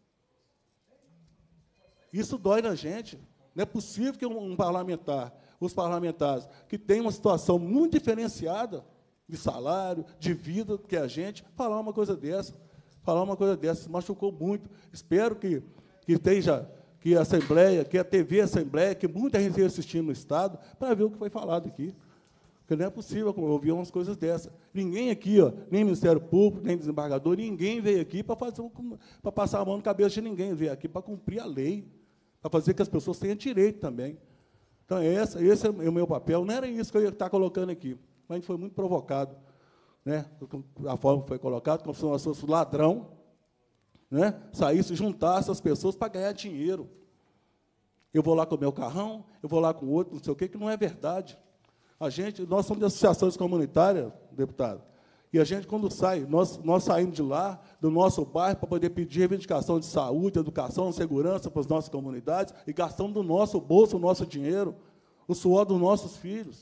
M: Isso dói na gente. Não é possível que um, um parlamentar, os parlamentares, que têm uma situação muito diferenciada de salário, de vida, que a gente, falar uma coisa dessa, falar uma coisa dessa, se machucou muito. Espero que, que esteja... que a Assembleia, que a T V Assembleia, que muita gente esteja assistindo no Estado, para ver o que foi falado aqui. Porque não é possível ouvir umas coisas dessas. Ninguém aqui, ó, nem Ministério Público, nem desembargador, ninguém veio aqui para fazer para passar a mão na cabeça de ninguém, veio aqui para cumprir a lei, para fazer que as pessoas tenham direito também. Então, esse, esse é o meu papel. Não era isso que eu ia estar colocando aqui, mas a gente foi muito provocado, né? A forma que foi colocado, como se nós fosse ladrão, né? Saísse, juntasse as pessoas para ganhar dinheiro. Eu vou lá com o meu carrão, eu vou lá com o outro, não sei o quê, que não é verdade. A gente, nós somos de associações comunitárias, deputado, e a gente, quando sai, nós, nós saímos de lá, do nosso bairro, para poder pedir reivindicação de saúde, educação, segurança para as nossas comunidades, e gastamos do nosso bolso o nosso dinheiro, o suor dos nossos filhos.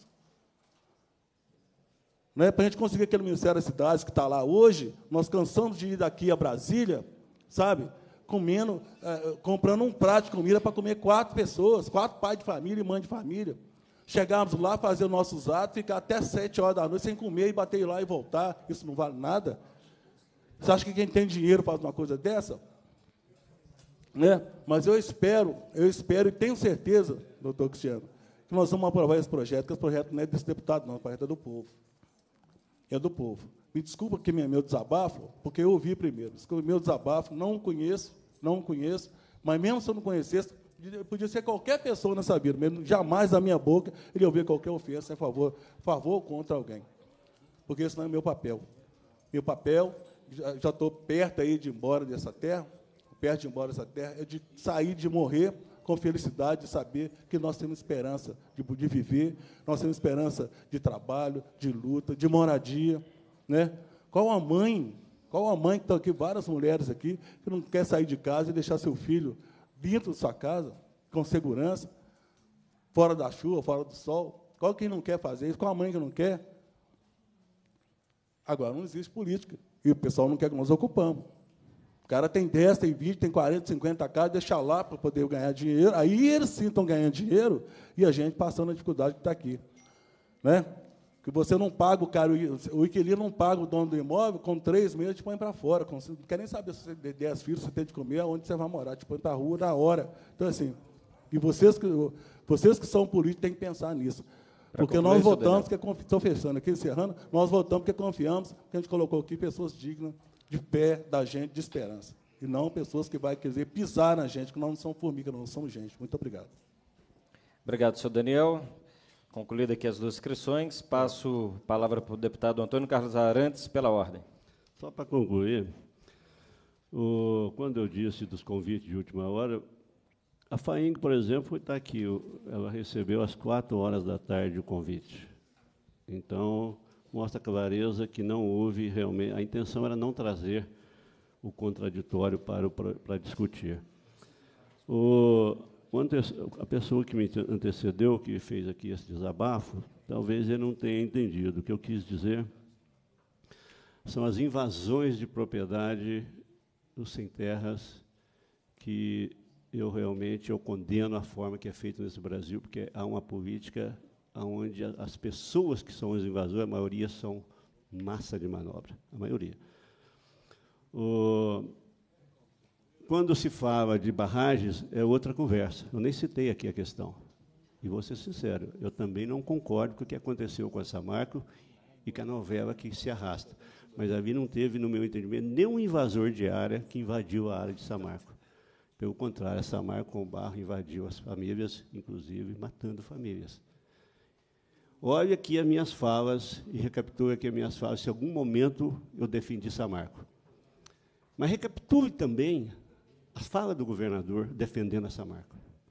M: Né? Para a gente conseguir aquele Ministério das Cidades que está lá hoje, nós cansamos de ir daqui a Brasília, sabe, comendo, uh, comprando um prato de comida para comer quatro pessoas, quatro pais de família e mãe de família. Chegávamos lá, fazer os nossos atos, ficar até sete horas da noite sem comer e bater lá e voltar. Isso não vale nada? Você acha que quem tem dinheiro faz uma coisa dessa? Né? Mas eu espero, eu espero e tenho certeza, doutor Cristiano, que nós vamos aprovar esse projeto, porque esse projeto não é desse deputado, não, o projeto é do povo. É do povo. Me desculpa que é meu desabafo, porque eu ouvi primeiro. Desculpa, meu desabafo, não conheço, não conheço, mas mesmo se eu não conhecesse, podia ser qualquer pessoa nessa vida, mesmo, jamais da minha boca ele ouvir qualquer ofensa a favor, favor ou contra alguém. Porque esse não é meu papel. Meu papel, já estou perto aí de ir embora dessa terra, perto de ir embora dessa terra, é de sair, de morrer com felicidade, de saber que nós temos esperança de, de viver, nós temos esperança de trabalho, de luta, de moradia. Né? Qual a mãe, qual a mãe que estão aqui, várias mulheres aqui, que não quer sair de casa e deixar seu filho dentro de sua casa, com segurança, fora da chuva, fora do sol? Qual quem não quer fazer isso? Qual a mãe que não quer? Agora, não existe política, e o pessoal não quer que nós ocupamos. O cara tem dez, tem vinte, tem quarenta, cinquenta casas, deixa lá para poder ganhar dinheiro, aí eles sim estão ganhando dinheiro, e a gente passando a dificuldade que está aqui. Né? Que você não paga o cara, o inquilino não paga o dono do imóvel, com três meses te põe para fora. Você não quer nem saber se você tem dez filhos, se você tem de comer, aonde você vai morar, te põe para a rua na hora. Então, assim, e vocês que, vocês que são políticos têm que pensar nisso. Pra porque nós votamos, que estou fechando aqui, encerrando, nós votamos porque confiamos, que a gente colocou aqui pessoas dignas, de pé da gente, de esperança. E não pessoas que vão querer pisar na gente, que nós não somos formiga, nós não somos gente. Muito obrigado.
A: Obrigado, senhor Daniel. Concluídas aqui as duas inscrições, passo a palavra para o deputado Antônio Carlos Arantes, pela ordem.
J: Só para concluir, o, quando eu disse dos convites de última hora, a FAENG, por exemplo, está aqui, ela recebeu às quatro horas da tarde o convite. Então, mostra clareza que não houve realmente, a intenção era não trazer o contraditório para, o, para discutir. O, a pessoa que me antecedeu, que fez aqui esse desabafo, talvez ele não tenha entendido. O que eu quis dizer são as invasões de propriedade dos sem-terras, que eu realmente eu condeno a forma que é feita nesse Brasil, porque há uma política onde as pessoas que são os invasores, a maioria são massa de manobra, a maioria. O, quando se fala de barragens, é outra conversa. Eu nem citei aqui a questão. E vou ser sincero, eu também não concordo com o que aconteceu com a Samarco e com a novela que se arrasta. Mas ali não teve, no meu entendimento, nenhum invasor de área que invadiu a área de Samarco. Pelo contrário, a Samarco com o barro invadiu as famílias, inclusive matando famílias. Olha aqui as minhas falas, e recapitule aqui as minhas falas, se em algum momento eu defendi Samarco. Mas recapitule também a fala do governador defendendo a Samarco.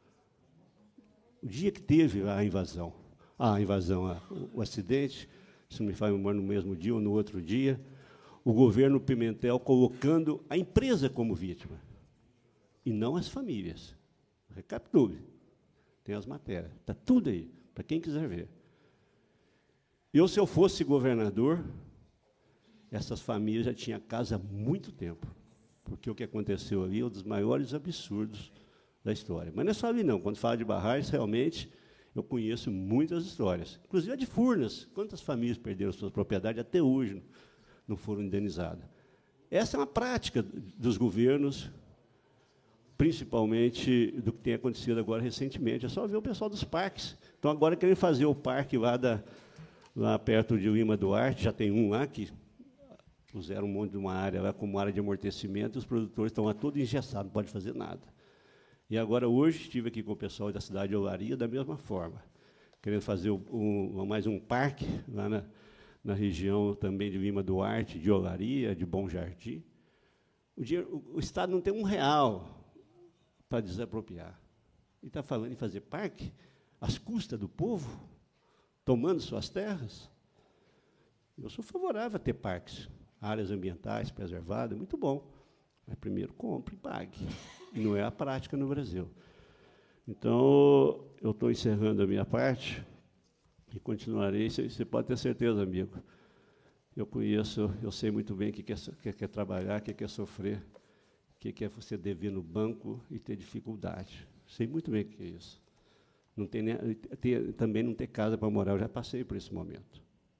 J: O dia que teve a invasão, a invasão, a, o, o acidente, se não me falha memória, no mesmo dia ou no outro dia, o governo Pimentel colocando a empresa como vítima, e não as famílias. Recapitule. Tem as matérias. Está tudo aí, para quem quiser ver. Eu, se eu fosse governador, essas famílias já tinham casa há muito tempo, porque o que aconteceu ali é um dos maiores absurdos da história. Mas não é só ali, não. Quando fala de barragens, realmente, eu conheço muitas histórias, inclusive a de Furnas. Quantas famílias perderam suas propriedades até hoje não foram indenizadas? Essa é uma prática dos governos, principalmente do que tem acontecido agora recentemente. É só ver o pessoal dos parques. Então, agora querem fazer o parque lá, da, lá perto de Lima Duarte, já tem um lá que puseram um monte de uma área lá como área de amortecimento, e os produtores estão lá todos engessados, não pode fazer nada. E agora, hoje, estive aqui com o pessoal da cidade de Olaria, da mesma forma, querendo fazer um, mais um parque lá na, na região também de Lima Duarte, de Olaria, de Bom Jardim. O, dinheiro, o, o Estado não tem um real para desapropriar. E está falando em fazer parque às custas do povo, tomando suas terras. Eu sou favorável a ter parques, áreas ambientais preservadas, muito bom. Mas primeiro compre e pague. E não é a prática no Brasil. Então, eu estou encerrando a minha parte e continuarei. Você pode ter certeza, amigo. Eu conheço, eu sei muito bem o que quer, que quer trabalhar, o que quer sofrer, que é você dever no banco e ter dificuldade. Sei muito bem o que é isso. Não tem nem, ter, também não ter casa para morar, eu já passei por esse momento.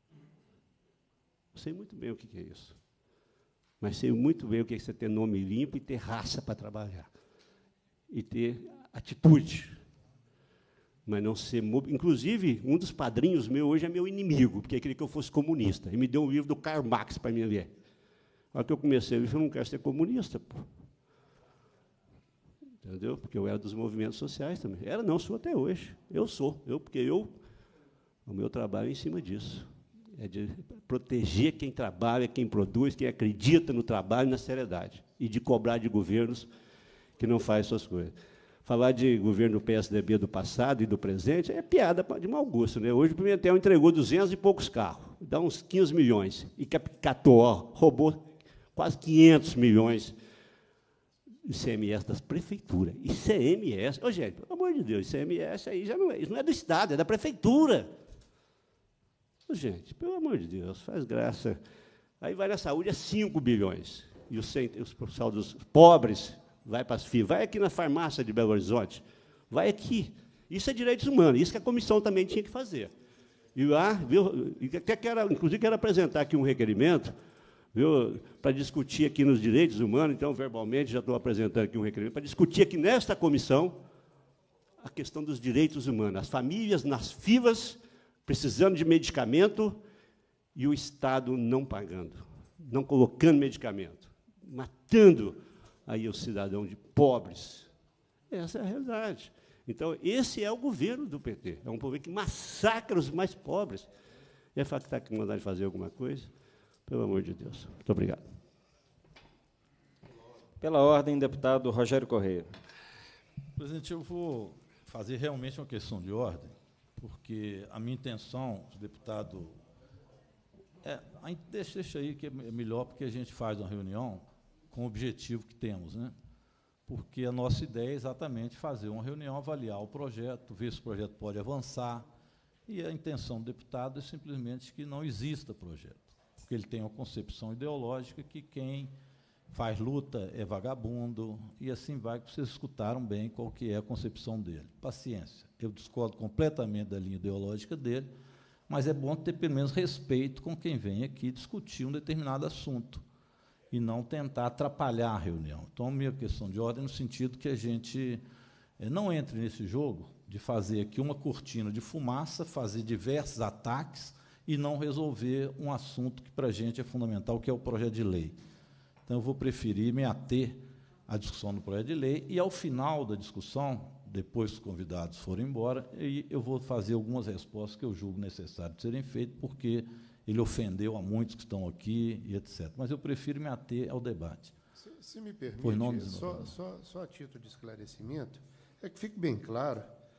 J: Sei muito bem o que é isso. Mas sei muito bem o que é você ter nome limpo e ter raça para trabalhar. E ter atitude. Mas não ser... Inclusive, um dos padrinhos meus hoje é meu inimigo, porque queria que eu fosse comunista. E me deu um livro do Karl Marx para mim ver. Na hora que eu comecei, eu falei, eu não quero ser comunista, pô. Entendeu? Porque eu era dos movimentos sociais também. Era, não, sou até hoje. Eu sou. Eu, porque eu... O meu trabalho é em cima disso. É de proteger quem trabalha, quem produz, quem acredita no trabalho e na seriedade. E de cobrar de governos que não fazem suas coisas. Falar de governo do P S D B do passado e do presente é piada de mau gosto, né? Hoje o Pimentel entregou duzentos e poucos carros, dá uns quinze milhões, e catou, roubou quase quinhentos milhões de I C M S das prefeituras. I C M S, ô, gente, pelo amor de Deus, I C M S aí já não é, isso não é do Estado, é da prefeitura. Ô, gente, pelo amor de Deus, faz graça. Aí vai na saúde, é cinco bilhões. E os, os pessoal dos pobres vai para as F I A. Vai aqui na farmácia de Belo Horizonte. Vai aqui. Isso é direitos humanos, isso que a comissão também tinha que fazer. E lá, viu, até quero, inclusive, quero apresentar aqui um requerimento, viu, para discutir aqui nos direitos humanos, então, verbalmente, já estou apresentando aqui um requerimento, para discutir aqui nesta comissão a questão dos direitos humanos. As famílias nas filas, precisando de medicamento, e o Estado não pagando, não colocando medicamento, matando aí o cidadão de pobres. Essa é a realidade. Então, esse é o governo do P T. É um governo que massacra os mais pobres. E é fato que está com vontade de fazer alguma coisa? Pelo amor de Deus. Muito obrigado.
A: Pela ordem, deputado Rogério Correia.
C: Presidente, eu vou fazer realmente uma questão de ordem, porque a minha intenção, deputado, é, deixa, deixa aí que é melhor, porque a gente faz uma reunião com o objetivo que temos, né? Porque a nossa ideia é exatamente fazer uma reunião, avaliar o projeto, ver se o projeto pode avançar, e a intenção do deputado é simplesmente que não exista projeto, porque ele tem uma concepção ideológica que quem faz luta é vagabundo, e assim vai, que vocês escutaram bem qual que é a concepção dele. Paciência, eu discordo completamente da linha ideológica dele, mas é bom ter, pelo menos, respeito com quem vem aqui discutir um determinado assunto, e não tentar atrapalhar a reunião. Então, minha questão de ordem no sentido que a gente eh, não entre nesse jogo de fazer aqui uma cortina de fumaça, fazer diversos ataques e não resolver um assunto que, para a gente, é fundamental, que é o projeto de lei. Então, eu vou preferir me ater à discussão do projeto de lei e, ao final da discussão, depois que os convidados forem embora, eu vou fazer algumas respostas que eu julgo necessário de serem feitas, porque ele ofendeu a muitos que estão aqui, e etcétera. Mas eu prefiro me ater ao debate.
I: Se, se me permite, só, só, só a título de esclarecimento, é que fique bem claro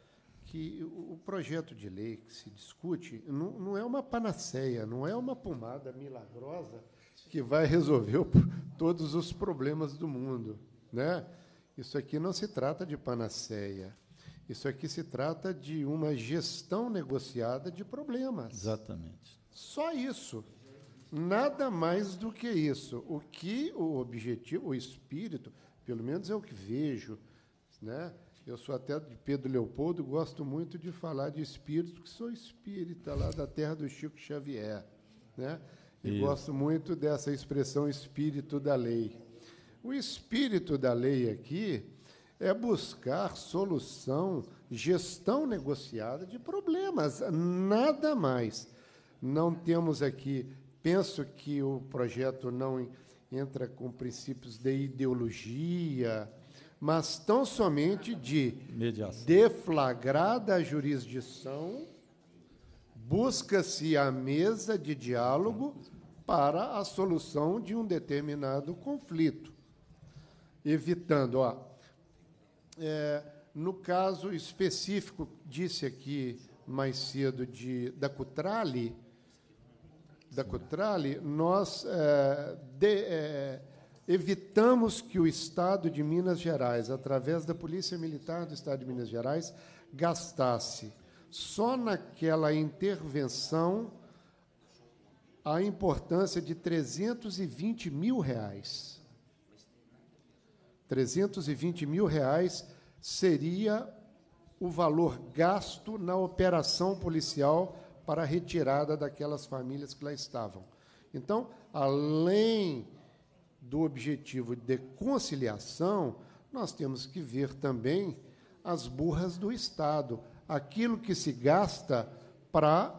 I: que o, o projeto de lei que se discute não, não é uma panaceia, não é uma pomada milagrosa que vai resolver o, todos os problemas do mundo, né? Isso aqui não se trata de panaceia. Isso aqui se trata de uma gestão negociada de problemas.
C: Exatamente.
I: Só isso, nada mais do que isso. O que o objetivo, o espírito, pelo menos é o que vejo, né? Eu sou até de Pedro Leopoldo, gosto muito de falar de espírito, porque sou espírita lá da terra do Chico Xavier, né? E isso. Gosto muito dessa expressão espírito da lei. O espírito da lei aqui é buscar solução, gestão negociada de problemas, nada mais. Não temos aqui, penso que o projeto não entra com princípios de ideologia, mas tão somente de
C: mediação.
I: Deflagrada a jurisdição, busca-se a mesa de diálogo para a solução de um determinado conflito, evitando, ó, é, no caso específico, disse aqui mais cedo de, da Cutrale, da Cutrale, nós é, de, é, evitamos que o Estado de Minas Gerais, através da Polícia Militar do Estado de Minas Gerais, gastasse só naquela intervenção a importância de trezentos e vinte mil reais. trezentos e vinte mil reais seria o valor gasto na operação policial para a retirada daquelas famílias que lá estavam. Então, além do objetivo de conciliação, nós temos que ver também as burras do Estado, aquilo que se gasta para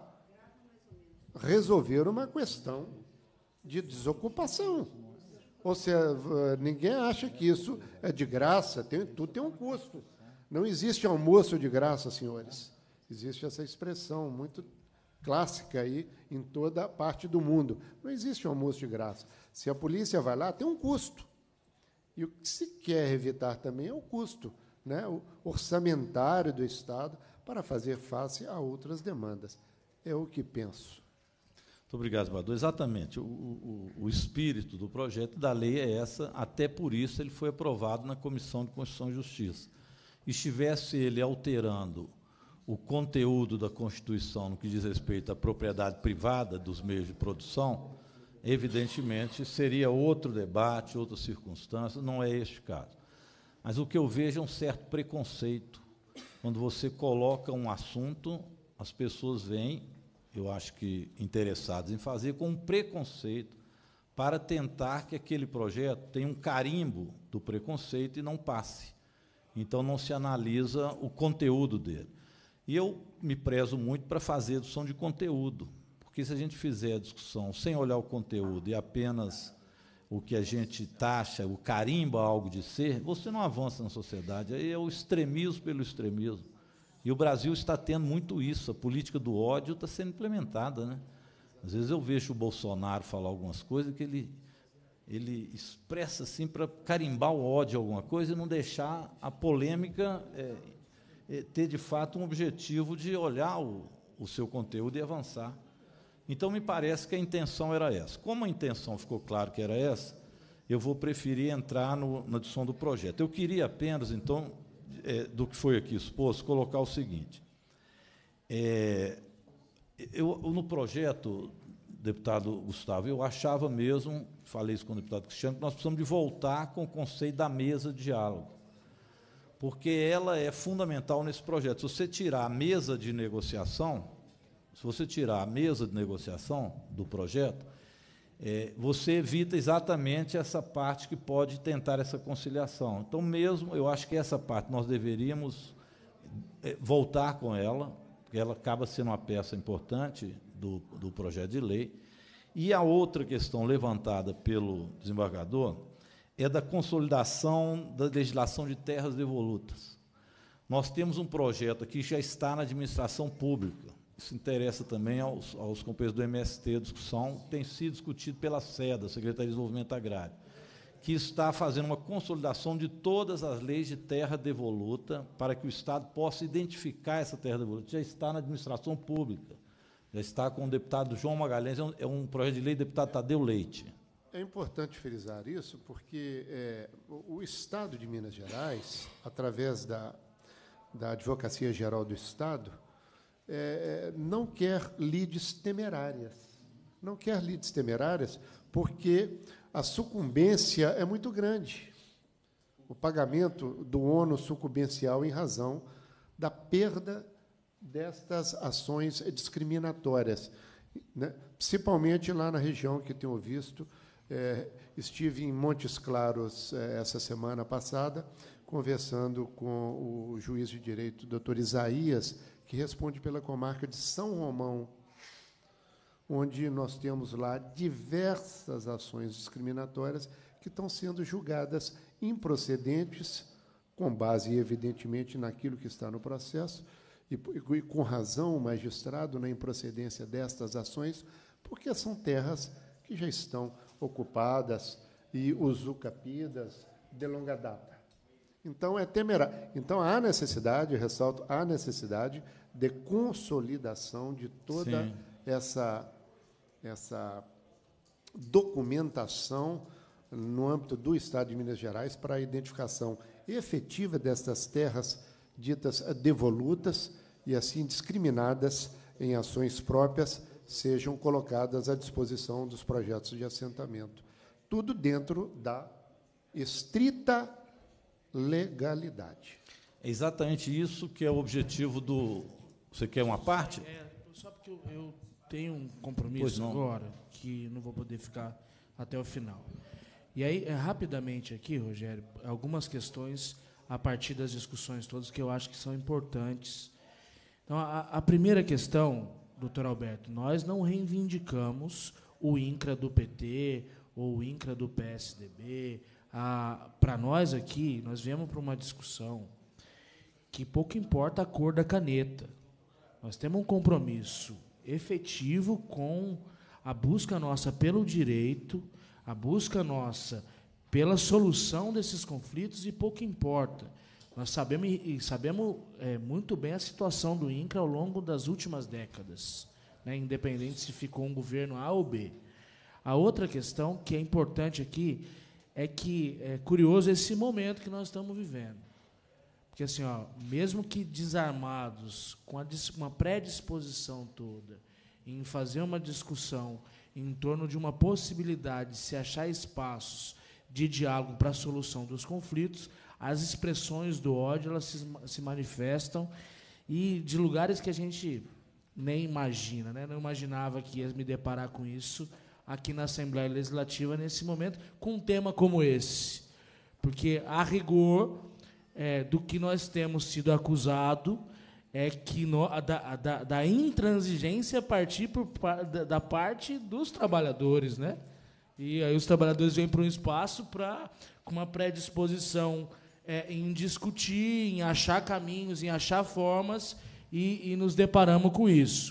I: resolver uma questão de desocupação. Ou seja, ninguém acha que isso é de graça, tem, tudo tem um custo. Não existe almoço de graça, senhores. Existe essa expressão muito clássica aí em toda parte do mundo. Não existe almoço de graça. Se a polícia vai lá, tem um custo. E o que se quer evitar também é o custo, né, o orçamentário do Estado para fazer face a outras demandas. É o que penso.
C: Muito obrigado, senador. Exatamente. O, o, o espírito do projeto da lei é essa, até por isso ele foi aprovado na Comissão de Constituição e Justiça. Estivesse ele alterando o conteúdo da Constituição no que diz respeito à propriedade privada dos meios de produção, evidentemente seria outro debate, outra circunstância, não é este caso. Mas o que eu vejo é um certo preconceito. Quando você coloca um assunto, as pessoas vêm, eu acho que interessadas em fazer, com um preconceito para tentar que aquele projeto tenha um carimbo do preconceito e não passe. Então, não se analisa o conteúdo dele. E eu me prezo muito para fazer discussão de conteúdo, porque se a gente fizer a discussão sem olhar o conteúdo e apenas o que a gente taxa, o carimba algo de ser, você não avança na sociedade. Aí é o extremismo pelo extremismo. E o Brasil está tendo muito isso, a política do ódio está sendo implementada, né? Às vezes eu vejo o Bolsonaro falar algumas coisas que ele, ele expressa assim para carimbar o ódio a alguma coisa e não deixar a polêmica é, é, ter, de fato, um objetivo de olhar o, o seu conteúdo e avançar. Então, me parece que a intenção era essa. Como a intenção ficou claro que era essa, eu vou preferir entrar no, na discussão do projeto. Eu queria apenas, então, é, do que foi aqui exposto, colocar o seguinte. É, eu, no projeto, deputado Gustavo, eu achava mesmo, falei isso com o deputado Cristiano, que nós precisamos de voltar com o conceito da mesa de diálogo, porque ela é fundamental nesse projeto. Se você tirar a mesa de negociação, se você tirar a mesa de negociação do projeto, é, você evita exatamente essa parte que pode tentar essa conciliação. Então, mesmo, eu acho que essa parte nós deveríamos é, voltar com ela, porque ela acaba sendo uma peça importante do, do projeto de lei. E a outra questão levantada pelo desembargador é da consolidação da legislação de terras devolutas. Nós temos um projeto aqui que já está na administração pública. Isso interessa também aos, aos companheiros do M S T, a discussão tem sido discutido pela SEDA, Secretaria de Desenvolvimento Agrário, que está fazendo uma consolidação de todas as leis de terra devoluta para que o Estado possa identificar essa terra devoluta. Já está na administração pública, já está com o deputado João Magalhães, é um, é um projeto de lei do deputado Tadeu Leite.
I: É importante frisar isso, porque é, o, o Estado de Minas Gerais, através da, da Advocacia Geral do Estado, É, não quer lides temerárias. Não quer lides temerárias porque a sucumbência é muito grande. O pagamento do ônus sucumbencial em razão da perda destas ações discriminatórias, né? Principalmente lá na região que tenho visto. É, estive em Montes Claros é, essa semana passada, conversando com o juiz de direito, doutor Isaías, que responde pela comarca de São Romão, onde nós temos lá diversas ações discriminatórias que estão sendo julgadas improcedentes, com base, evidentemente, naquilo que está no processo, e, e com razão o magistrado na improcedência destas ações, porque são terras que já estão ocupadas e usucapidas de longa data. Então, é temerário. Então, há necessidade, ressalto, há necessidade de consolidação de toda essa, essa documentação no âmbito do Estado de Minas Gerais para a identificação efetiva destas terras ditas devolutas e, assim, discriminadas em ações próprias, sejam colocadas à disposição dos projetos de assentamento. Tudo dentro da estrita legalidade.
C: É exatamente isso que é o objetivo do... Você quer uma parte?
E: É, só porque eu, eu tenho um compromisso agora, que não vou poder ficar até o final. E aí, é, rapidamente aqui, Rogério, algumas questões a partir das discussões todas que eu acho que são importantes. Então, a, a primeira questão, doutor Alberto, nós não reivindicamos o INCRA do P T ou o INCRA do P S D B. Para nós aqui, nós viemos para uma discussão que pouco importa a cor da caneta. Nós temos um compromisso efetivo com a busca nossa pelo direito, a busca nossa pela solução desses conflitos, e pouco importa. Nós sabemos, e sabemos é, muito bem a situação do INCRA ao longo das últimas décadas, né, independente se ficou um governo A ou B. A outra questão que é importante aqui é que é curioso esse momento que nós estamos vivendo. Porque, assim, ó, mesmo que desarmados, com a, uma predisposição toda em fazer uma discussão em torno de uma possibilidade de se achar espaços de diálogo para a solução dos conflitos, as expressões do ódio elas se, se manifestam, e de lugares que a gente nem imagina, né? Não imaginava que ia me deparar com isso aqui na Assembleia Legislativa, nesse momento, com um tema como esse. Porque, a rigor, é, do que nós temos sido acusado é que no, da, da, da intransigência partir por, da, da parte dos trabalhadores, né? E aí os trabalhadores vêm para um espaço pra, com uma predisposição é, em discutir, em achar caminhos, em achar formas, e, e nos deparamos com isso.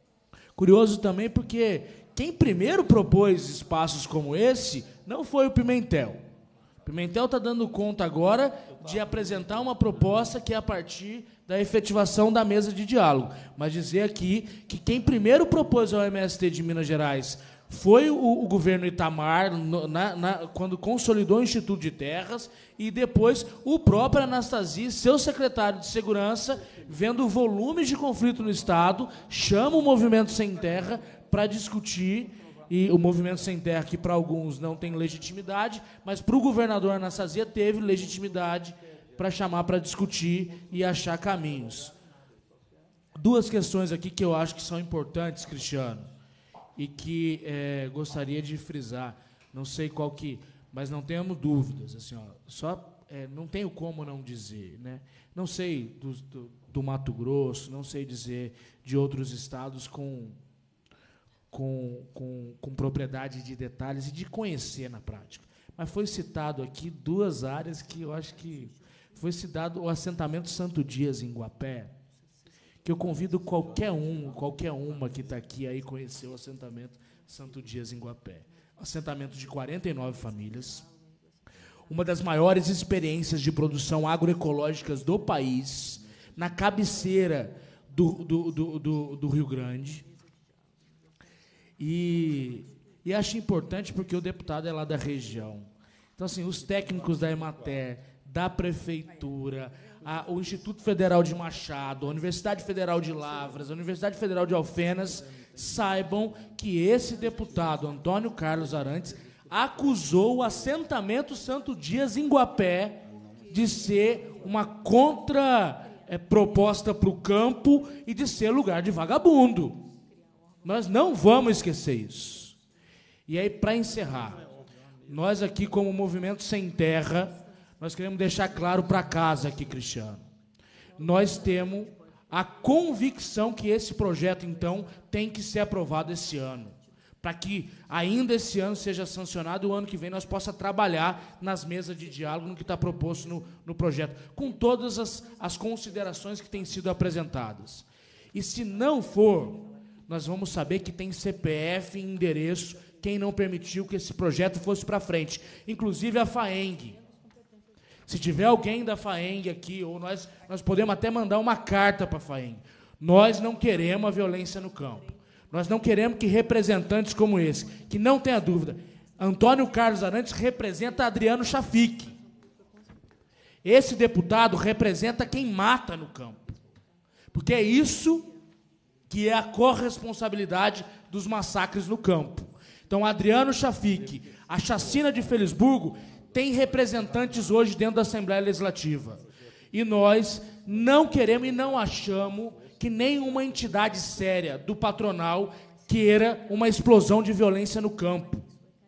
E: Curioso também porque quem primeiro propôs espaços como esse não foi o Pimentel. O Pimentel está dando conta agora de apresentar uma proposta que é a partir da efetivação da mesa de diálogo. Mas dizer aqui que quem primeiro propôs ao M S T de Minas Gerais foi o, o governo Itamar, no, na, na, quando consolidou o Instituto de Terras, e depois o próprio Anastasia, seu secretário de Segurança, vendo o volume de conflito no Estado, chama o Movimento Sem Terra para discutir, e o Movimento Sem Terra, que para alguns não tem legitimidade, mas para o governador Anastasia teve legitimidade para chamar para discutir e achar caminhos. Duas questões aqui que eu acho que são importantes, Cristiano, e que é, gostaria de frisar. Não sei qual que, mas não temos dúvidas. Assim, ó, só é, não tenho como não dizer, né? Não sei do, do, do Mato Grosso, não sei dizer de outros estados com, com, com, com propriedade de detalhes e de conhecer na prática. Mas foi citado aqui duas áreas que eu acho que foi citado o assentamento Santo Dias em Guapé, que eu convido qualquer um, qualquer uma que está aqui aí conhecer o assentamento Santo Dias em Guapé. Assentamento de quarenta e nove famílias, uma das maiores experiências de produção agroecológicas do país, na cabeceira do, do, do, do, do Rio Grande. E, e acho importante porque o deputado é lá da região. Então, assim, os técnicos da Emater, da Prefeitura, a, o Instituto Federal de Machado, a Universidade Federal de Lavras, a Universidade Federal de Alfenas, saibam que esse deputado, Antônio Carlos Arantes, acusou o assentamento Santo Dias em Guapé de ser uma contra-proposta para o campo e de ser lugar de vagabundo. Nós não vamos esquecer isso. E aí, para encerrar, nós aqui, como Movimento Sem Terra, nós queremos deixar claro para casa aqui, Cristiano. Nós temos a convicção que esse projeto, então, tem que ser aprovado esse ano, para que ainda esse ano seja sancionado e o ano que vem nós possa trabalhar nas mesas de diálogo no que está proposto no, no projeto, com todas as, as considerações que têm sido apresentadas. E se não for, nós vamos saber que tem C P F e endereço quem não permitiu que esse projeto fosse para frente, inclusive a FAENG. Se tiver alguém da FAENG aqui, ou nós, nós podemos até mandar uma carta para a FAENG. Nós não queremos a violência no campo. Nós não queremos que representantes como esse, que não tenha dúvida, Antônio Carlos Arantes representa Adriano Chafik. Esse deputado representa quem mata no campo. Porque é isso que é a corresponsabilidade dos massacres no campo. Então, Adriano Chafik, a chacina de Felisburgo, tem representantes hoje dentro da Assembleia Legislativa. E nós não queremos e não achamos que nenhuma entidade séria do patronal queira uma explosão de violência no campo.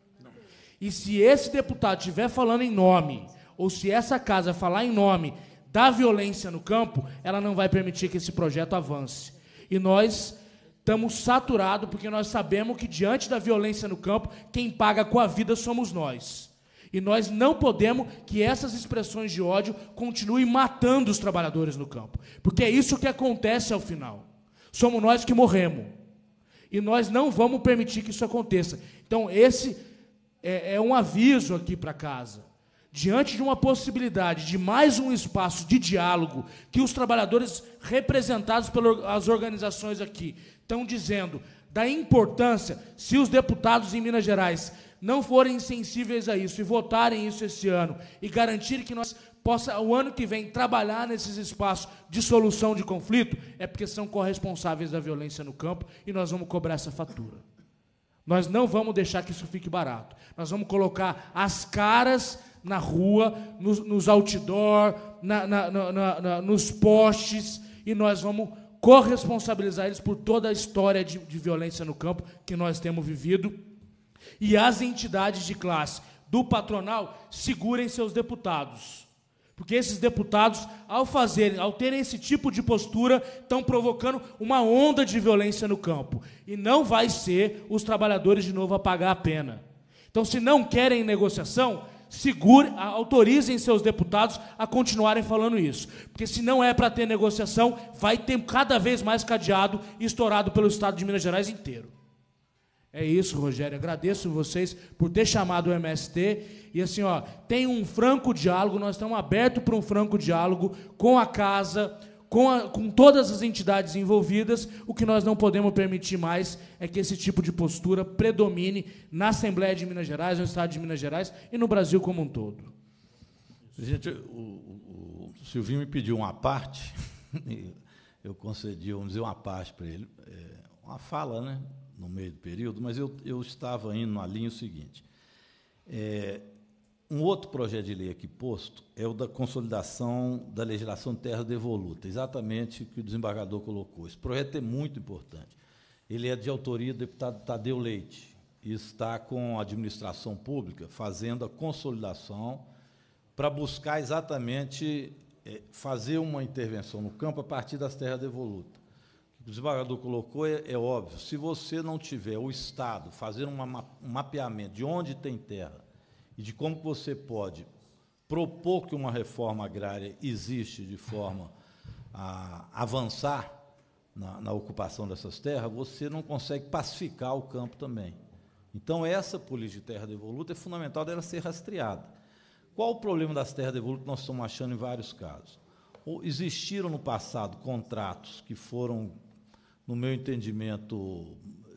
E: E se esse deputado estiver falando em nome, ou se essa casa falar em nome da violência no campo, ela não vai permitir que esse projeto avance. E nós estamos saturados, porque nós sabemos que, diante da violência no campo, quem paga com a vida somos nós. E nós não podemos que essas expressões de ódio continuem matando os trabalhadores no campo. Porque é isso que acontece ao final. Somos nós que morremos. E nós não vamos permitir que isso aconteça. Então, esse é, é um aviso aqui para casa. Diante de uma possibilidade de mais um espaço de diálogo que os trabalhadores representados pelas organizações aqui estão dizendo da importância, se os deputados em Minas Gerais não forem insensíveis a isso e votarem isso esse ano e garantirem que nós possa, o ano que vem, trabalhar nesses espaços de solução de conflito, é porque são corresponsáveis da violência no campo e nós vamos cobrar essa fatura. Nós não vamos deixar que isso fique barato. Nós vamos colocar as caras na rua, nos, nos outdoor, na, na, na, na, nos postes, e nós vamos corresponsabilizar eles por toda a história de, de violência no campo que nós temos vivido. E as entidades de classe do patronal segurem seus deputados. Porque esses deputados, ao fazerem, ao terem esse tipo de postura, estão provocando uma onda de violência no campo. E não vai ser os trabalhadores de novo a pagar a pena. Então, se não querem negociação, segure, autorizem seus deputados a continuarem falando isso. Porque se não é para ter negociação, vai ter cada vez mais cadeado e estourado pelo Estado de Minas Gerais inteiro. É isso, Rogério. Agradeço vocês por ter chamado o M S T. E assim, ó, tem um franco diálogo, nós estamos abertos para um franco diálogo com a casa, com, a, com todas as entidades envolvidas. O que nós não podemos permitir mais é que esse tipo de postura predomine na Assembleia de Minas Gerais, no Estado de Minas Gerais e no Brasil como um todo.
C: Gente, o, o, o Silvinho me pediu uma parte, eu concedi, vamos dizer, uma parte para ele, é, uma fala, né? No meio do período, mas eu, eu estava indo na linha o seguinte. É, um outro projeto de lei aqui posto é o da consolidação da legislação de terra devoluta, exatamente o que o desembargador colocou. Esse projeto é muito importante. Ele é de autoria do deputado Tadeu Leite e está com a administração pública fazendo a consolidação para buscar exatamente é, fazer uma intervenção no campo a partir das terras devolutas. O desembargador colocou, é, é óbvio, se você não tiver o Estado fazendo uma, um mapeamento de onde tem terra e de como você pode propor que uma reforma agrária existe de forma a avançar na, na ocupação dessas terras, você não consegue pacificar o campo também. Então, essa política de terra devoluta é fundamental dela ser rastreada. Qual o problema das terras devolutas que nós estamos achando em vários casos? Ou existiram no passado contratos que foram, no meu entendimento,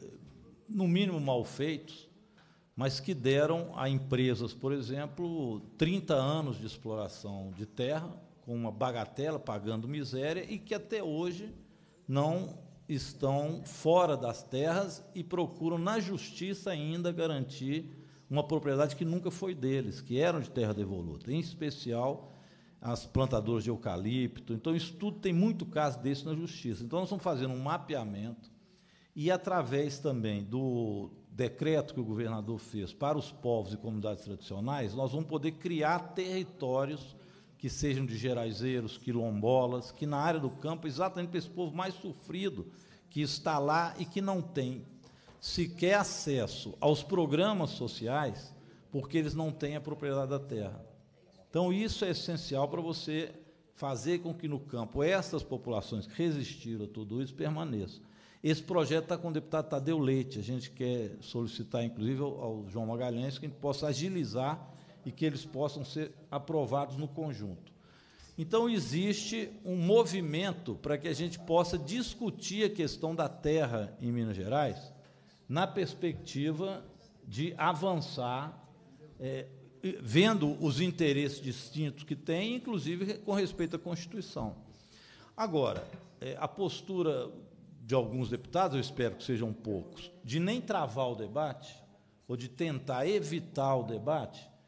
C: no mínimo mal feitos, mas que deram a empresas, por exemplo, trinta anos de exploração de terra, com uma bagatela, pagando miséria, e que até hoje não estão fora das terras e procuram, na justiça, ainda garantir uma propriedade que nunca foi deles, que eram de terra devoluta, em especial as plantadoras de eucalipto. Então, isso tudo tem muito caso desse na justiça. Então, nós estamos fazendo um mapeamento e, através também do decreto que o governador fez para os povos e comunidades tradicionais, nós vamos poder criar territórios que sejam de geraizeiros, quilombolas, que na área do campo, exatamente para esse povo mais sofrido, que está lá e que não tem sequer acesso aos programas sociais, porque eles não têm a propriedade da terra. Então, isso é essencial para você fazer com que no campo essas populações que resistiram a tudo isso permaneçam. Esse projeto está com o deputado Tadeu Leite. A gente quer solicitar, inclusive, ao, ao João Magalhães, que a gente possa agilizar e que eles possam ser aprovados no conjunto. Então, existe um movimento para que a gente possa discutir a questão da terra em Minas Gerais na perspectiva de avançar, é, vendo os interesses distintos que tem, inclusive com respeito à Constituição. Agora, é, a postura de alguns deputados, eu espero que sejam poucos, de nem travar o debate, ou de tentar evitar o debate,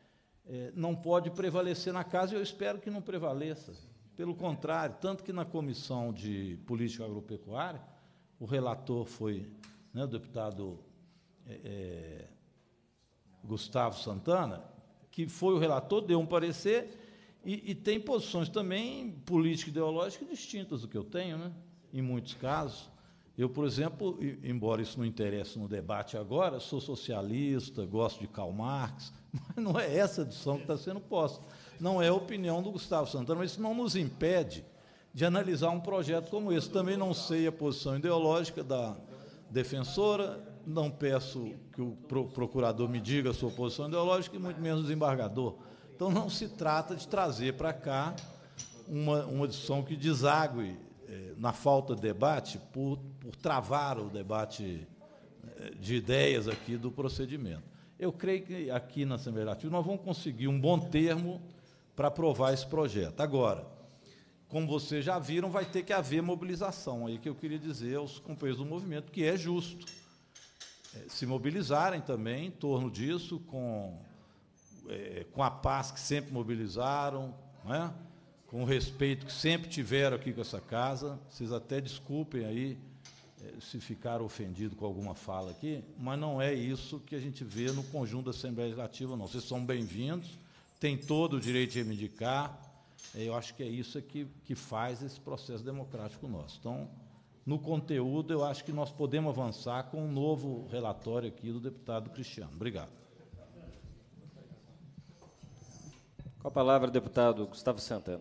C: é, não pode prevalecer na casa, e eu espero que não prevaleça. Pelo contrário, tanto que na Comissão de Política Agropecuária, o relator foi, né, o deputado é, é, Gustavo Santana, que foi o relator, deu um parecer, e, e tem posições também político-ideológicas distintas do que eu tenho, né, em muitos casos. Eu, por exemplo, embora isso não interesse no debate agora, sou socialista, gosto de Karl Marx, mas não é essa a discussão que está sendo posta. Não é a opinião do Gustavo Santana, mas isso não nos impede de analisar um projeto como esse. Também não sei a posição ideológica da defensora, não peço que o procurador me diga a sua posição ideológica, e muito menos o desembargador. Então, não se trata de trazer para cá uma, uma discussão que desague eh, na falta de debate por, por travar o debate eh, de ideias aqui do procedimento. Eu creio que aqui na Assembleia Legislativa nós vamos conseguir um bom termo para aprovar esse projeto. Agora, como vocês já viram, vai ter que haver mobilização, aí que eu queria dizer aos companheiros do movimento, que é justo é, se mobilizarem também em torno disso, com, é, com a paz que sempre mobilizaram, né? Com o respeito que sempre tiveram aqui com essa casa. Vocês até desculpem aí é, se ficaram ofendidos com alguma fala aqui, mas não é isso que a gente vê no conjunto da Assembleia Legislativa, não. Vocês são bem-vindos, têm todo o direito de reivindicar. Eu acho que é isso que, que faz esse processo democrático nosso. Então, no conteúdo, eu acho que nós podemos avançar com um novo relatório aqui do deputado Cristiano. Obrigado.
A: Com a palavra, o deputado Gustavo Santana.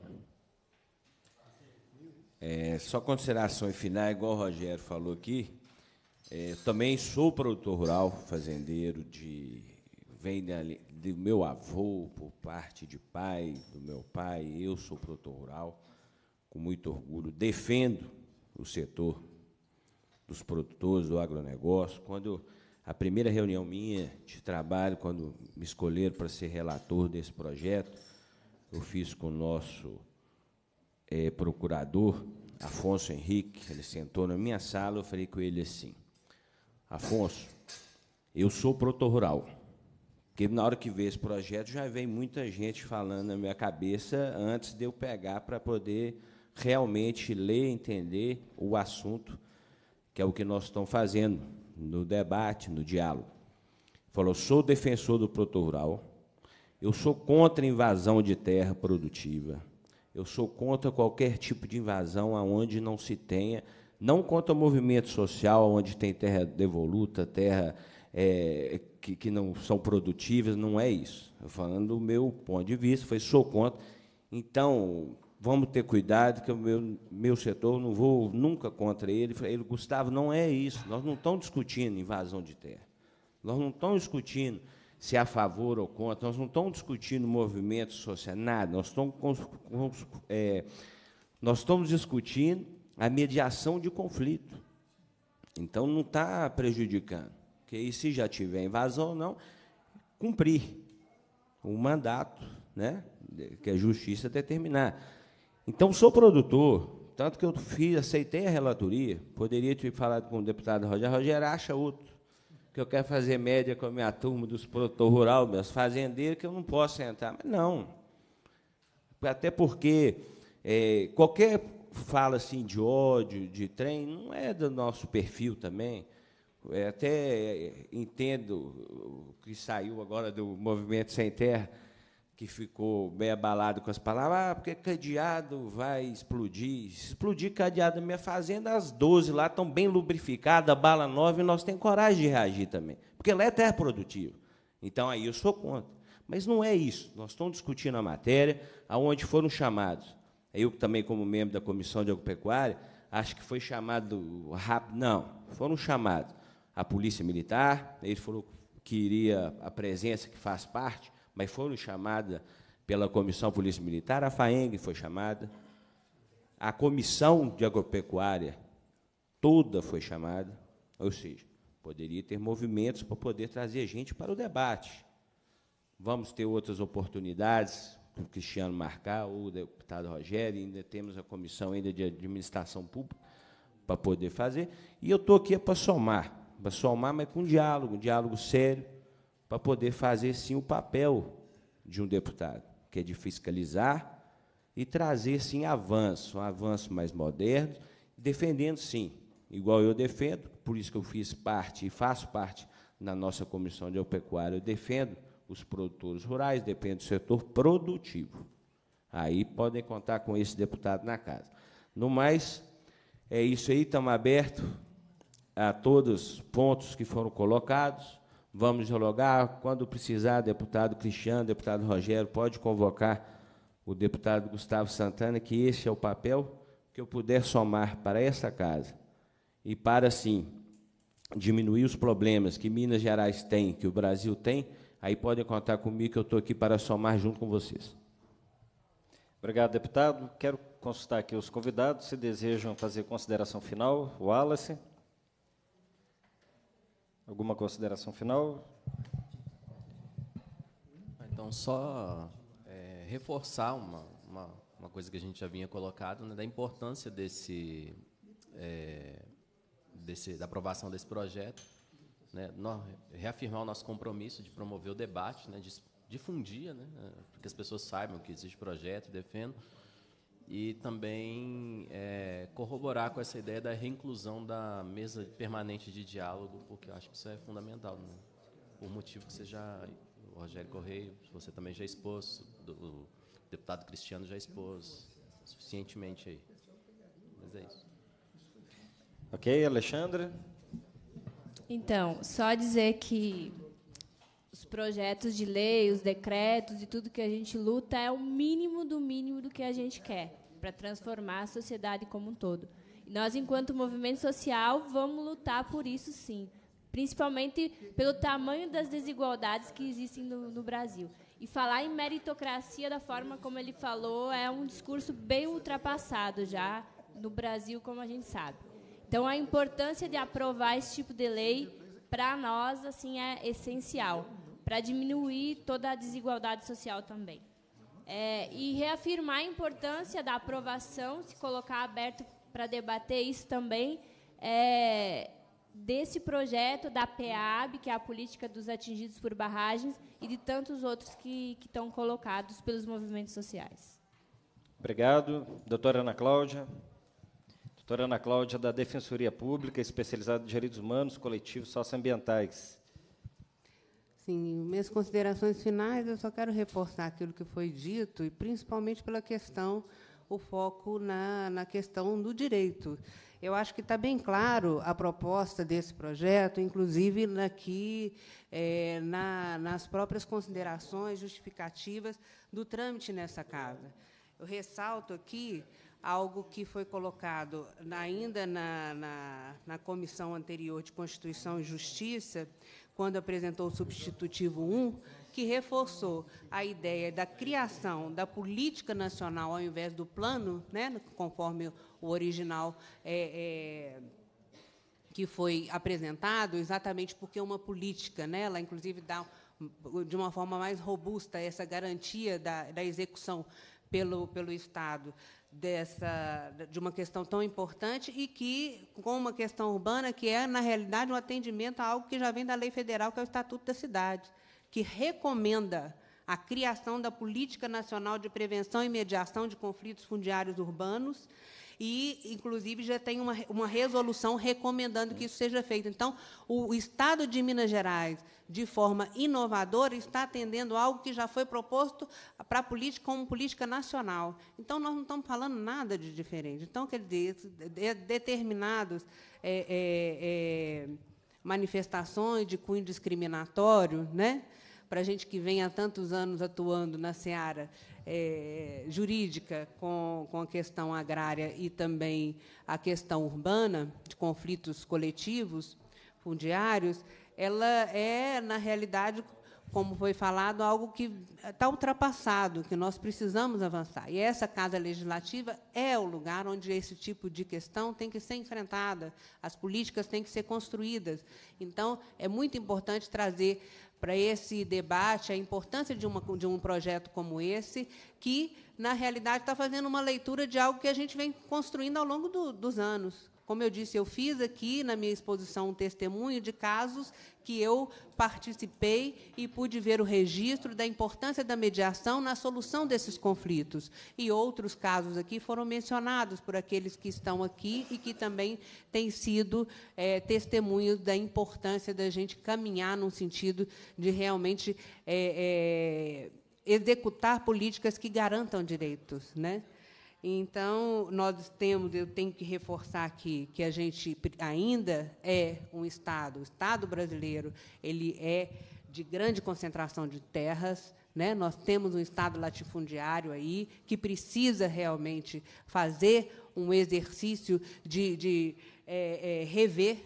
B: É, só consideração final, igual o Rogério falou aqui, é, também sou produtor rural, fazendeiro, de, vem dali, do meu avô, por parte de pai, do meu pai, eu sou produtor rural, com muito orgulho, defendo o setor dos produtores, do agronegócio. Quando eu, a primeira reunião minha de trabalho, quando me escolheram para ser relator desse projeto, eu fiz com o nosso é, procurador, Afonso Henrique. Ele sentou na minha sala, eu falei com ele assim: Afonso, eu sou produtor rural, porque na hora que veio esse projeto já vem muita gente falando na minha cabeça antes de eu pegar para poder realmente ler, entender o assunto, que é o que nós estamos fazendo no debate, no diálogo. Falou: sou defensor do produtor rural, eu sou contra a invasão de terra produtiva, eu sou contra qualquer tipo de invasão aonde não se tenha, não contra o movimento social, onde tem terra devoluta, terra é, que, que não são produtivas, não é isso. Estou falando do meu ponto de vista, foi sou contra. Então, vamos ter cuidado, que o meu, meu setor, não vou nunca contra ele. Ele, Gustavo, não é isso, nós não estamos discutindo invasão de terra, nós não estamos discutindo se é a favor ou contra, nós não estamos discutindo movimento social, nada, nós estamos, é, nós estamos discutindo a mediação de conflito. Então, não está prejudicando, porque aí, se já tiver invasão ou não, cumprir o mandato, né, que a justiça determinar. Então, sou produtor, tanto que eu fiz, aceitei a relatoria, poderia ter falado com o deputado Rogério, Rogério acha outro, que eu quero fazer média com a minha turma dos produtores rurais, meus fazendeiros, que eu não posso entrar. Mas não. Até porque é, qualquer fala assim, de ódio, de trem, não é do nosso perfil também. É, até entendo o que saiu agora do Movimento Sem Terra, que ficou bem abalado com as palavras, ah, porque cadeado vai explodir. Explodir cadeado na minha fazenda, as doze lá estão bem lubrificadas, bala nova, e nós temos coragem de reagir também, porque lá é terra produtiva. Então, aí eu sou contra. Mas não é isso. Nós estamos discutindo a matéria, aonde foram chamados. Eu também, como membro da Comissão de Agropecuária, acho que foi chamado rápido. Não, foram chamados a Polícia Militar, eles falou que iria a presença que faz parte, mas foram chamadas pela Comissão Polícia Militar, a FAENG foi chamada, a Comissão de Agropecuária toda foi chamada, ou seja, poderia ter movimentos para poder trazer gente para o debate. Vamos ter outras oportunidades, o Cristiano marcar, ou o deputado Rogério, ainda temos a Comissão ainda de Administração Pública para poder fazer, e eu estou aqui para somar, para somar, mas com diálogo, um diálogo sério, para poder fazer, sim, o papel de um deputado, que é de fiscalizar e trazer, sim, avanço, um avanço mais moderno, defendendo, sim, igual eu defendo, por isso que eu fiz parte e faço parte na nossa Comissão de Agropecuária, eu defendo os produtores rurais, defendo o setor produtivo. Aí podem contar com esse deputado na casa. No mais, é isso aí, estamos abertos a todos os pontos que foram colocados, vamos dialogar, quando precisar, deputado Cristiano, deputado Rogério, pode convocar o deputado Gustavo Santana, que esse é o papel que eu puder somar para essa casa e para, sim, diminuir os problemas que Minas Gerais tem, que o Brasil tem, aí podem contar comigo, que eu estou aqui para somar junto com vocês.
A: Obrigado, deputado. Quero consultar aqui os convidados, se desejam fazer consideração final. Wallace. Alguma consideração final?
D: Então, só é, reforçar uma, uma, uma coisa que a gente já vinha colocado, né, da importância desse, é, desse, da aprovação desse projeto, né, nós, reafirmar o nosso compromisso de promover o debate, né, de difundir, né, para que as pessoas saibam que existe projeto, defendo, e também é, corroborar com essa ideia da reinclusão da mesa permanente de diálogo, porque eu acho que isso é fundamental, né, por motivo que você já, o Rogério Correia, você também já expôs, do, o deputado Cristiano já expôs suficientemente aí. Mas é isso.
A: Ok, Alexandra?
F: Então, só dizer que os projetos de lei, os decretos e tudo que a gente luta é o mínimo do mínimo do que a gente quer para transformar a sociedade como um todo. E nós, enquanto movimento social, vamos lutar por isso, sim, principalmente pelo tamanho das desigualdades que existem no, no Brasil. E falar em meritocracia da forma como ele falou é um discurso bem ultrapassado já no Brasil, como a gente sabe. Então, a importância de aprovar esse tipo de lei, para nós, assim, é essencial, para diminuir toda a desigualdade social também. É, e reafirmar a importância da aprovação, se colocar aberto para debater isso também, é, desse projeto da P A A B, que é a Política dos Atingidos por Barragens, e de tantos outros que, que estão colocados pelos movimentos sociais.
A: Obrigado. Doutora Ana Cláudia. Doutora Ana Cláudia, da Defensoria Pública, especializada em direitos humanos, coletivos socioambientais.
G: Sim, minhas considerações finais, eu só quero reforçar aquilo que foi dito, e principalmente pela questão, o foco na, na questão do direito. Eu acho que está bem claro a proposta desse projeto, inclusive aqui, é, na, nas próprias considerações justificativas do trâmite nessa casa. Eu ressalto aqui algo que foi colocado ainda na, na, na comissão anterior de Constituição e Justiça, quando apresentou o substitutivo um, que reforçou a ideia da criação da política nacional ao invés do plano, né, conforme o original é, é, que foi apresentado, exatamente porque uma política, né, ela, inclusive, dá, de uma forma mais robusta, essa garantia da, da execução pelo, pelo Estado dessa, de uma questão tão importante e que, com uma questão urbana, que é, na realidade, um atendimento a algo que já vem da lei federal, que é o Estatuto da Cidade, que recomenda a criação da Política Nacional de Prevenção e Mediação de Conflitos Fundiários Urbanos e, inclusive, já tem uma, uma resolução recomendando que isso seja feito. Então, o Estado de Minas Gerais, de forma inovadora, está atendendo algo que já foi proposto para a política como política nacional. Então, nós não estamos falando nada de diferente. Então, quer dizer, determinados é, é, é, manifestações de cunho discriminatório, né, para a gente que vem há tantos anos atuando na seara é, jurídica com, com a questão agrária e também a questão urbana, de conflitos coletivos, fundiários, ela é, na realidade, como foi falado, algo que está ultrapassado, que nós precisamos avançar. E essa Casa Legislativa é o lugar onde esse tipo de questão tem que ser enfrentada, as políticas têm que ser construídas. Então, é muito importante trazer para esse debate a importância de, uma, de um projeto como esse, que, na realidade, está fazendo uma leitura de algo que a gente vem construindo ao longo do, dos anos, Como eu disse, eu fiz aqui na minha exposição um testemunho de casos que eu participei e pude ver o registro da importância da mediação na solução desses conflitos. E outros casos aqui foram mencionados por aqueles que estão aqui e que também têm sido é, testemunhos da importância da gente caminhar num sentido de realmente é, é, executar políticas que garantam direitos, né? Então, nós temos, eu tenho que reforçar aqui que a gente ainda é um Estado, o Estado brasileiro, ele é de grande concentração de terras, né? Nós temos um Estado latifundiário aí que precisa realmente fazer um exercício de, de é, é, rever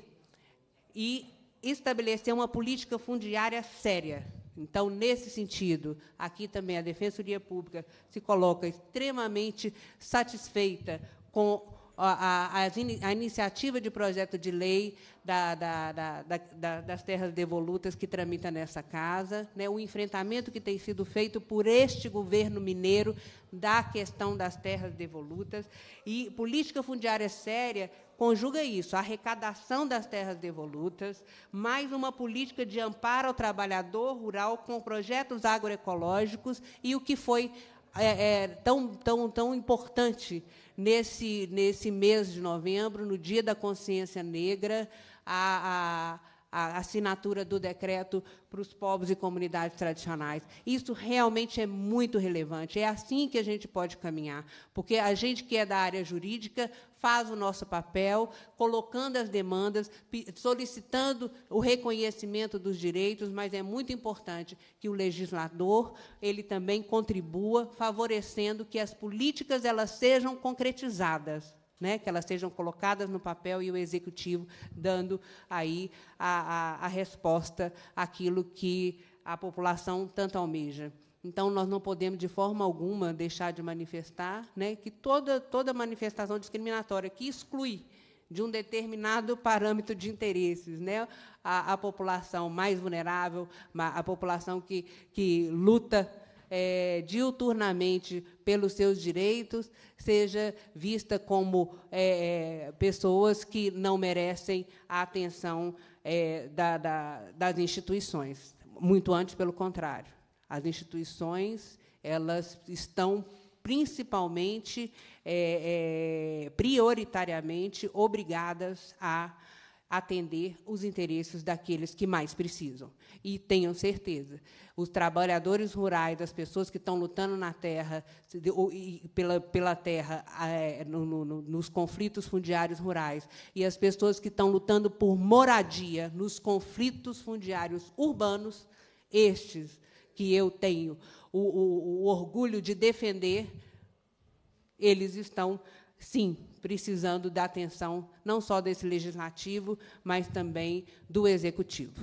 G: e estabelecer uma política fundiária séria. Então, nesse sentido, aqui também a Defensoria Pública se coloca extremamente satisfeita com a, a, a iniciativa de projeto de lei da, da, da, da, das terras devolutas que tramita nessa casa, né, o enfrentamento que tem sido feito por este governo mineiro da questão das terras devolutas. E política fundiária séria conjuga isso, a arrecadação das terras devolutas, mais uma política de amparo ao trabalhador rural com projetos agroecológicos e o que foi é, é, tão, tão, tão importante nesse, nesse mês de novembro, no Dia da Consciência Negra, a, a a assinatura do decreto para os povos e comunidades tradicionais. Isso realmente é muito relevante. É assim que a gente pode caminhar, porque a gente que é da área jurídica faz o nosso papel, colocando as demandas, solicitando o reconhecimento dos direitos, mas é muito importante que o legislador ele também contribua, favorecendo que as políticas elas sejam concretizadas, né, que elas sejam colocadas no papel e o executivo dando aí a, a, a resposta àquilo que a população tanto almeja. Então, nós não podemos, de forma alguma, deixar de manifestar, né, que toda, toda manifestação discriminatória que exclui de um determinado parâmetro de interesses, né, a, a população mais vulnerável, a população que, que luta É, diuturnamente pelos seus direitos, seja vista como é, pessoas que não merecem a atenção é, da, da, das instituições. Muito antes, pelo contrário. As instituições elas estão, principalmente, é, é, prioritariamente, obrigadas a atender os interesses daqueles que mais precisam. E tenham certeza, os trabalhadores rurais, as pessoas que estão lutando na terra, pela, pela terra, no, no, nos conflitos fundiários rurais, e as pessoas que estão lutando por moradia nos conflitos fundiários urbanos, estes que eu tenho o, o, o orgulho de defender, eles estão, sim, precisando da atenção não só desse legislativo, mas também do executivo.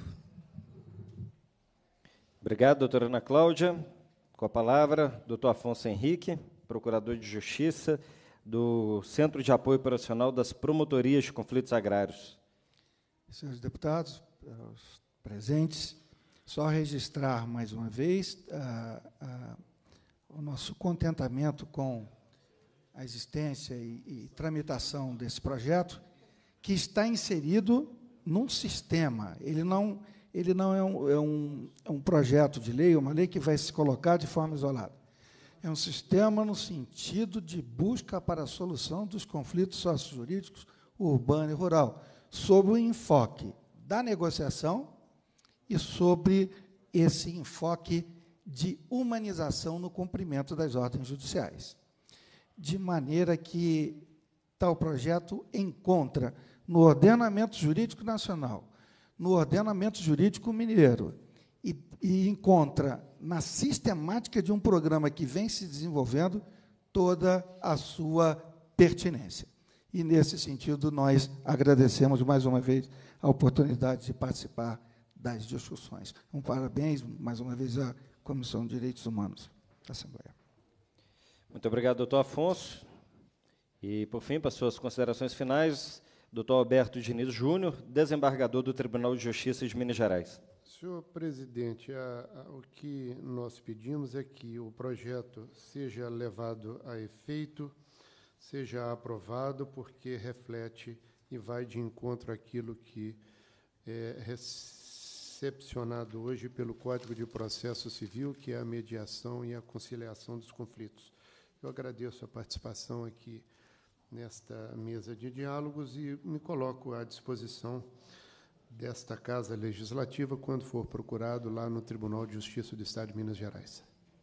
A: Obrigado, doutora Ana Cláudia. Com a palavra, doutor Afonso Henrique, procurador de Justiça do Centro de Apoio Operacional das Promotorias de Conflitos Agrários.
H: Senhores deputados, os presentes, só registrar mais uma vez a, a, o nosso contentamento com a existência e, e tramitação desse projeto, que está inserido num sistema. Ele não, ele não é, um, é, um, é um projeto de lei, uma lei que vai se colocar de forma isolada. É um sistema no sentido de busca para a solução dos conflitos sociojurídicos urbano e rural, sob o enfoque da negociação e sobre esse enfoque de humanização no cumprimento das ordens judiciais. De maneira que tal projeto encontra no ordenamento jurídico nacional, no ordenamento jurídico mineiro, e, e encontra na sistemática de um programa que vem se desenvolvendo toda a sua pertinência. E, nesse sentido, nós agradecemos, mais uma vez, a oportunidade de participar das discussões. Um parabéns, mais uma vez, à Comissão de Direitos Humanos da Assembleia.
A: Muito obrigado, doutor Afonso. E, por fim, para suas considerações finais, doutor Alberto Diniz Júnior, desembargador do Tribunal de Justiça de Minas Gerais.
I: Senhor presidente, a, a, o que nós pedimos é que o projeto seja levado a efeito, seja aprovado, porque reflete e vai de encontro àquilo que é recepcionado hoje pelo Código de Processo Civil, que é a mediação e a conciliação dos conflitos. Eu agradeço a participação aqui nesta mesa de diálogos e me coloco à disposição desta Casa Legislativa quando for procurado lá no Tribunal de Justiça do Estado de Minas Gerais.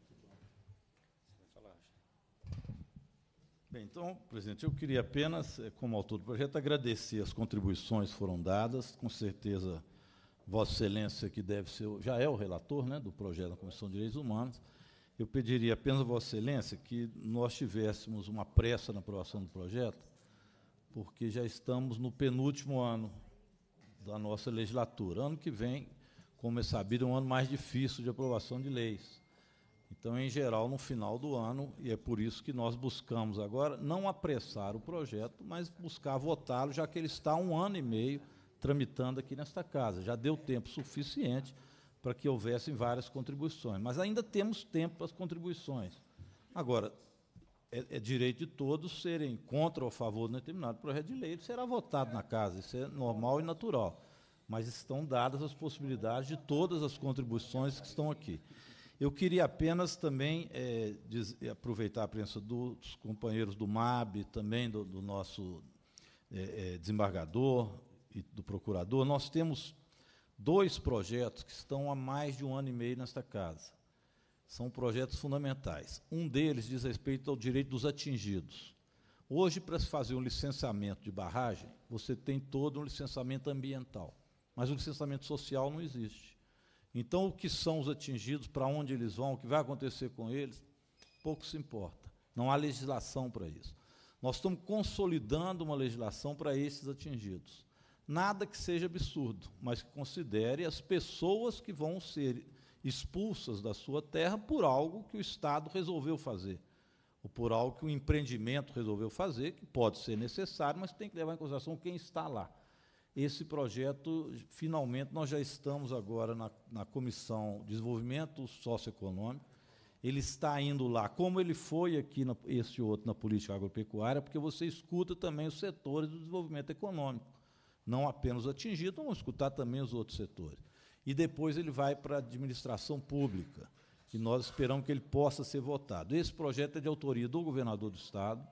C: Bem, então, presidente, eu queria apenas, como autor do projeto, agradecer as contribuições que foram dadas. Com certeza, Vossa Excelência, que deve ser, já é o relator, né, do projeto da Comissão de Direitos Humanos, eu pediria apenas a Vossa Excelência que nós tivéssemos uma pressa na aprovação do projeto, porque já estamos no penúltimo ano da nossa legislatura. Ano que vem, como é sabido, é um ano mais difícil de aprovação de leis. Então, em geral, no final do ano, e é por isso que nós buscamos agora não apressar o projeto, mas buscar votá-lo, já que ele está há um ano e meio tramitando aqui nesta casa. Já deu tempo suficiente para que houvessem várias contribuições. Mas ainda temos tempo para as contribuições. Agora, é, é direito de todos serem contra ou a favor de um determinado projeto de lei. Ele será votado na casa, isso é normal e natural. Mas estão dadas as possibilidades de todas as contribuições que estão aqui. Eu queria apenas também é, diz, aproveitar a presença dos companheiros do M A B, também do, do nosso é, é, desembargador e do procurador. Nós temos dois projetos que estão há mais de um ano e meio nesta casa. São projetos fundamentais. Um deles diz respeito ao direito dos atingidos. Hoje, para se fazer um licenciamento de barragem, você tem todo um licenciamento ambiental, mas o licenciamento social não existe. Então, o que são os atingidos, para onde eles vão, o que vai acontecer com eles, pouco se importa. Não há legislação para isso. Nós estamos consolidando uma legislação para esses atingidos. Nada que seja absurdo, mas que considere as pessoas que vão ser expulsas da sua terra por algo que o Estado resolveu fazer, ou por algo que o empreendimento resolveu fazer, que pode ser necessário, mas tem que levar em consideração quem está lá. Esse projeto, finalmente, nós já estamos agora na, na Comissão de Desenvolvimento Socioeconômico. Ele está indo lá, como ele foi aqui, na, esse outro, na política agropecuária, porque você escuta também os setores do desenvolvimento econômico. Não apenas os atingidos, vamos escutar também os outros setores. E depois ele vai para a administração pública, e nós esperamos que ele possa ser votado. Esse projeto é de autoria do governador do Estado,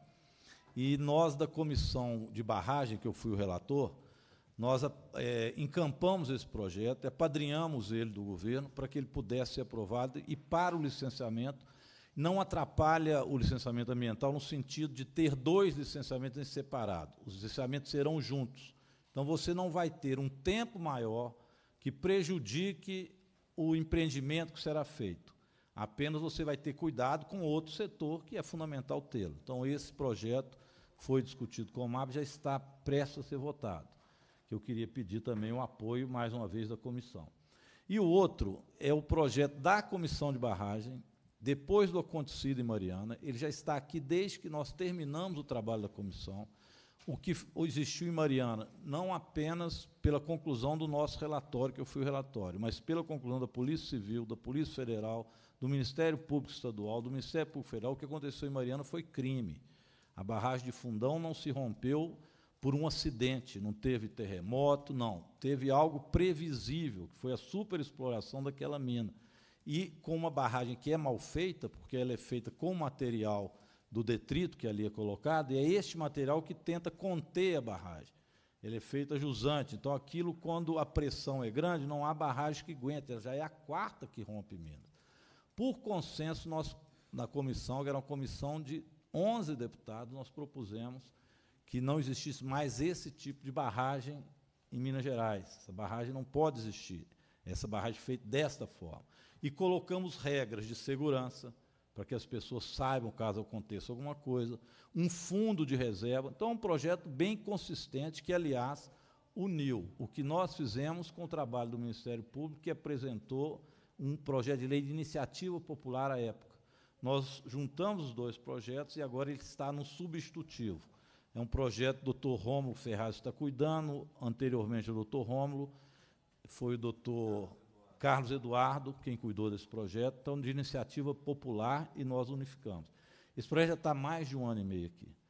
C: e nós, da Comissão de Barragem, que eu fui o relator, nós é, encampamos esse projeto, apadrinhamos ele do governo para que ele pudesse ser aprovado e, para o licenciamento, não atrapalha o licenciamento ambiental no sentido de ter dois licenciamentos separados. Os licenciamentos serão juntos. Então, você não vai ter um tempo maior que prejudique o empreendimento que será feito. Apenas você vai ter cuidado com outro setor que é fundamental tê-lo. Então, esse projeto foi discutido com o M A B, já está prestes a ser votado. Que eu queria pedir também o apoio, mais uma vez, da comissão. E o outro é o projeto da Comissão de Barragem, depois do acontecido em Mariana. Ele já está aqui desde que nós terminamos o trabalho da comissão. O que existiu em Mariana, não apenas pela conclusão do nosso relatório, que eu fui o relatório, mas pela conclusão da Polícia Civil, da Polícia Federal, do Ministério Público Estadual, do Ministério Público Federal. O que aconteceu em Mariana foi crime. A barragem de Fundão não se rompeu por um acidente, não teve terremoto, não. Teve algo previsível, que foi a superexploração daquela mina. E com uma barragem que é mal feita, porque ela é feita com material do detrito que ali é colocado, e é este material que tenta conter a barragem. Ele é feito a jusante. Então, aquilo, quando a pressão é grande, não há barragem que aguente, ela já é a quarta que rompe mina. Por consenso, nós, na comissão, que era uma comissão de onze deputados, nós propusemos que não existisse mais esse tipo de barragem em Minas Gerais. Essa barragem não pode existir. Essa barragem feita desta forma. E colocamos regras de segurança para que as pessoas saibam, caso aconteça alguma coisa, um fundo de reserva. Então, é um projeto bem consistente que, aliás, uniu o que nós fizemos com o trabalho do Ministério Público, que apresentou um projeto de lei de iniciativa popular à época. Nós juntamos os dois projetos e agora ele está no substitutivo. É um projeto que o doutor Rômulo Ferraz está cuidando, anteriormente o doutor Rômulo, foi o doutor Carlos Eduardo quem cuidou desse projeto, então, de iniciativa popular, e nós unificamos. Esse projeto já está há mais de um ano e meio aqui.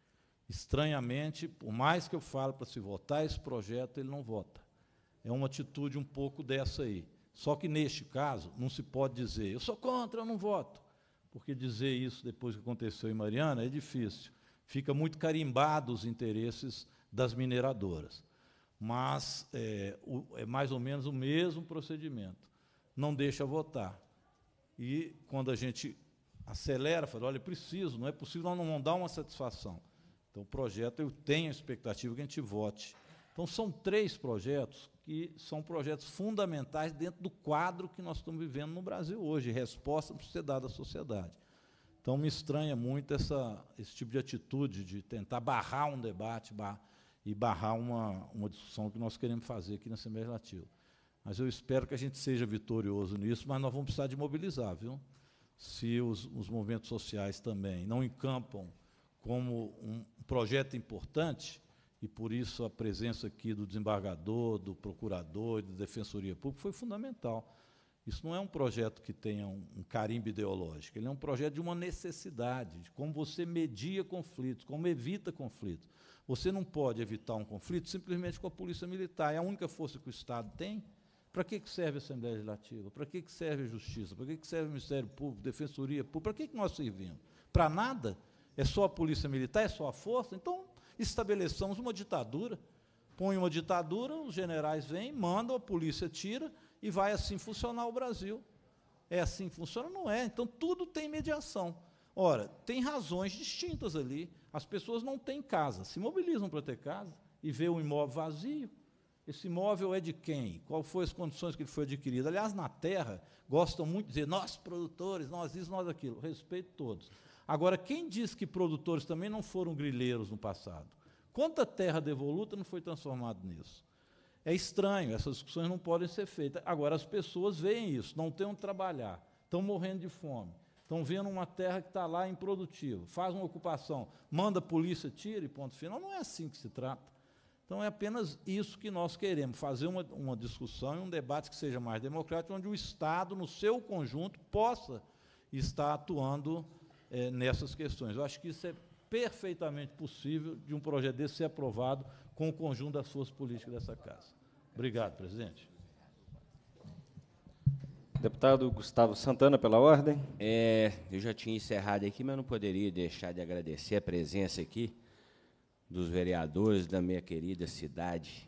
C: Estranhamente, por mais que eu falo para se votar esse projeto, ele não vota. É uma atitude um pouco dessa aí. Só que, neste caso, não se pode dizer, eu sou contra, eu não voto, porque dizer isso depois que aconteceu em Mariana é difícil. Fica muito carimbado os interesses das mineradoras. Mas é, o, é mais ou menos o mesmo procedimento. Não deixa votar. E, quando a gente acelera, fala, olha, preciso, não é possível, não, não dá uma satisfação. Então, o projeto, eu tenho a expectativa que a gente vote. Então, são três projetos que são projetos fundamentais dentro do quadro que nós estamos vivendo no Brasil hoje, resposta para ser dada à sociedade. Então, me estranha muito essa, esse tipo de atitude de tentar barrar um debate bar, e barrar uma, uma discussão que nós queremos fazer aqui na Assembleia Legislativa. Mas eu espero que a gente seja vitorioso nisso, mas nós vamos precisar de mobilizar, viu? Se os, os movimentos sociais também não encampam como um projeto importante, e por isso a presença aqui do desembargador, do procurador e da Defensoria Pública foi fundamental. Isso não é um projeto que tenha um, um carimbo ideológico, ele é um projeto de uma necessidade, de como você media conflitos, como evita conflitos. Você não pode evitar um conflito simplesmente com a Polícia Militar, é a única força que o Estado tem. Para que serve a Assembleia Legislativa? Para que serve a Justiça? Para que serve o Ministério Público, Defensoria Pública? Para que nós servimos? Para nada? É só a Polícia Militar? É só a força? Então, estabeleçamos uma ditadura. Põe uma ditadura, os generais vêm, mandam, a polícia tira, e vai assim funcionar o Brasil. É assim que funciona? Não é. Então, tudo tem mediação. Ora, tem razões distintas ali. As pessoas não têm casa, se mobilizam para ter casa e vê um imóvel vazio. Esse imóvel é de quem? Qual foram as condições que ele foi adquirido? Aliás, na terra, gostam muito de dizer, nós produtores, nós isso, nós aquilo. Respeito todos. Agora, quem diz que produtores também não foram grileiros no passado? Quanta terra devoluta não foi transformada nisso? É estranho, essas discussões não podem ser feitas. Agora, as pessoas veem isso, não têm onde trabalhar, estão morrendo de fome, estão vendo uma terra que está lá improdutiva, faz uma ocupação, manda a polícia, tira e ponto final. Não é assim que se trata. Então, é apenas isso que nós queremos, fazer uma, uma discussão e um debate que seja mais democrático, onde o Estado, no seu conjunto, possa estar atuando é, nessas questões. Eu acho que isso é perfeitamente possível de um projeto desse ser aprovado com o conjunto das forças políticas dessa Casa. Obrigado, presidente.
A: Deputado Gustavo Santana, pela ordem.
B: É, eu já tinha encerrado aqui, mas não poderia deixar de agradecer a presença aqui dos vereadores da minha querida cidade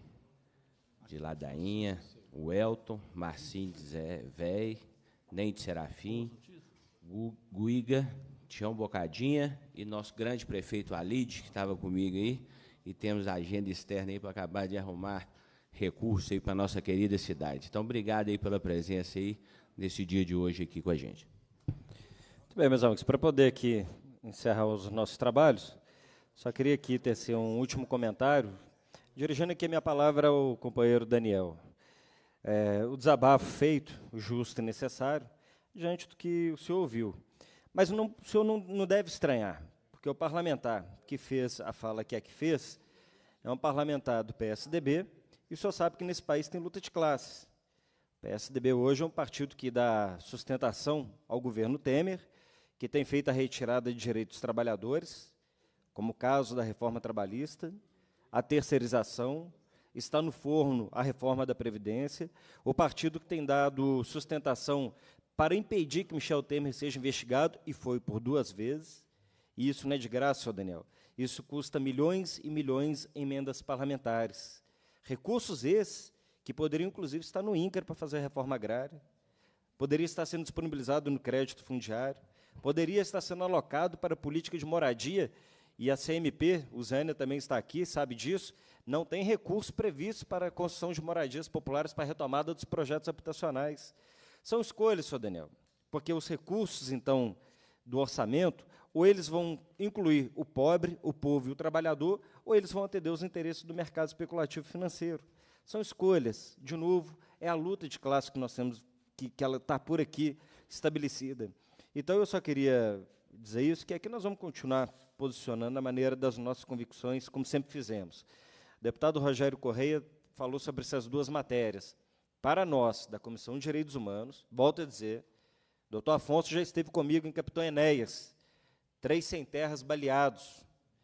B: de Ladainha, o Elton, Marcinho Zé Véi, Nente Serafim, Gu, Guiga, Tião Bocadinha e nosso grande prefeito Alide, que estava comigo aí, e temos a agenda externa aí para acabar de arrumar recursos aí para a nossa querida cidade. Então, obrigado aí pela presença aí nesse dia de hoje aqui com a gente.
A: Muito bem, meus amigos, para poder aqui encerrar os nossos trabalhos, só queria aqui tecer um último comentário, dirigindo aqui a minha palavra ao companheiro Daniel. É, o desabafo feito, justo e necessário, diante do que o senhor ouviu. Mas não, o senhor não, não deve estranhar, porque o parlamentar que fez a fala que é que fez é um parlamentar do P S D B, e o senhor sabe que nesse país tem luta de classes. O P S D B hoje é um partido que dá sustentação ao governo Temer, que tem feito a retirada de direitos dos trabalhadores, como o caso da reforma trabalhista, a terceirização, está no forno a reforma da Previdência, o partido que tem dado sustentação para impedir que Michel Temer seja investigado, e foi por duas vezes, e isso não é de graça, senhor Daniel, isso custa milhões e milhões em emendas parlamentares. Recursos esses que poderiam, inclusive, estar no INCRA para fazer a reforma agrária, poderia estar sendo disponibilizado no crédito fundiário, poderia estar sendo alocado para a política de moradia, e a C M P, o Zânia também está aqui, sabe disso, não tem recursos previstos para a construção de moradias populares para a retomada dos projetos habitacionais. São escolhas, senhor Daniel, porque os recursos, então, do orçamento, ou eles vão incluir o pobre, o povo e o trabalhador, ou eles vão atender os interesses do mercado especulativo financeiro. São escolhas. De novo, é a luta de classe que nós temos, que, que ela está por aqui estabelecida. Então, eu só queria dizer isso, que aqui nós vamos continuar posicionando a maneira das nossas convicções, como sempre fizemos. O deputado Rogério Correia falou sobre essas duas matérias. Para nós, da Comissão de Direitos Humanos, volto a dizer, doutor Afonso já esteve comigo em Capitão Enéas, três sem terras baleados,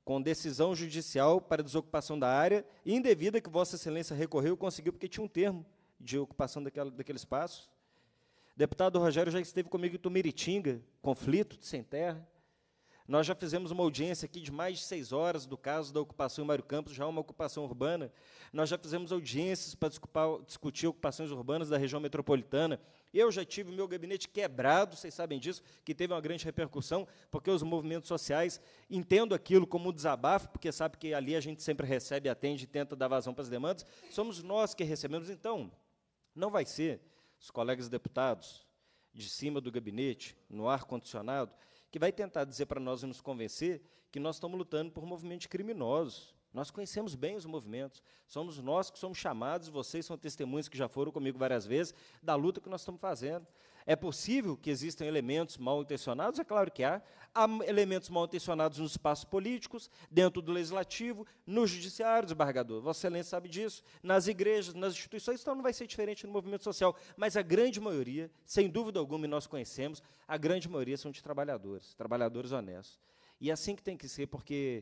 A: com decisão judicial para desocupação da área indevida que Vossa Excelência recorreu e conseguiu, porque tinha um termo de ocupação daquela, daquele espaço. O deputado Rogério já esteve comigo em Tumiritinga, conflito de sem terra. Nós já fizemos uma audiência aqui de mais de seis horas do caso da ocupação em Mário Campos, já uma ocupação urbana. Nós já fizemos audiências para discutir ocupações urbanas da região metropolitana. Eu já tive o meu gabinete quebrado, vocês sabem disso, que teve uma grande repercussão, porque os movimentos sociais entendo aquilo como um desabafo, porque sabe que ali a gente sempre recebe, atende e tenta dar vazão para as demandas. Somos nós que recebemos. Então, não vai ser os colegas deputados de cima do gabinete, no ar-condicionado, que vai tentar dizer para nós e nos convencer que nós estamos lutando por movimentos criminosos. Nós conhecemos bem os movimentos, somos nós que somos chamados, vocês são testemunhas que já foram comigo várias vezes, da luta que nós estamos fazendo. É possível que existam elementos mal-intencionados? É claro que há. Há elementos mal-intencionados nos espaços políticos, dentro do legislativo, no judiciário, desembargador. Vossa Excelência sabe disso. Nas igrejas, nas instituições, então não vai ser diferente no movimento social. Mas a grande maioria, sem dúvida alguma, e nós conhecemos, a grande maioria são de trabalhadores, trabalhadores honestos. E é assim que tem que ser, porque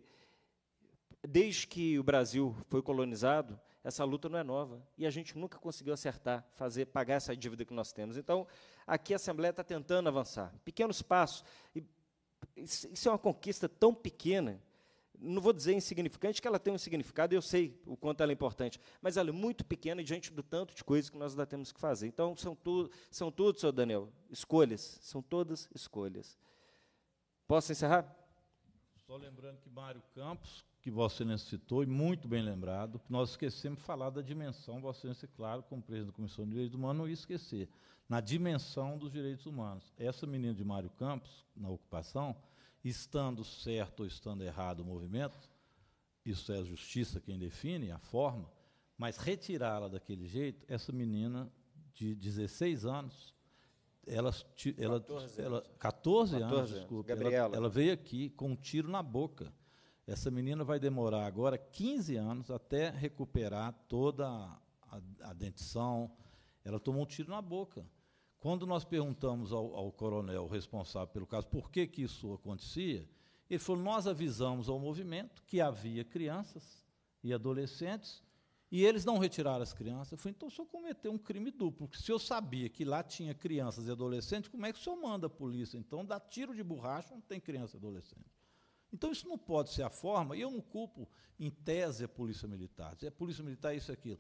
A: desde que o Brasil foi colonizado, essa luta não é nova, e a gente nunca conseguiu acertar, fazer, pagar essa dívida que nós temos. Então, aqui a Assembleia está tentando avançar, pequenos passos, e isso é uma conquista tão pequena, não vou dizer insignificante, que ela tem um significado, eu sei o quanto ela é importante, mas ela é muito pequena diante do tanto de coisas que nós ainda temos que fazer. Então, são, tu, são tudo, senhor Daniel, escolhas, são todas escolhas. Posso encerrar?
C: Só lembrando que Mário Campos, que Vossa Excelência citou, e muito bem lembrado, que nós esquecemos de falar da dimensão, Vossa Excelência, claro, como presidente da Comissão de Direitos Humanos, não ia esquecer, na dimensão dos direitos humanos. Essa menina de Mário Campos, na ocupação, estando certo ou estando errado o movimento, isso é a justiça quem define, a forma, mas retirá-la daquele jeito, essa menina de dezesseis anos, ela, ela,
A: catorze
C: ela,
A: anos,
C: catorze anos,
A: catorze
C: desculpa,
A: Gabriela.
C: Ela, ela veio aqui com um tiro na boca. Essa menina vai demorar agora quinze anos até recuperar toda a, a, a dentição. Ela tomou um tiro na boca. Quando nós perguntamos ao, ao coronel responsável pelo caso por que, que isso acontecia, ele falou, nós avisamos ao movimento que havia crianças e adolescentes e eles não retiraram as crianças. Eu falei, então o senhor cometeu um crime duplo, porque se eu sabia que lá tinha crianças e adolescentes, como é que o senhor manda a polícia? Então, dá tiro de borracha, não tem criança e adolescente. Então, isso não pode ser a forma, e eu não culpo, em tese, a Polícia Militar. É Polícia Militar, isso e aquilo.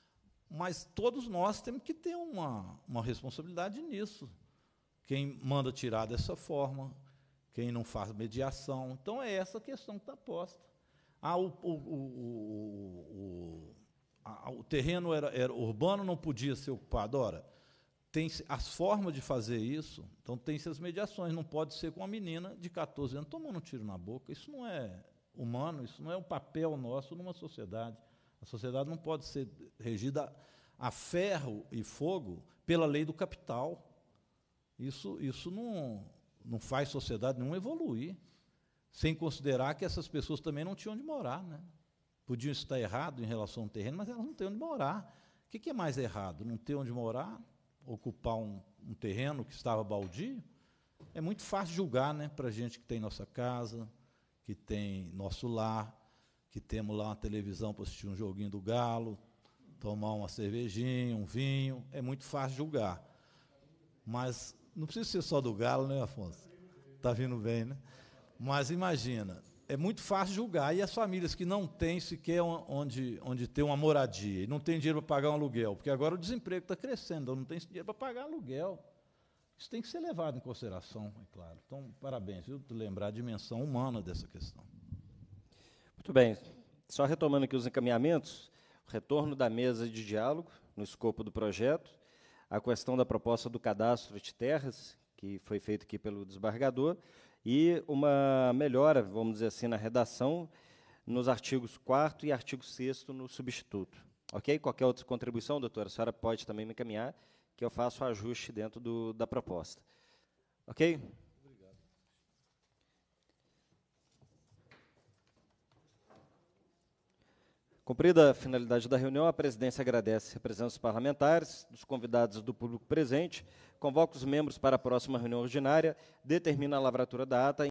C: Mas todos nós temos que ter uma, uma responsabilidade nisso. Quem manda tirar dessa forma, quem não faz mediação. Então, é essa a questão que está posta. Ah, o, o, o, o, a, o terreno era, era urbano, não podia ser ocupado. Ora, tem as formas de fazer isso, então tem-se as mediações, não pode ser com uma menina de catorze anos tomando um tiro na boca. Isso não é humano, isso não é um papel nosso numa sociedade. A sociedade não pode ser regida a ferro e fogo pela lei do capital. Isso, isso não, não faz sociedade nenhuma evoluir, sem considerar que essas pessoas também não tinham onde morar, né? Podiam estar errado em relação ao terreno, mas elas não têm onde morar. O que é mais errado? Não ter onde morar? Ocupar um, um terreno que estava baldio? É muito fácil julgar, né, para a gente que tem nossa casa, que tem nosso lar, que temos lá uma televisão para assistir um joguinho do Galo, tomar uma cervejinha, um vinho, é muito fácil julgar. Mas não precisa ser só do Galo, né, Afonso? Está vindo bem, né? Mas imagina, é muito fácil julgar, e as famílias que não têm sequer onde, onde ter uma moradia, e não tem dinheiro para pagar um aluguel, porque agora o desemprego está crescendo, então não tem dinheiro para pagar aluguel. Isso tem que ser levado em consideração, é claro. Então, parabéns, viu, por lembrar a dimensão humana dessa questão.
A: Muito bem. Só retomando aqui os encaminhamentos, o retorno da mesa de diálogo, no escopo do projeto, a questão da proposta do cadastro de terras, que foi feito aqui pelo desembargador, e uma melhora, vamos dizer assim, na redação, nos artigos quarto e artigo sexto no substituto. Ok? Qualquer outra contribuição, doutora, a senhora pode também me encaminhar, que eu faço o ajuste dentro do, da proposta. Ok?
C: Obrigado.
A: Cumprida a finalidade da reunião, a presidência agradece a presença dos parlamentares, dos convidados e do público presente, convoca os membros para a próxima reunião ordinária, determina a lavratura da ata